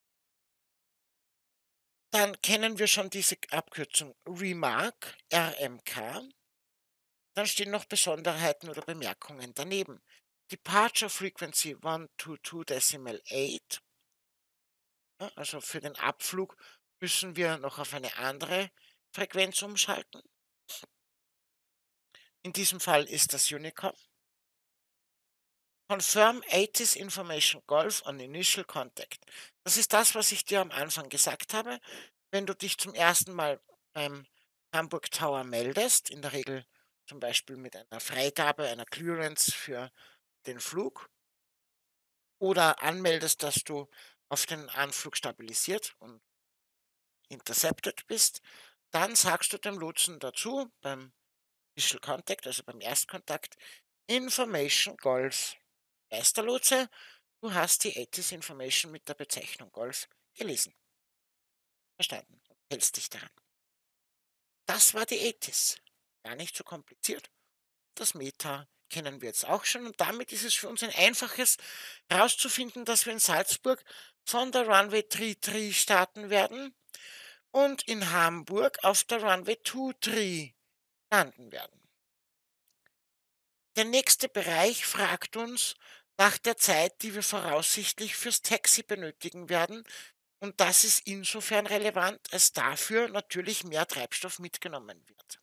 Dann kennen wir schon diese Abkürzung Remark, RMK. Dann stehen noch Besonderheiten oder Bemerkungen daneben. Departure Frequency 122.8. Ja, also für den Abflug müssen wir noch auf eine andere Frequenz umschalten. In diesem Fall ist das Unicom. Confirm ATIS Information Golf on Initial Contact. Das ist das, was ich dir am Anfang gesagt habe. Wenn du dich zum ersten Mal beim Hamburg Tower meldest, in der Regel zum Beispiel mit einer Freigabe, einer Clearance für den Flug, oder anmeldest, dass du auf den Anflug stabilisiert und intercepted bist, dann sagst du dem Lotsen dazu beim Initial Contact, also beim Erstkontakt, Information Golf. Weiß der Lotse, du hast die ATIS Information mit der Bezeichnung Golf gelesen. Verstanden. Und hältst dich daran. Das war die ATIS. Gar nicht so kompliziert. Das Meta kennen wir jetzt auch schon und damit ist es für uns ein einfaches herauszufinden, dass wir in Salzburg von der Runway 33 starten werden und in Hamburg auf der Runway 23 landen werden. Der nächste Bereich fragt uns nach der Zeit, die wir voraussichtlich fürs Taxi benötigen werden. Und das ist insofern relevant, als dafür natürlich mehr Treibstoff mitgenommen wird.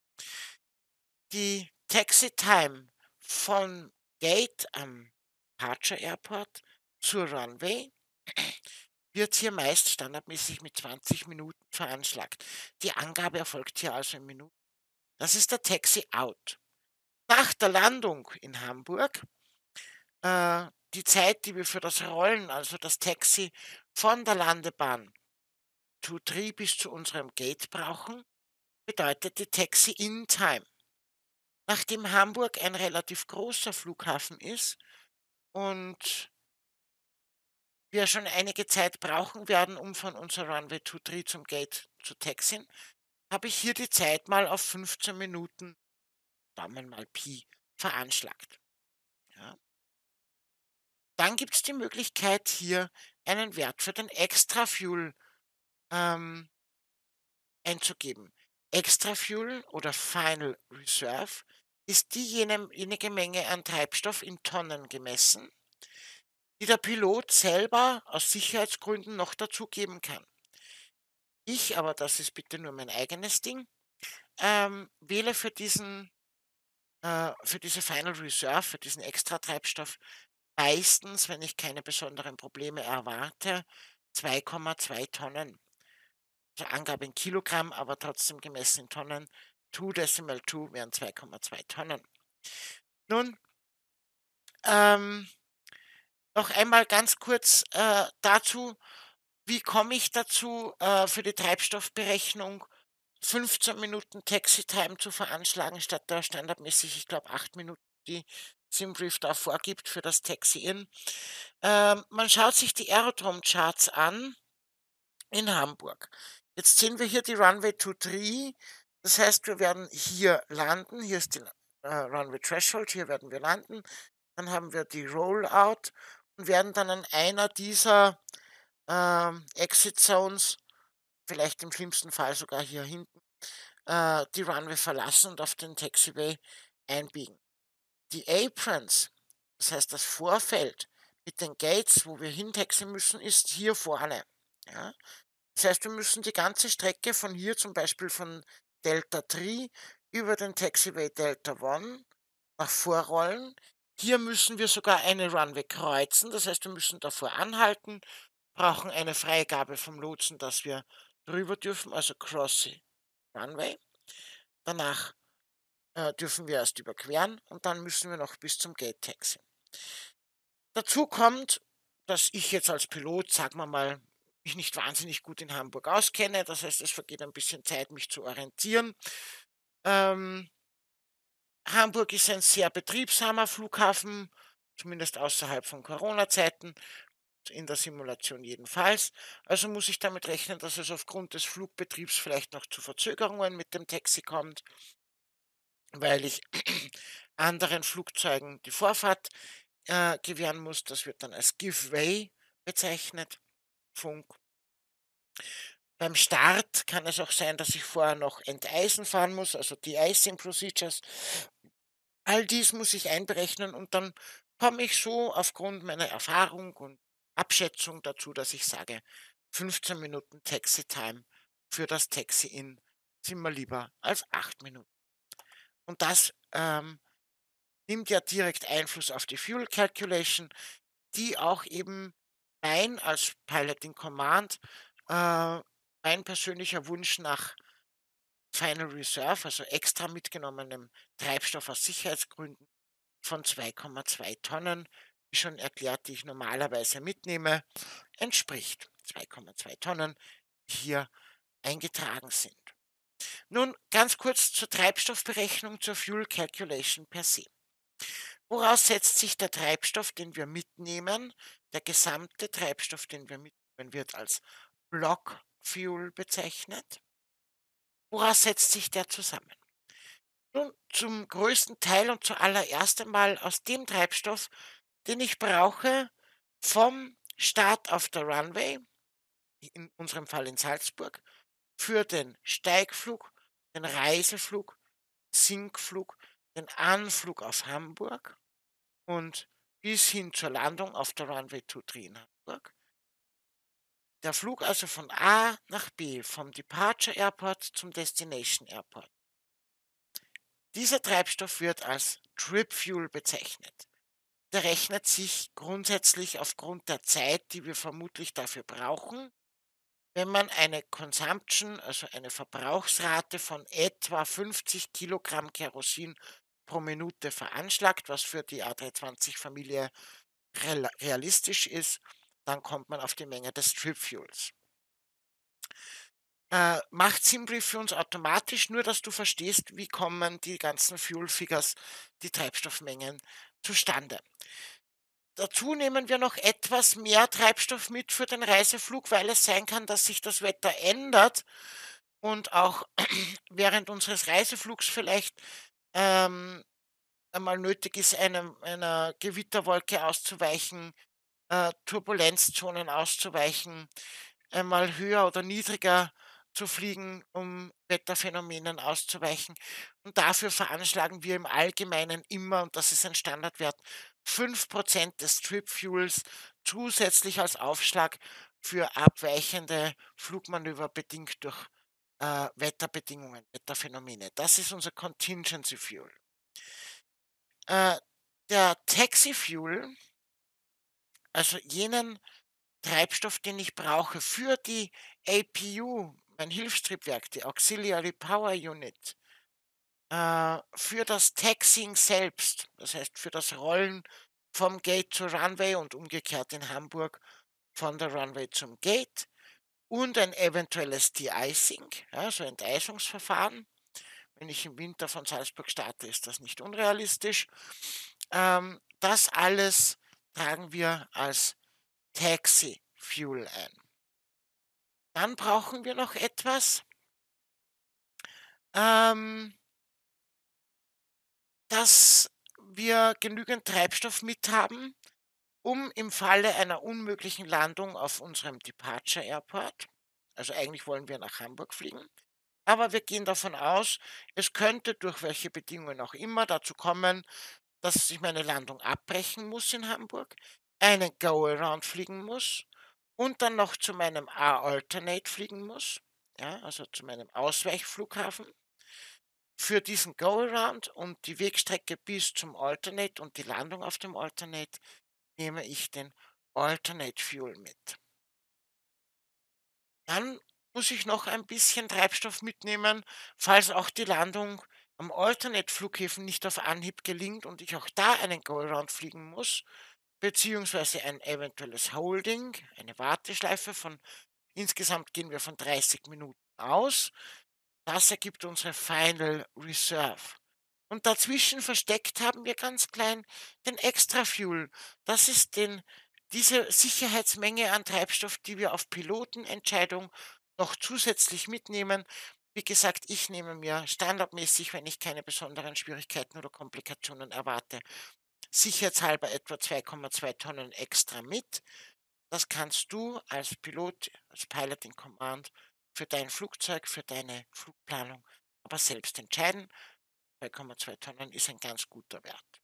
Die Taxi Time von Gate am Departure Airport zur Runway wird hier meist standardmäßig mit 20 Minuten veranschlagt. Die Angabe erfolgt hier also in Minuten. Das ist der Taxi Out. Nach der Landung in Hamburg, die Zeit, die wir für das Rollen, also das Taxi von der Landebahn to 3 bis zu unserem Gate brauchen, bedeutet die Taxi in Time. Nachdem Hamburg ein relativ großer Flughafen ist und wir schon einige Zeit brauchen werden, um von unserer Runway 23 zum Gate zu taxien, habe ich hier die Zeit mal auf 15 Minuten, Daumen mal Pi, veranschlagt. Ja. Dann gibt es die Möglichkeit, hier einen Wert für den Extra Fuel ähm, einzugeben. Extra Fuel oder Final Reserve ist diejenige Menge an Treibstoff in Tonnen gemessen, die der Pilot selber aus Sicherheitsgründen noch dazugeben kann. Ich, aber das ist bitte nur mein eigenes Ding, wähle für diese Final Reserve, für diesen Extra-Treibstoff meistens, wenn ich keine besonderen Probleme erwarte, 2,2 Tonnen. Also Angabe in Kilogramm, aber trotzdem gemessen in Tonnen. 2 Decimal 2 wären 2,2 Tonnen. Nun, ähm, noch einmal ganz kurz dazu, wie komme ich dazu, für die Treibstoffberechnung 15 Minuten Taxi-Time zu veranschlagen, statt der standardmäßig, ich glaube, 8 Minuten, die Simbrief da vorgibt für das Taxi-In. Man schaut sich die Aerodrom-Charts an in Hamburg. Jetzt sehen wir hier die Runway 23. Das heißt, wir werden hier landen. Hier ist die Runway Threshold, hier werden wir landen. Dann haben wir die Rollout und werden dann an einer dieser Exit Zones, vielleicht im schlimmsten Fall sogar hier hinten, die Runway verlassen und auf den Taxiway einbiegen. Die Aprons, das heißt das Vorfeld mit den Gates, wo wir hintaxen müssen, ist hier vorne. Ja? Das heißt, wir müssen die ganze Strecke von hier, zum Beispiel von Delta 3 über den Taxiway Delta 1 nach vorrollen. Hier müssen wir sogar eine Runway kreuzen, das heißt, wir müssen davor anhalten, brauchen eine Freigabe vom Lotsen, dass wir drüber dürfen, also Cross the Runway. Danach dürfen wir erst überqueren und dann müssen wir noch bis zum Gate taxen. Dazu kommt, dass ich jetzt als Pilot, sagen wir mal, mich nicht wahnsinnig gut in Hamburg auskenne. Das heißt, es vergeht ein bisschen Zeit, mich zu orientieren. Ähm, Hamburg ist ein sehr betriebsamer Flughafen, zumindest außerhalb von Corona-Zeiten, in der Simulation jedenfalls. Also muss ich damit rechnen, dass es aufgrund des Flugbetriebs vielleicht noch zu Verzögerungen mit dem Taxi kommt, weil ich anderen Flugzeugen die Vorfahrt gewähren muss. Das wird dann als Give Way bezeichnet, Funk. Beim Start kann es auch sein, dass ich vorher noch enteisen fahren muss, also De-icing Procedures. All dies muss ich einberechnen und dann komme ich so aufgrund meiner Erfahrung und Abschätzung dazu, dass ich sage, 15 Minuten Taxi Time für das Taxi-In sind mir lieber als 8 Minuten. Und das nimmt ja direkt Einfluss auf die Fuel Calculation, die auch eben als Pilot in Command, mein persönlicher Wunsch nach Final Reserve, also extra mitgenommenem Treibstoff aus Sicherheitsgründen von 2,2 Tonnen, wie schon erklärt, die ich normalerweise mitnehme, entspricht. 2,2 Tonnen, die hier eingetragen sind. Nun ganz kurz zur Treibstoffberechnung, zur Fuel Calculation per se. Woraus setzt sich der Treibstoff, den wir mitnehmen? Der gesamte Treibstoff, den wir mitnehmen, wird als Block Fuel bezeichnet. Woraus setzt sich der zusammen? Nun, zum größten Teil und zuallererst einmal aus dem Treibstoff, den ich brauche vom Start auf der Runway, in unserem Fall in Salzburg, für den Steigflug, den Reiseflug, Sinkflug, den Anflug auf Hamburg und bis hin zur Landung auf der Runway 23 in Hamburg. Der Flug also von A nach B, vom Departure Airport zum Destination Airport. Dieser Treibstoff wird als Trip Fuel bezeichnet. Der rechnet sich grundsätzlich aufgrund der Zeit, die wir vermutlich dafür brauchen, wenn man eine Consumption, also eine Verbrauchsrate von etwa 50 Kilogramm Kerosin pro Minute veranschlagt, was für die A320-Familie realistisch ist, dann kommt man auf die Menge des Trip Fuels. Macht Simbrief für uns automatisch, nur dass du verstehst, wie kommen die ganzen Fuel Figures, die Treibstoffmengen zustande. Dazu nehmen wir noch etwas mehr Treibstoff mit für den Reiseflug, weil es sein kann, dass sich das Wetter ändert und auch während unseres Reiseflugs vielleicht, ähm, einmal nötig ist, einer Gewitterwolke auszuweichen, Turbulenzzonen auszuweichen, einmal höher oder niedriger zu fliegen, um Wetterphänomenen auszuweichen. Und dafür veranschlagen wir im Allgemeinen immer, und das ist ein Standardwert, 5% des Trip Fuels zusätzlich als Aufschlag für abweichende Flugmanöver bedingt durch Wetterbedingungen, Wetterphänomene. Das ist unser Contingency Fuel. Äh, der Taxi Fuel, also jenen Treibstoff, den ich brauche für die APU, mein Hilfstriebwerk, die Auxiliary Power Unit, für das Taxiing selbst, das heißt für das Rollen vom Gate zur Runway und umgekehrt in Hamburg von der Runway zum Gate und ein eventuelles De-icing, ja, so Enteisungsverfahren. Wenn ich im Winter von Salzburg starte, ist das nicht unrealistisch. Das alles tragen wir als Taxi Fuel ein. Dann brauchen wir noch etwas, ähm, dass wir genügend Treibstoff mit haben, um im Falle einer unmöglichen Landung auf unserem Departure Airport, also eigentlich wollen wir nach Hamburg fliegen, aber wir gehen davon aus, es könnte durch welche Bedingungen auch immer dazu kommen, dass ich meine Landung abbrechen muss in Hamburg, einen Go-Around fliegen muss und dann noch zu meinem A-Alternate fliegen muss, ja, also zu meinem Ausweichflughafen. Für diesen Go-Around und die Wegstrecke bis zum Alternate und die Landung auf dem Alternate nehme ich den Alternate Fuel mit. Dann muss ich noch ein bisschen Treibstoff mitnehmen, falls auch die Landung am Alternate-Flughäfen nicht auf Anhieb gelingt und ich auch da einen Go-Around fliegen muss, beziehungsweise ein eventuelles Holding, eine Warteschleife von insgesamt gehen wir von 30 Minuten aus. Das ergibt unsere Final Reserve. Und dazwischen versteckt haben wir ganz klein den Extra Fuel. Das ist diese Sicherheitsmenge an Treibstoff, die wir auf Pilotenentscheidung noch zusätzlich mitnehmen. Wie gesagt, ich nehme mir standardmäßig, wenn ich keine besonderen Schwierigkeiten oder Komplikationen erwarte, sicherheitshalber etwa 2,2 Tonnen extra mit. Das kannst du als Pilot, als Pilot in Command für dein Flugzeug, für deine Flugplanung aber selbst entscheiden. 2,2 Tonnen ist ein ganz guter Wert.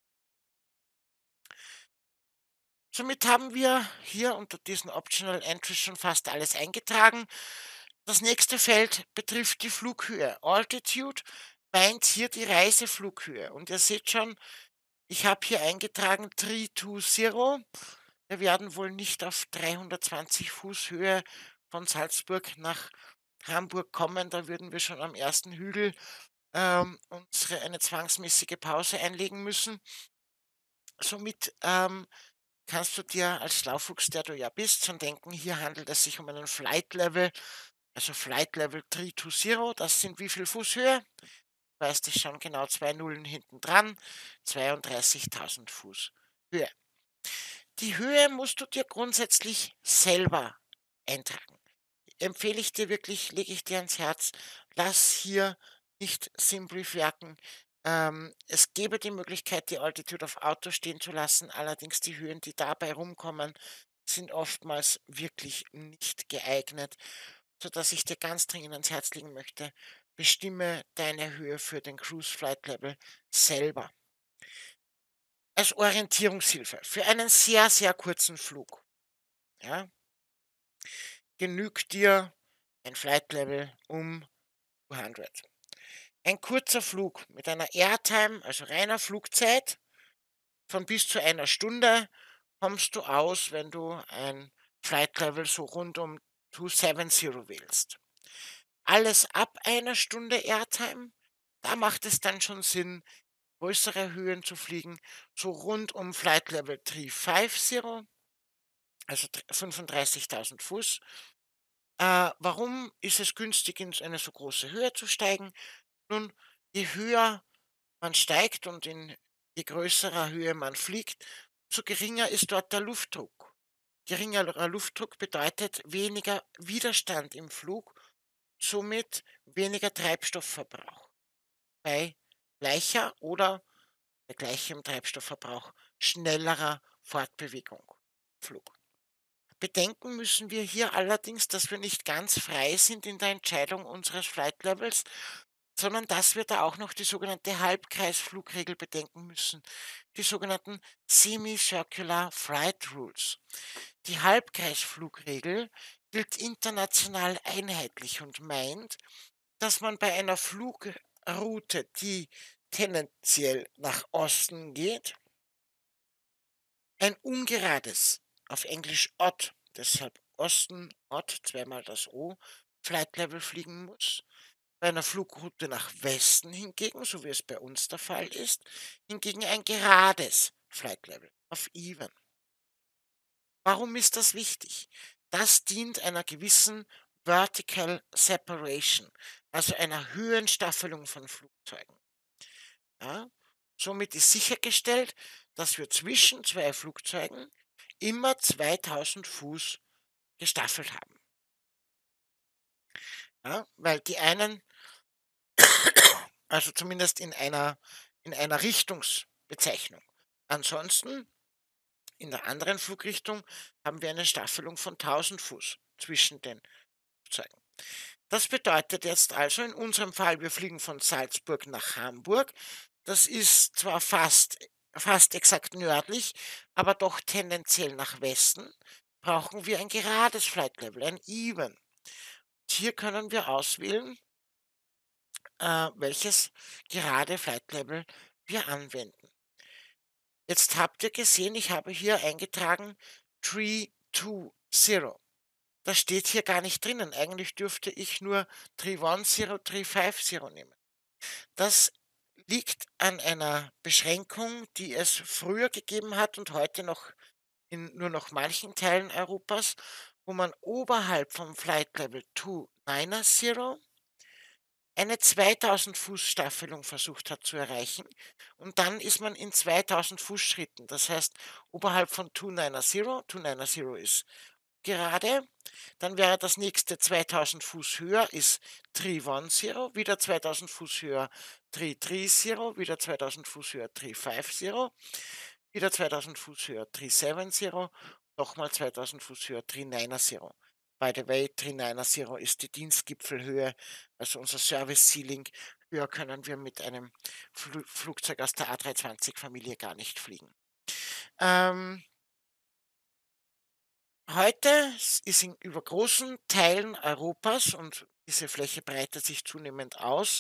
Somit haben wir hier unter diesen Optional Entries schon fast alles eingetragen. Das nächste Feld betrifft die Flughöhe. Altitude meint hier die Reiseflughöhe. Und ihr seht schon, ich habe hier eingetragen 320. Wir werden wohl nicht auf 320 Fuß Höhe von Salzburg nach Hamburg kommen. Da würden wir schon am ersten Hügel eine zwangsmäßige Pause einlegen müssen. Somit kannst du dir als Schlaufuchs, der du ja bist, schon denken, hier handelt es sich um einen Flight Level, also Flight Level 320. Das sind wie viel Fuß Höhe? Weißt du schon genau, zwei Nullen hinten dran, 32.000 Fuß Höhe. Die Höhe musst du dir grundsätzlich selber eintragen. Empfehle ich dir wirklich, lege ich dir ans Herz, lass hier nicht Simbrief werken. Es gäbe die Möglichkeit, die Altitude auf Auto stehen zu lassen, allerdings die Höhen, die dabei rumkommen, sind oftmals wirklich nicht geeignet, sodass ich dir ganz dringend ans Herz legen möchte, bestimme deine Höhe für den Cruise Flight Level selber. Als Orientierungshilfe für einen sehr, sehr kurzen Flug, ja, genügt dir ein Flight Level um 200. Ein kurzer Flug mit einer Airtime, also reiner Flugzeit von bis zu einer Stunde, kommst du aus, wenn du ein Flight Level so rund um 270 wählst. Alles ab einer Stunde Airtime, da macht es dann schon Sinn, größere Höhen zu fliegen, so rund um Flight Level 350, also 35.000 Fuß. Warum ist es günstig, in eine so große Höhe zu steigen? Nun, je höher man steigt und in je größerer Höhe man fliegt, umso geringer ist dort der Luftdruck. Geringerer Luftdruck bedeutet weniger Widerstand im Flug somit weniger Treibstoffverbrauch bei gleicher oder bei gleichem Treibstoffverbrauch schnellerer Fortbewegung, Flug. Bedenken müssen wir hier allerdings, dass wir nicht ganz frei sind in der Entscheidung unseres Flight Levels, sondern dass wir da auch noch die sogenannte Halbkreisflugregel bedenken müssen, die sogenannten Semicircular Flight Rules. Die Halbkreisflugregel gilt international einheitlich und meint, dass man bei einer Flugroute, die tendenziell nach Osten geht, ein ungerades, auf Englisch odd, deshalb Osten, odd, zweimal das O, Flight Level fliegen muss. Bei einer Flugroute nach Westen hingegen, so wie es bei uns der Fall ist, hingegen ein gerades Flight Level, auf Even. Warum ist das wichtig? Das dient einer gewissen Vertical Separation, also einer Höhenstaffelung von Flugzeugen. Ja? Somit ist sichergestellt, dass wir zwischen zwei Flugzeugen immer 2000 Fuß gestaffelt haben. Ja? Weil die einen, also zumindest in einer Richtungsbezeichnung. Ansonsten, in der anderen Flugrichtung, haben wir eine Staffelung von 1000 Fuß zwischen den Flugzeugen. Das bedeutet jetzt also in unserem Fall, wir fliegen von Salzburg nach Hamburg. Das ist zwar fast exakt nördlich, aber doch tendenziell nach Westen. Brauchen wir ein gerades Flight Level, ein Even. Hier können wir auswählen, welches gerade Flight Level wir anwenden. Jetzt habt ihr gesehen, ich habe hier eingetragen 320. Das steht hier gar nicht drinnen. Eigentlich dürfte ich nur 310, 350 nehmen. Das liegt an einer Beschränkung, die es früher gegeben hat und heute noch in nur noch manchen Teilen Europas, wo man oberhalb vom Flight Level 290 eine 2000 Fuß Staffelung versucht hat zu erreichen und dann ist man in 2000 Fuß Schritten. Das heißt, oberhalb von 290 ist gerade, dann wäre das nächste 2000 Fuß höher, ist 310, wieder 2000 Fuß höher 330, wieder 2000 Fuß höher 350, wieder 2000 Fuß höher 370, nochmal 2000 Fuß höher 390. By the way, 390 ist die Dienstgipfelhöhe, also unser Service Ceiling. Höher können wir mit einem Flugzeug aus der A320-Familie gar nicht fliegen. Heute ist über großen Teilen Europas, und diese Fläche breitet sich zunehmend aus,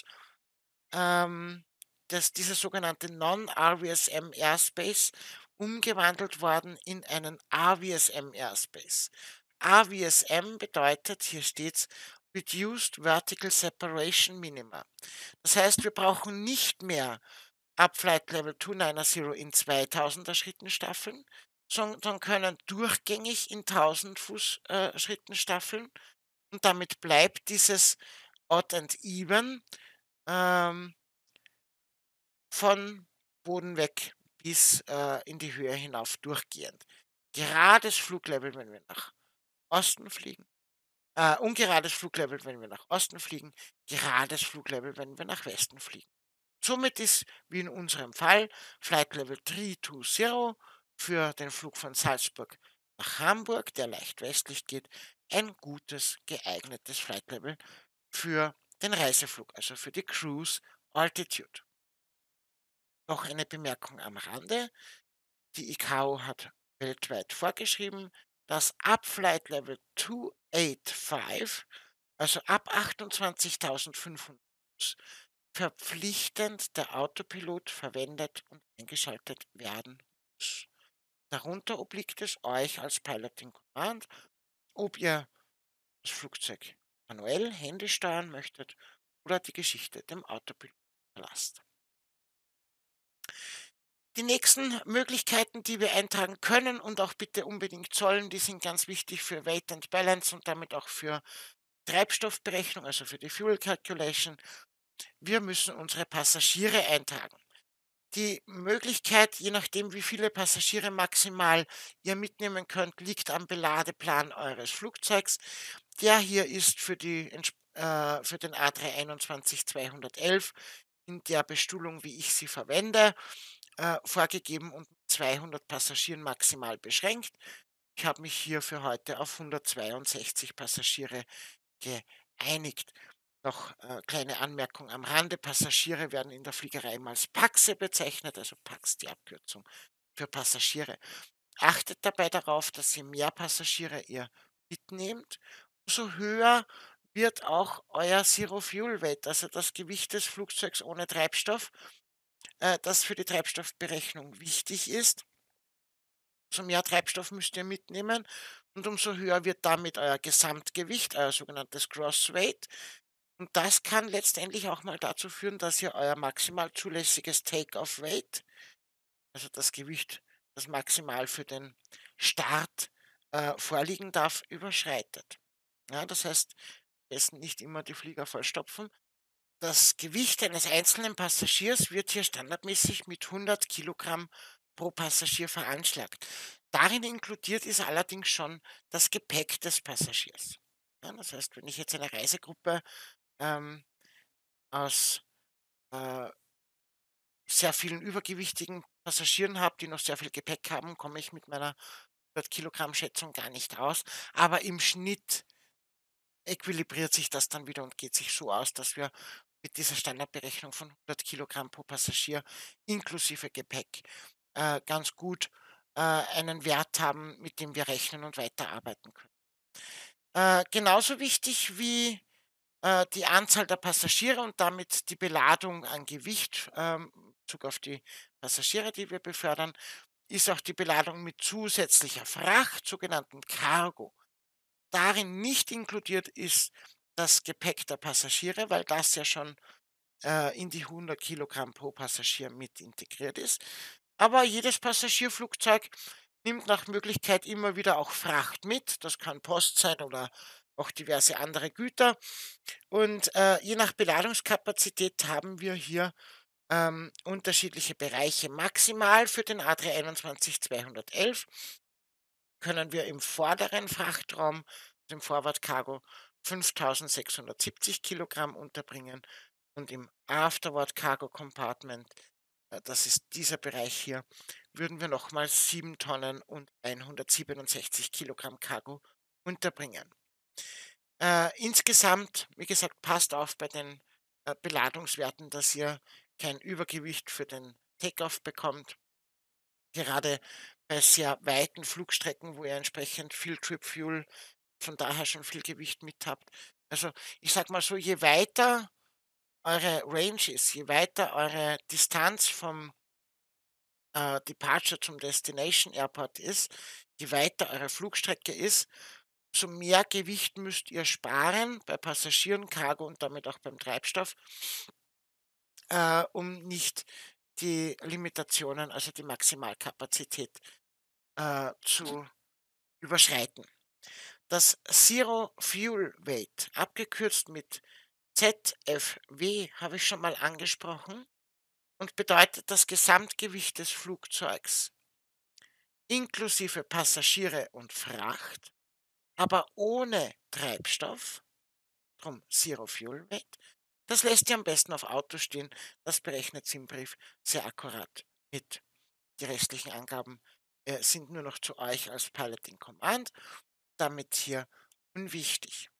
dass dieser sogenannte Non-RVSM Airspace umgewandelt worden in einen AVSM Airspace. AVSM bedeutet, hier steht's, Reduced Vertical Separation Minima. Das heißt, wir brauchen nicht mehr ab Flight Level 290 in 2000er Schritten staffeln, sondern können durchgängig in 1000 Fuß Schritten staffeln und damit bleibt dieses Odd and Even ähm, von Boden weg bis in die Höhe hinauf durchgehend. Gerades Fluglevel, wenn wir nach Osten fliegen, ungerades Fluglevel, wenn wir nach Osten fliegen, gerades Fluglevel, wenn wir nach Westen fliegen. Somit ist, wie in unserem Fall, Flight Level 320 für den Flug von Salzburg nach Hamburg, der leicht westlich geht, ein gutes, geeignetes Flight Level für den Reiseflug, also für die Cruise Altitude. Noch eine Bemerkung am Rande. Die ICAO hat weltweit vorgeschrieben, dass ab Flight Level 285, also ab 28.500 verpflichtend der Autopilot verwendet und eingeschaltet werden muss. Darunter obliegt es euch als Pilot in Command, ob ihr das Flugzeug manuell, händisch steuern möchtet oder die Geschichte dem Autopilot überlasst. Die nächsten Möglichkeiten, die wir eintragen können und auch bitte unbedingt sollen, die sind ganz wichtig für Weight and Balance und damit auch für Treibstoffberechnung, also für die Fuel Calculation. Wir müssen unsere Passagiere eintragen. Die Möglichkeit, je nachdem, wie viele Passagiere maximal ihr mitnehmen könnt, liegt am Beladeplan eures Flugzeugs. Der hier ist für die für den A321-211 in der Bestuhlung, wie ich sie verwende, vorgegeben und mit 200 Passagieren maximal beschränkt. Ich habe mich hier für heute auf 162 Passagiere geeinigt. Noch kleine Anmerkung am Rande: Passagiere werden in der Fliegerei immer als Paxe bezeichnet, also Pax die Abkürzung für Passagiere. Achtet dabei darauf, dass je mehr Passagiere ihr mitnehmt, umso höher wird auch euer Zero Fuel Weight, also das Gewicht des Flugzeugs ohne Treibstoff, das für die Treibstoffberechnung wichtig ist. Umso mehr Treibstoff müsst ihr mitnehmen und umso höher wird damit euer Gesamtgewicht, euer sogenanntes Gross Weight. Und das kann letztendlich auch mal dazu führen, dass ihr euer maximal zulässiges Take-off-Weight, also das Gewicht, das maximal für den Start vorliegen darf, überschreitet. Ja, das heißt, besten nicht immer die Flieger vollstopfen. Das Gewicht eines einzelnen Passagiers wird hier standardmäßig mit 100 Kilogramm pro Passagier veranschlagt. Darin inkludiert ist allerdings schon das Gepäck des Passagiers. Ja, das heißt, wenn ich jetzt eine Reisegruppe ähm, aus äh, sehr vielen übergewichtigen Passagieren habe, die noch sehr viel Gepäck haben, komme ich mit meiner 100 Kilogramm Schätzung gar nicht aus. Aber im Schnitt äquilibriert sich das dann wieder und geht sich so aus, dass wir mit dieser Standardberechnung von 100 Kilogramm pro Passagier inklusive Gepäck ganz gut einen Wert haben, mit dem wir rechnen und weiterarbeiten können. Genauso wichtig wie die Anzahl der Passagiere und damit die Beladung an Gewicht in Bezug auf die Passagiere, die wir befördern, ist auch die Beladung mit zusätzlicher Fracht, sogenannten Cargo. Darin nicht inkludiert ist das Gepäck der Passagiere, weil das ja schon in die 100 Kilogramm pro Passagier mit integriert ist. Aber jedes Passagierflugzeug nimmt nach Möglichkeit immer wieder auch Fracht mit. Das kann Post sein oder auch diverse andere Güter. Und je nach Beladungskapazität haben wir hier unterschiedliche Bereiche. Maximal für den A321-211 können wir im vorderen Frachtraum, dem Forward Cargo, 5.670 Kilogramm unterbringen und im Afterward Cargo Compartment, das ist dieser Bereich hier, würden wir nochmals 7 Tonnen und 167 Kilogramm Cargo unterbringen. Insgesamt, wie gesagt, passt auf bei den Beladungswerten, dass ihr kein Übergewicht für den Takeoff bekommt. Gerade bei sehr weiten Flugstrecken, wo ihr entsprechend viel Trip Fuel, von daher schon viel Gewicht mit habt. Also, ich sage mal so, je weiter eure Range ist, je weiter eure Distanz vom Departure zum Destination Airport ist, je weiter eure Flugstrecke ist, so mehr Gewicht müsst ihr sparen bei Passagieren, Cargo und damit auch beim Treibstoff, um nicht die Limitationen, also die Maximalkapazität zu überschreiten. Das Zero Fuel Weight, abgekürzt mit ZFW, habe ich schon mal angesprochen und bedeutet das Gesamtgewicht des Flugzeugs inklusive Passagiere und Fracht, aber ohne Treibstoff, drum Zero Fuel Weight. Das lässt ihr am besten auf Auto stehen. Das berechnet Simbrief sehr akkurat mit. Die restlichen Angaben sind nur noch zu euch als Pilot in Command, damit hier unwichtig.